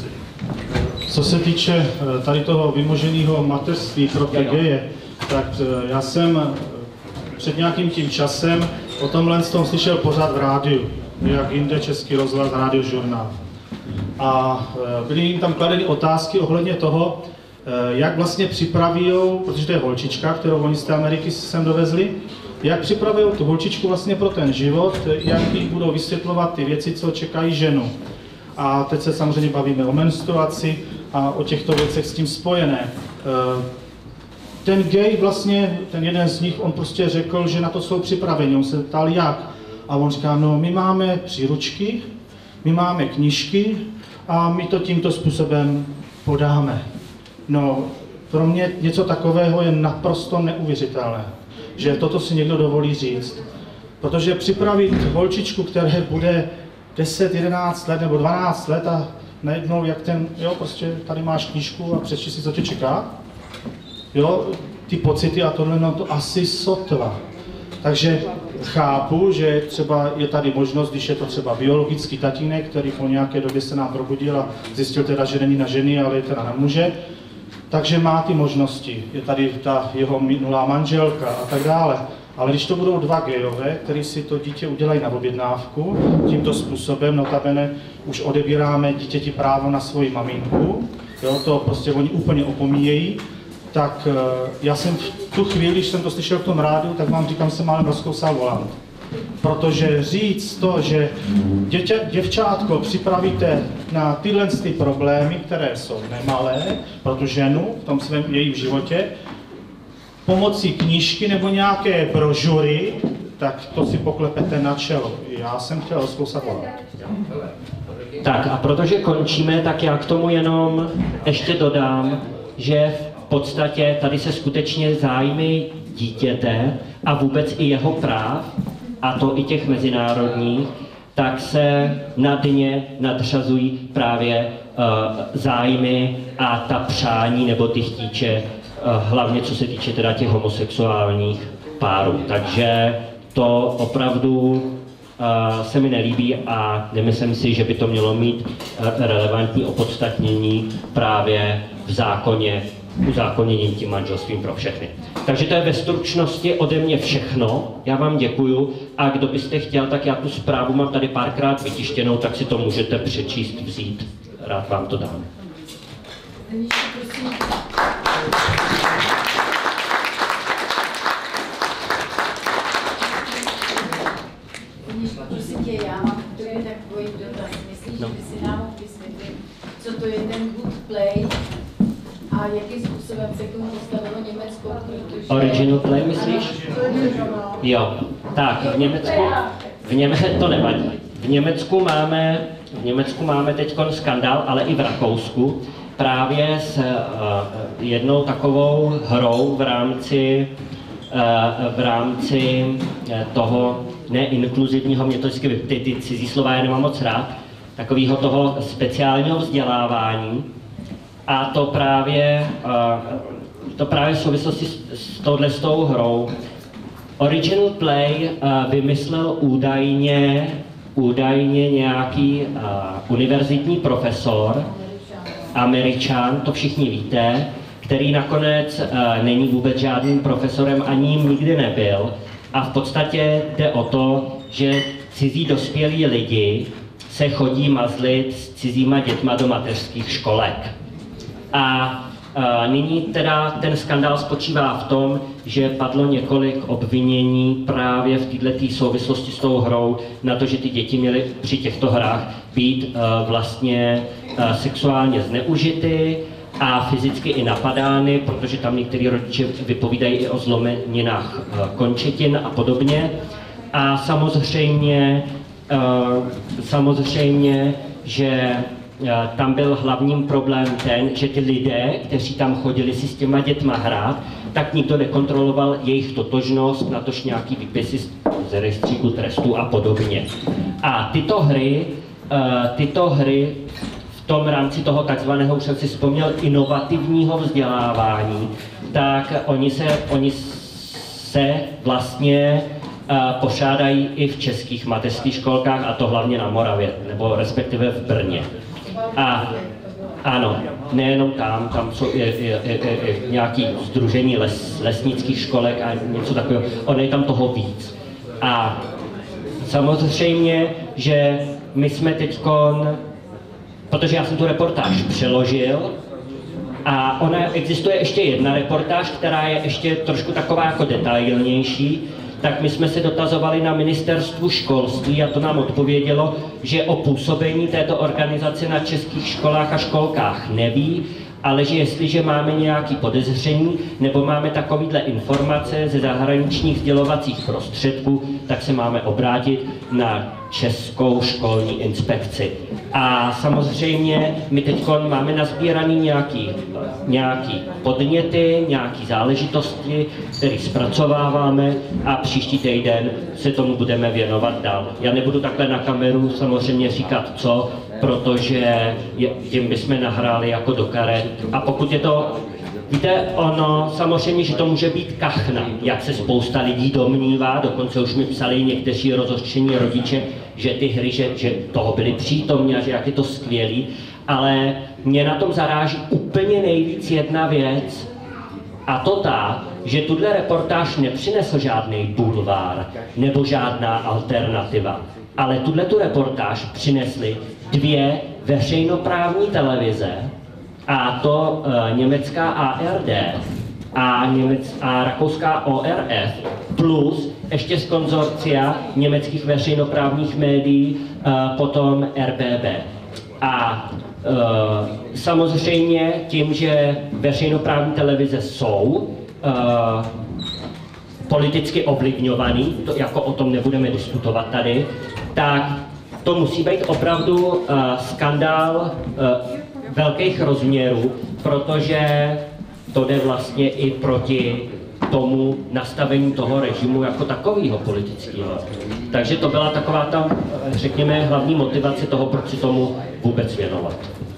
Co se týče tady toho vymoženého mateřství pro ty geje, tak já jsem před nějakým tím časem o tomhle tom slyšel pořád v rádiu, jak jinde Český rozhlas, Radiožurnál. A byly jim tam kladeny otázky ohledně toho, jak vlastně připraví, protože to je holčička, kterou oni z té Ameriky sem dovezli, jak připraví tu holčičku vlastně pro ten život, jak jí budou vysvětlovat ty věci, co čekají ženu. A teď se samozřejmě bavíme o menstruaci a o těchto věcech s tím spojené. Ten gay vlastně, ten jeden z nich, on prostě řekl, že na to jsou připraveni. On se ptal jak. A on říká, no my máme příručky, my máme knížky a my to tímto způsobem podáme. No, pro mě něco takového je naprosto neuvěřitelné, že toto si někdo dovolí říct. Protože připravit holčičku, které bude deset, jedenáct let nebo dvanáct let a najednou jak ten, jo, prostě tady máš knížku a přečti si, co tě čeká. Jo, ty pocity a tohle, no to asi sotva. Takže chápu, že třeba je tady možnost, když je to třeba biologický tatínek, který po nějaké době se nám probudil a zjistil teda, že není na ženy, ale teda na muže, takže má ty možnosti. Je tady ta jeho minulá manželka a tak dále. Ale když to budou dva gejové, kteří si to dítě udělají na objednávku, tímto způsobem, notabene už odebíráme dítěti právo na svoji maminku, jo, to prostě oni úplně opomíjejí, tak já jsem v tu chvíli, když jsem to slyšel v tom rádiu, tak vám říkám, jsem málem rozkousal volant. Protože říct to, že dětě, děvčátko připravíte na tyhle ty problémy, které jsou nemalé pro tu ženu v tom svém jejím životě, pomocí knížky nebo nějaké brožury, tak to si poklepete na čelo. Já jsem chtěl rozkousat volant. Tak a protože končíme, tak já k tomu jenom ještě dodám, že v podstatě tady se skutečně zájmy dítěte a vůbec i jeho práv, a to i těch mezinárodních, tak se na dně nadřazují právě uh, zájmy a ta přání nebo ty chtíče, uh, hlavně co se týče teda těch homosexuálních párů. Takže to opravdu uh, se mi nelíbí a nemyslím si, že by to mělo mít uh, relevantní opodstatnění právě v zákoně, uzákoněním tím manželstvím pro všechny. Takže to je ve stručnosti ode mě všechno. Já vám děkuju a kdo byste chtěl, tak já tu zprávu mám tady párkrát vytištěnou, tak si to můžete přečíst, vzít. Rád vám to dám. Prosím tě, já mám to je takový dotaz. Myslíš, no. že by si nám mohl vysvětlit, co to je ten good play a jakým způsobem se k tomu postavilo Německo? Protože... Original play, myslíš? Jo, tak v Německu, v Něme, to nevadí. V Německu máme, v Německu máme teď skandál, ale i v Rakousku, právě s uh, jednou takovou hrou v rámci v rámci toho neinkluzivního, mě to vždycky ty, ty cizí slova já nemám moc rád, takového toho speciálního vzdělávání. A to právě, to právě v souvislosti s touhle s tou hrou. Original Play vymyslel údajně, údajně nějaký univerzitní profesor, Američan, to všichni víte, který nakonec uh, není vůbec žádným profesorem, ani jim nikdy nebyl. A v podstatě jde o to, že cizí dospělí lidi se chodí mazlit s cizíma dětma do mateřských školek. A uh, nyní teda ten skandál spočívá v tom, že padlo několik obvinění právě v této souvislosti s tou hrou na to, že ty děti měly při těchto hrách být uh, vlastně uh, sexuálně zneužity a fyzicky i napadány, protože tam některý rodiče vypovídají i o zlomeninách končetin a podobně. A samozřejmě, samozřejmě, že tam byl hlavním problém ten, že ty lidé, kteří tam chodili si s těma dětma hrát, tak nikdo nekontroloval jejich totožnost, natož nějaký výpisy z rejstříku trestů a podobně. A tyto hry, tyto hry v tom rámci toho takzvaného, už jsem si vzpomněl, inovativního vzdělávání, tak oni se, oni se vlastně uh, pošádají i v českých mateřských školkách, a to hlavně na Moravě, nebo respektive v Brně. A ano, nejenom tam, tam jsou i, i, i, i nějaké sdružení les, lesnických školek a něco takového, ono je tam toho víc. A samozřejmě, že my jsme teďkon, protože já jsem tu reportáž přeložil a ona existuje ještě jedna reportáž, která je ještě trošku taková jako detailnější, tak my jsme se dotazovali na ministerstvu školství a to nám odpovědělo, že o působení této organizace na českých školách a školkách neví, ale že jestliže máme nějaké podezření nebo máme takovýhle informace ze zahraničních sdělovacích prostředků, tak se máme obrátit na Českou školní inspekci. A samozřejmě my teď máme nazbíraný nějaký, nějaký podněty, nějaké záležitosti, které zpracováváme a příští týden se tomu budeme věnovat dál. Já nebudu takhle na kameru samozřejmě říkat co, protože tím bychom nahráli jako do karet. A pokud je to, víte, ono samozřejmě, že to může být kachna, jak se spousta lidí domnívá, dokonce už mi psali někteří rozhořčení rodiče, že ty hry, že, že toho byli přítomní a že jak je to skvělý, ale mě na tom zaráží úplně nejvíc jedna věc, a to ta, že tuhle reportáž nepřinesl žádný bulvár nebo žádná alternativa, ale tuhle tu reportáž přinesly dvě veřejnoprávní televize, a to uh, německá A R D a, němec, a rakouská O R F, plus ještě z konzorcia německých veřejnoprávních médií, uh, potom R B B. A uh, samozřejmě tím, že veřejnoprávní televize jsou uh, politicky ovlivňovaný, to jako o tom nebudeme diskutovat tady, tak to musí být opravdu uh, skandál uh, velkých rozměrů, protože to jde vlastně i proti tomu nastavení toho režimu jako takového politického. Takže to byla taková ta, řekněme, hlavní motivace toho, proč si tomu vůbec věnovat.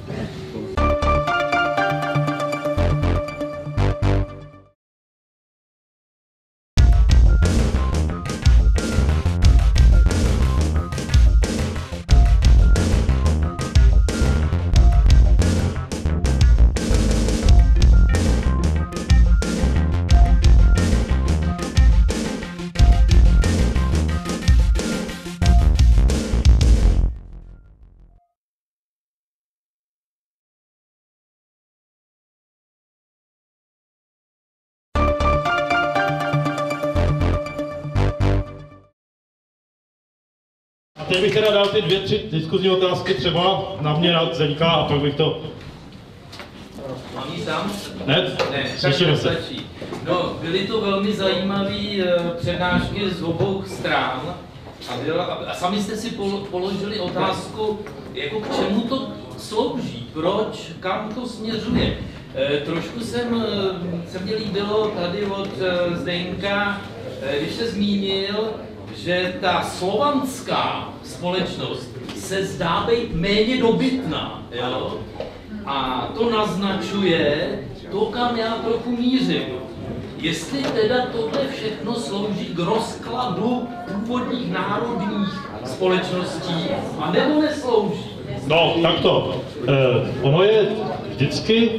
Teď bych teda dal ty dvě, tři diskuzní otázky třeba na mě, na Zeňka, a pak bych to... Mám jí sám? Ne? Ne, Slyšíme se. No, byly to velmi zajímavé přednášky z obou stran a, byla, a sami jste si položili otázku, jako k čemu to slouží, proč, kam to směřuje. Trošku jsem, se mně líbilo tady od Zdeňka, když se zmínil, že ta slovanská společnost se zdá být méně dobytná, jo? A to naznačuje to, kam já trochu mířím. Jestli teda tohle všechno slouží k rozkladu původních národních společností, a nebo neslouží? No, takto. Eh, ono je vždycky,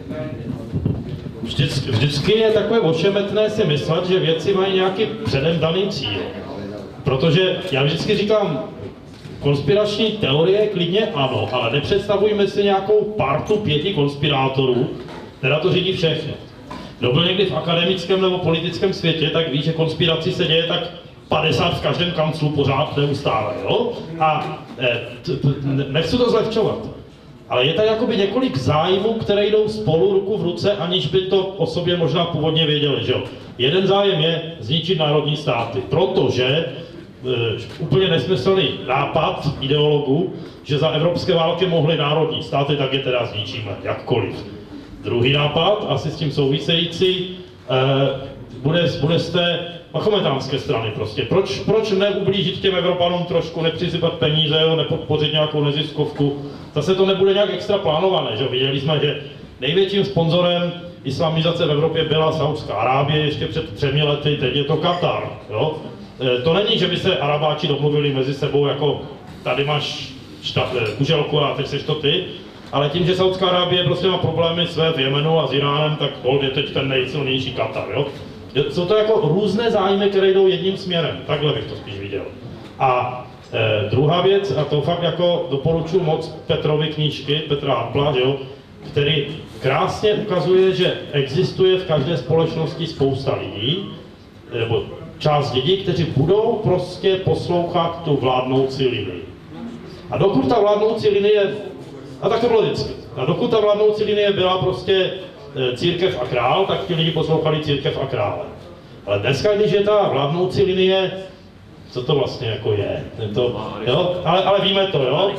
vždycky, vždycky je takové ošemetné si myslet, že věci mají nějaký předem daný cíl. Protože já vždycky říkám, konspirační teorie klidně ano, ale nepředstavujme si nějakou partu pěti konspirátorů, která to řídí všechno. Kdo byl někdy v akademickém nebo politickém světě, tak ví, že konspiraci se děje tak padesát v každém kanclu pořád neustále, jo? A e, t, t, nechci to zlehčovat, ale je tady jakoby několik zájmů, které jdou spolu ruku v ruce, aniž by to o sobě možná původně věděli, že jo? Jeden zájem je zničit národní státy, protože e, úplně nesmyslný nápad ideologů, že za evropské války mohly národní státy, tak je teda zničíme, jakkoliv. Druhý nápad, asi s tím související, e, bude, bude z té mahometánské strany prostě. Proč, proč neublížit těm Evropanům trošku, nepřisypat peníze, jo, nepodpořit nějakou neziskovku? Zase to nebude nějak extra plánované, že? Viděli jsme, že největším sponzorem islamizace v Evropě byla Saudská Arábie ještě před třemi lety, teď je to Katar, jo? E, to není, že by se Arabáči domluvili mezi sebou, jako tady máš šta, e, kuželku a teď seš to ty, ale tím, že Saudská Arábie prostě má problémy své v Jemenu a s Iránem, tak hold je teď ten nejsilnější Katar, jo? Jsou to jako různé zájmy, které jdou jedním směrem, takhle bych to spíš viděl. A e, druhá věc, a to fakt jako doporučuji moc Petrovy knížky, Petra Appla, jo, který krásně ukazuje, že existuje v každé společnosti spousta lidí, nebo část lidí, kteří budou prostě poslouchat tu vládnoucí linii. A dokud ta vládnoucí linie, a tak to bylo vždycky, a dokud ta vládnoucí linie byla prostě církev a král, tak ti lidi poslouchali církev a krále. Ale dneska, když je ta vládnoucí linie, co to vlastně jako je? To, jo? Ale, ale víme to, jo?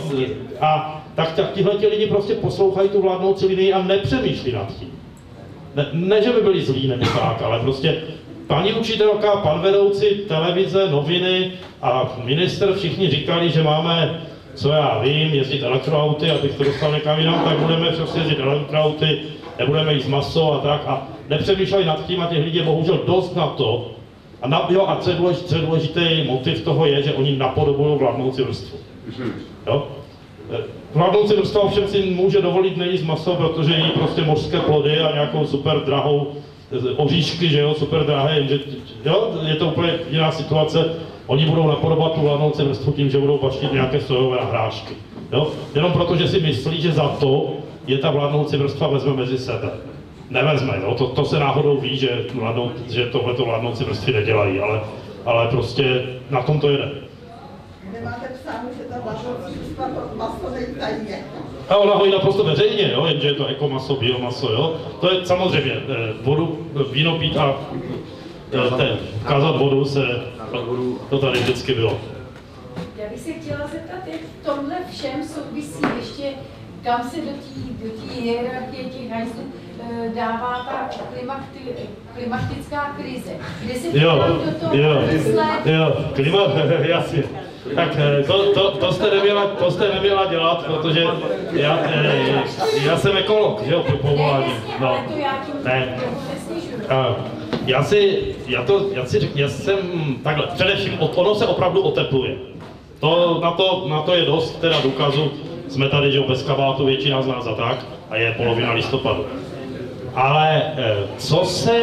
A tak, tak tihle ti lidi prostě poslouchají tu vládnoucí linii a nepřemýšlí nad tím. Ne, ne, že by byli zlí nebo tak, ale prostě paní učitelka, pan vedoucí televize, noviny a minister všichni říkali, že máme, co já vím, jezdit elektroauty, abych to dostal někam jinam, tak budeme prostě jezdit elektroauty, nebudeme jíst maso a tak, a nepřemýšleli nad tím, a těch lidí je bohužel dost na to. A, na, jo, a co je důležitý, důležitý motiv toho je, že oni napodobují vládnoucí vrstvu. Jo? Vládnoucí vrstva ovšem si může dovolit nejíst maso, protože jí prostě mořské plody a nějakou super drahou oříšky, že jo, super drahé, že, jo, je to úplně jiná situace. Oni budou napodobovat tu vládnoucí vrstvu tím, že budou baštit nějaké sojové nahrášky. Jo? Jenom proto, že si myslí, že za to je ta vládnoucí vrstva vezme mezi sebe. Nevezme, no, to, to se náhodou ví, že, vládnou, že tohleto vládnoucí vrstvy nedělají, ale, ale prostě na tom to jede. Nemáte psáno, že ta vládnoucí vrstva to maso nejí tajně. A ona ho jí naprosto veřejně, jo, jenže je to ekomaso, biomaso, jo. To je samozřejmě, vodu, víno pít a ten, kázat vodu se, to tady vždycky bylo. Já bych se chtěla zeptat, jak v tomhle všem souvisí ještě, kam se do té do hierarchie těch hajzlů e, dává ta klimakti, klimatická krize. Kde se jo, do toho jo, sled... jo, klima, jasně. Tak to, to, to, jste neměla, to jste neměla dělat, protože já, já jsem ekolog, že jo, pro povolání. No. Ale to já tím ne. Já si, já to, já si řeknu, já jsem, takhle, především, ono se opravdu otepluje. To, na, to, na to je dost teda důkazu, jsme tady, že bez kabátu většina z nás a tak, a je polovina listopadu. Ale co se,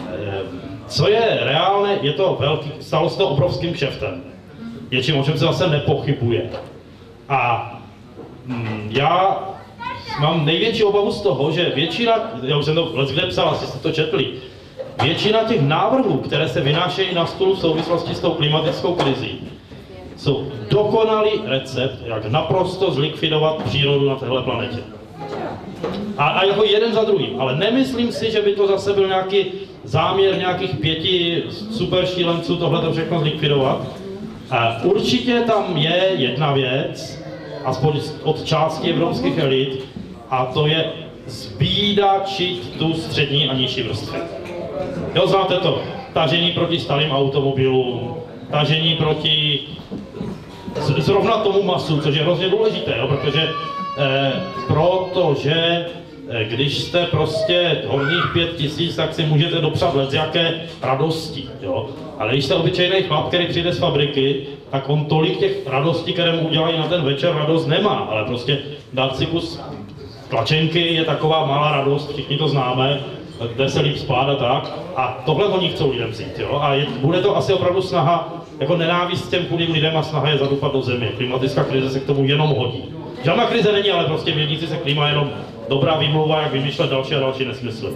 co je reálné, je to velký, stalo se to obrovským kšeftem. Něčím, o čem se zase nepochybuje. A mm, já mám největší obavu z toho, že většina, já už jsem to leckde psal, asi jste to četli, většina těch návrhů, které se vynášejí na stůl v souvislosti s tou klimatickou krizí, jsou dokonalý recept, jak naprosto zlikvidovat přírodu na téhle planetě. A, a jako jeden za druhým. Ale nemyslím si, že by to zase byl nějaký záměr nějakých pěti super šílenců tohleto všechno zlikvidovat. A určitě tam je jedna věc, aspoň od části evropských elit, a to je zbídačit tu střední a nižší vrstvy. Jo, znáte to, tažení proti starým automobilům, tažení proti zrovna tomu masu, což je hrozně důležité, jo, protože, eh, protože eh, když jste prostě horních pět tisíc, tak si můžete dopřát let z jaké radosti, jo. Ale když jste obyčejný chlap, který přijde z fabriky, tak on tolik těch radostí, které mu udělají na ten večer, radost nemá, ale prostě dát si kus tlačenky je taková malá radost, všichni to známe, jde se líp spát a tak. A tohle oni chcou lidem vzít, jo. A je, bude to asi opravdu snaha, jako nenávist těm chudým lidem a snaha je zadupat do země. Klimatická krize se k tomu jenom hodí. Žádná krize není, ale prostě vědíci se klima jenom dobrá výmluva, jak vymýšlet další a další nesmysly.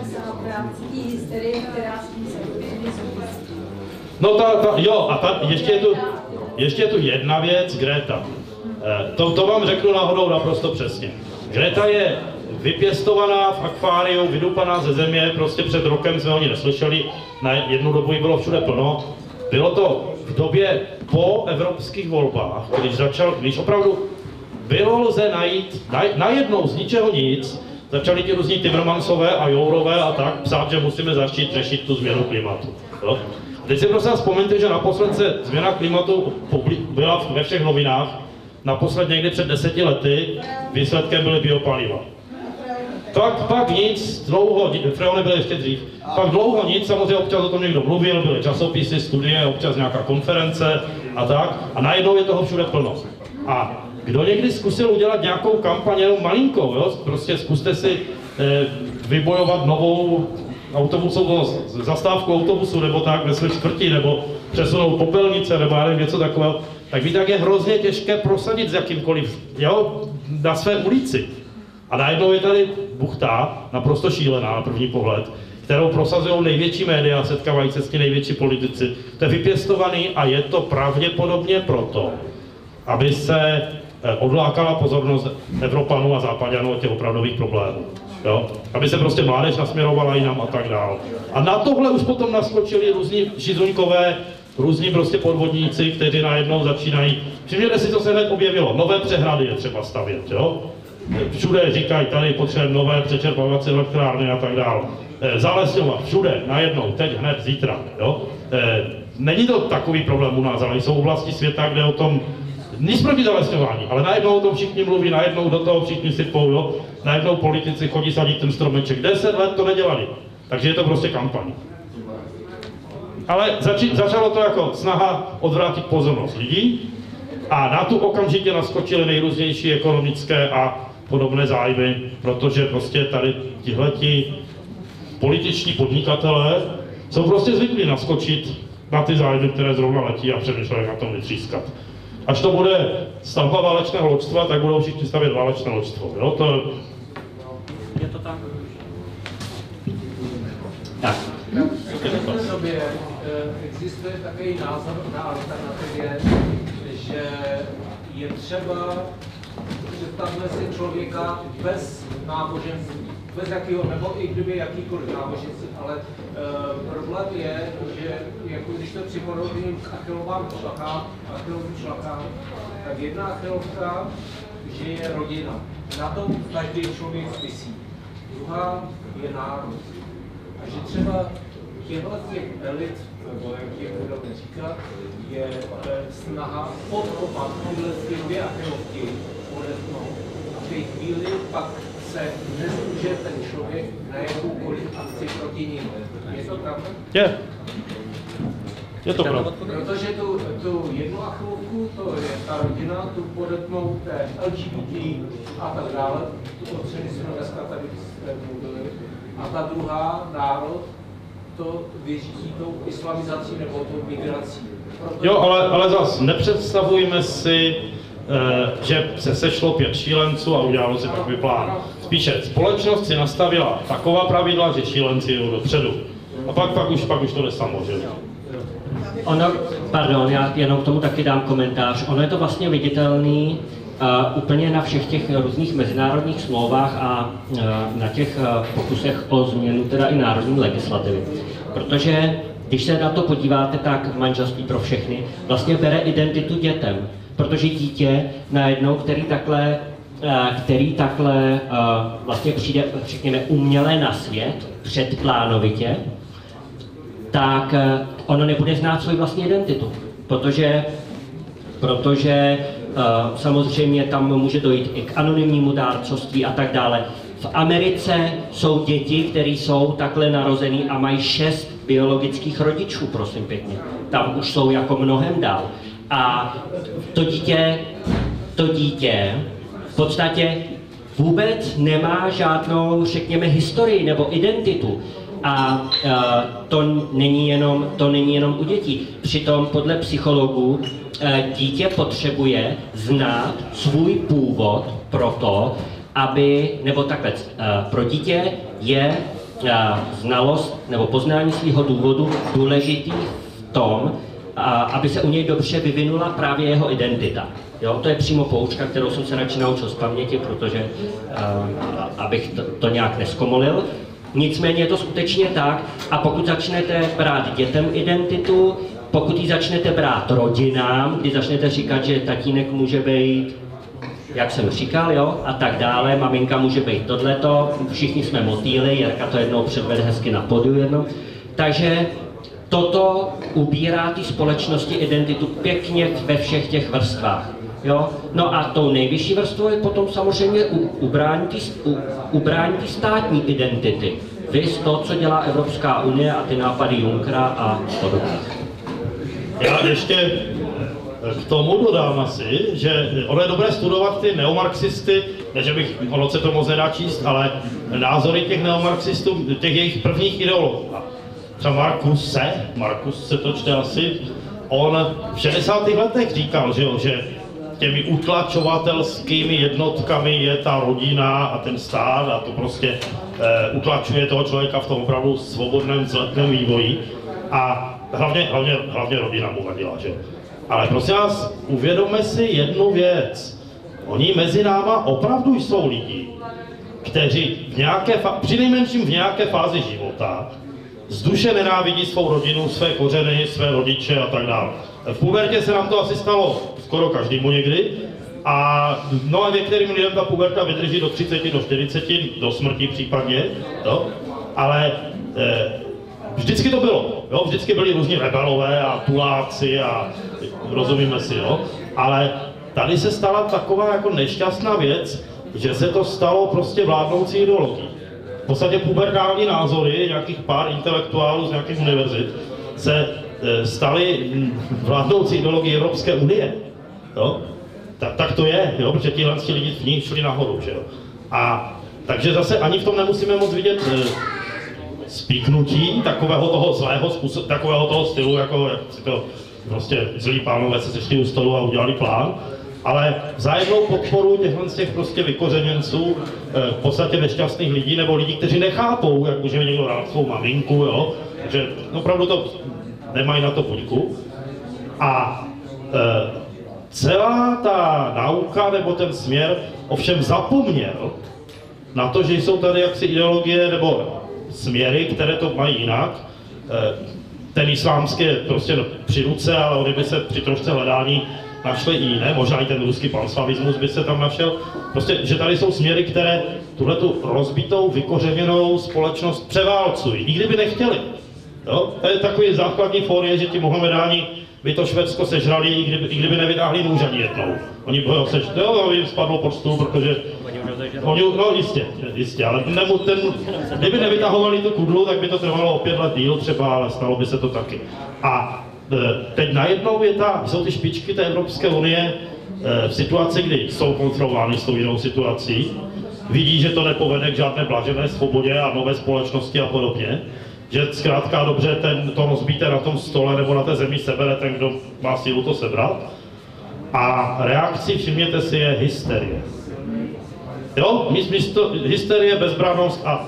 No ta, ta, jo, a ta, ještě, je tu, ještě je tu jedna věc, Greta. E, to, to vám řeknu náhodou naprosto přesně. Greta je vypěstovaná v akváriu, vydupaná ze země, prostě před rokem jsme o ní neslyšeli, na jednu dobu jí bylo všude plno. Bylo to v době po evropských volbách, když začal, když opravdu bylo lze najít, naj, najednou z ničeho nic, začali ti různí Timmermansové a Jourové a tak psát, že musíme začít řešit tu změnu klimatu. Jo? Teď si prosím vzpomeňte, že naposled se změna klimatu byla ve všech novinách, naposled někdy před deseti lety, výsledkem byly biopaliva. Pak, pak nic, dlouho, freony byly ještě dřív, pak dlouho nic, samozřejmě občas o tom někdo mluvil, byly časopisy, studie, občas nějaká konference a tak, a najednou je toho všude plno. A kdo někdy zkusil udělat nějakou kampaň jenom malinkou, jo? Prostě zkuste si eh, vybojovat novou autobusovou zastávku autobusu, nebo tak ve své čtvrti, nebo přesunout popelnice, nebo já nevím, něco takového, tak víte, tak je hrozně těžké prosadit s jakýmkoliv, jo, na své ulici. A najednou je tady buchta, naprosto šílená na první pohled, kterou prosazují největší média, setkávají se s tím největší politici. To je vypěstovaný a je to pravděpodobně proto, aby se odlákala pozornost Evropanů a Zápaďanů od těch opravdových problémů. Jo? Aby se prostě mládež nasměrovala jinam a tak dál. A na tohle už potom naskočili různí šizuňkové, různí prostě podvodníci, kteří najednou začínají. Všimněte si, co se hned objevilo. Nové přehrady je třeba stavět. Jo? Všude říkají, tady potřebujeme nové přečerpávací elektrárny a tak dál. Zalesňovat všude, najednou, teď, hned, zítra. Jo? Není to takový problém u nás, ale jsou oblasti světa, kde o tom nic proti zalesňování, ale najednou o tom všichni mluví, najednou do toho všichni sypou, jo? Najednou politici chodí sadit ten stromeček. Deset let to nedělali, takže je to prostě kampaň. Ale zači, začalo to jako snaha odvrátit pozornost lidí a na tu okamžitě naskočily nejrůznější ekonomické a podobné zájmy, protože prostě tady tihleti političní podnikatelé jsou prostě zvyklí naskočit na ty zájmy, které zrovna letí a přemýšlejí na tom vytřískat. Až to bude stavba válečného loďstva, tak budou všichni stavět válečné loďstvo. Jo? To... Je to tak? Tak. V té době existuje takový názor na alternativě, že je třeba představme si člověka bez náboženství, bez jakýho, nebo i kdyby jakýkoliv náboženství, ale e, problém je, že jako když to připodobním k achilovým šlakám, achilovým šlakám, tak jedna achilovka, že je rodina. Na tom každý člověk visí. Druhá je národ. A že třeba těchto těch elit, nebo jak je budeme říkat, je e, snaha podkopat tyhle dvě achilovky odetnout. A v té chvíli pak se nezmůže ten člověk na jakoukoliv akci proti ním. Je to pravda? Je. Je to pravda. Protože tu, tu jednu achilovku, to je ta rodina, tu podetnou té L G B T a tak dále, tu oceny jsme dneska tady mluvili. A ta druhá, národ, to vyřídí tou islamizací nebo tou migrací. Protože... Jo, ale, ale zase nepředstavujme si, že se sešlo pět šílenců a udělalo si takový plán. Spíše společnost si nastavila taková pravidla, že šílenci jdou dopředu. A pak, pak, už, pak už to jde samo, že? Ono, pardon, já jenom k tomu taky dám komentář. Ono je to vlastně viditelný uh, úplně na všech těch různých mezinárodních smlouvách a uh, na těch uh, pokusech o změnu teda i národní legislativy. Protože když se na to podíváte, tak manželství pro všechny vlastně bere identitu dětem. Protože dítě najednou, který takhle který takhle vlastně přijde, řekněme, uměle na svět, předplánovitě, tak ono nebude znát svou vlastní identitu, protože, protože samozřejmě tam může dojít i k anonymnímu dárcovství a tak dále. V Americe jsou děti, které jsou takhle narozený a mají šest biologických rodičů, prosím pěkně. Tam už jsou jako mnohem dál. A to dítě, to dítě v podstatě vůbec nemá žádnou, řekněme, historii nebo identitu. A uh, to, není jenom, to není jenom u dětí. Přitom podle psychologů uh, dítě potřebuje znát svůj původ proto, aby, nebo takhle, uh, pro dítě je uh, znalost nebo poznání svého důvodu důležitý v tom, a aby se u něj dobře vyvinula právě jeho identita. Jo, to je přímo poučka, kterou jsem se radši naučil z paměti, protože uh, abych to, to nějak neskomolil. Nicméně je to skutečně tak, a pokud začnete brát dětem identitu, pokud ji začnete brát rodinám, kdy začnete říkat, že tatínek může být, jak jsem říkal, jo, a tak dále, maminka může být tohleto, všichni jsme motýly, Jirka to jednou předvede hezky na podiu jednou, takže toto ubírá té společnosti identitu pěkně ve všech těch vrstvách. Jo? No a tou nejvyšší vrstvou je potom samozřejmě ubrání té státní identity. Viz to, co dělá Evropská unie a ty nápady Junckera a podobně. Já ještě k tomu dodám asi, že ono je dobré studovat ty neomarxisty, ne že bych, ono se to moc nedá číst, ale názory těch neomarxistů, těch jejich prvních ideologů. Třeba Markus se, Markus se to čte asi, on v šedesátých letech říkal, že, jo, že těmi utlačovatelskými jednotkami je ta rodina a ten stát a to prostě e, utlačuje toho člověka v tom opravdu svobodném vzletném vývoji a hlavně, hlavně, hlavně rodina mu vadila, že? Ale prosím vás, uvědomme si jednu věc. Oni mezi náma opravdu jsou lidi, kteří v nějaké, přinejmenším v nějaké fázi života z duše nenávidí svou rodinu, své kořeny, své rodiče a tak dále. V pubertě se nám to asi stalo skoro každému někdy. A no a některým lidem ta puberta vydrží do třiceti, do čtyřiceti, do smrti případně. Jo? Ale eh, vždycky to bylo. Jo? Vždycky byli různí rebelové a tuláci a rozumíme si, jo? Ale tady se stala taková jako nešťastná věc, že se to stalo prostě vládnoucí ideologií. V podstatě pubertální názory nějakých pár intelektuálů z nějakých univerzit se e, staly vládnoucí ideologií Evropské unie. Jo? Tak, tak to je, jo? Protože tihle lidi v ní šli nahoru. Že jo? A takže zase ani v tom nemusíme moc vidět e, spíknutí takového toho zlého způsobu, takového toho stylu, jako jak si to prostě zlí pánové se sešli u stolu a udělali plán. Ale vzájemnou podporu těchto z těch prostě vykořeněnců, v podstatě nešťastných lidí, nebo lidí, kteří nechápou, jak může někdo rád svou maminku, jo, že opravdu to nemají na to buňku. A e, celá ta nauka nebo ten směr ovšem zapomněl na to, že jsou tady jaksi ideologie nebo směry, které to mají jinak. E, ten islámský je prostě při ruce, ale oni by se při trošce hledání našli i jiné, možná i ten ruský panslavismus by se tam našel. Prostě, že tady jsou směry, které tuhletu rozbitou, vykořeněnou společnost převálcují, i kdyby nechtěli. Jo? To je takový základní fórie, že ti Mohamedáni by to Švédsko sežrali, i kdyby, i kdyby nevytáhli nůž ani jednou. Oni by ho sežrali, jo, jim spadlo pod stůl, protože oni, no jistě, jistě, ale nemu, ten, kdyby nevytahovali tu kudlu, tak by to trvalo o pět let díl třeba, ale stalo by se to taky. A teď najednou je ta, jsou ty špičky té Evropské unie v situaci, kdy jsou kontrolovány s tou jinou situací, vidí, že to nepovede k žádné blažené svobodě a nové společnosti a podobně, že zkrátka dobře ten, to rozbíte na tom stole nebo na té zemi sebere ten, kdo má sílu to sebrat. A reakcí, všimněte si, je hysterie. Jo, místo hysterie, bezbrannost a,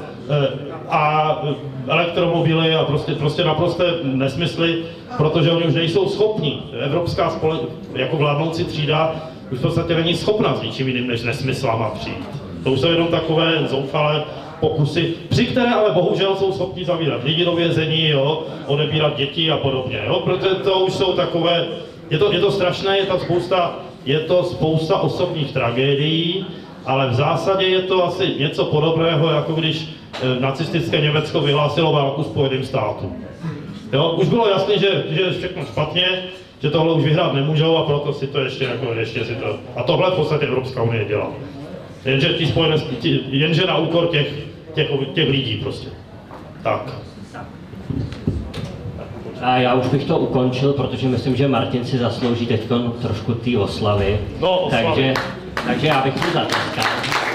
a elektromobily a prostě, prostě naprosté nesmysly, protože oni už nejsou schopni. Evropská spole, jako vládnoucí třída už v podstatě není schopna s ničím jiným než nesmyslama přijít. To už jsou jenom takové zoufalé pokusy, při které ale bohužel jsou schopni zavírat lidi do vězení, jo, odebírat děti a podobně, jo, protože to už jsou takové, je to, je to strašné, je to spousta, je to spousta osobních tragédií, ale v zásadě je to asi něco podobného, jako když nacistické Německo vyhlásilo válku Spojeným státům. Jo, už bylo jasné, že, že je všechno špatně, že tohle už vyhrát nemůžou a proto si to ještě, jako, ještě si to... A tohle v podstatě Evropská unie dělá. Jenže, tí spojené, tí, jenže na úkor těch, těch, těch lidí prostě. Tak. A já už bych to ukončil, protože myslím, že Martin si zaslouží teď trošku té oslavy. No, oslavy. Takže, takže já bych mu zatleskal.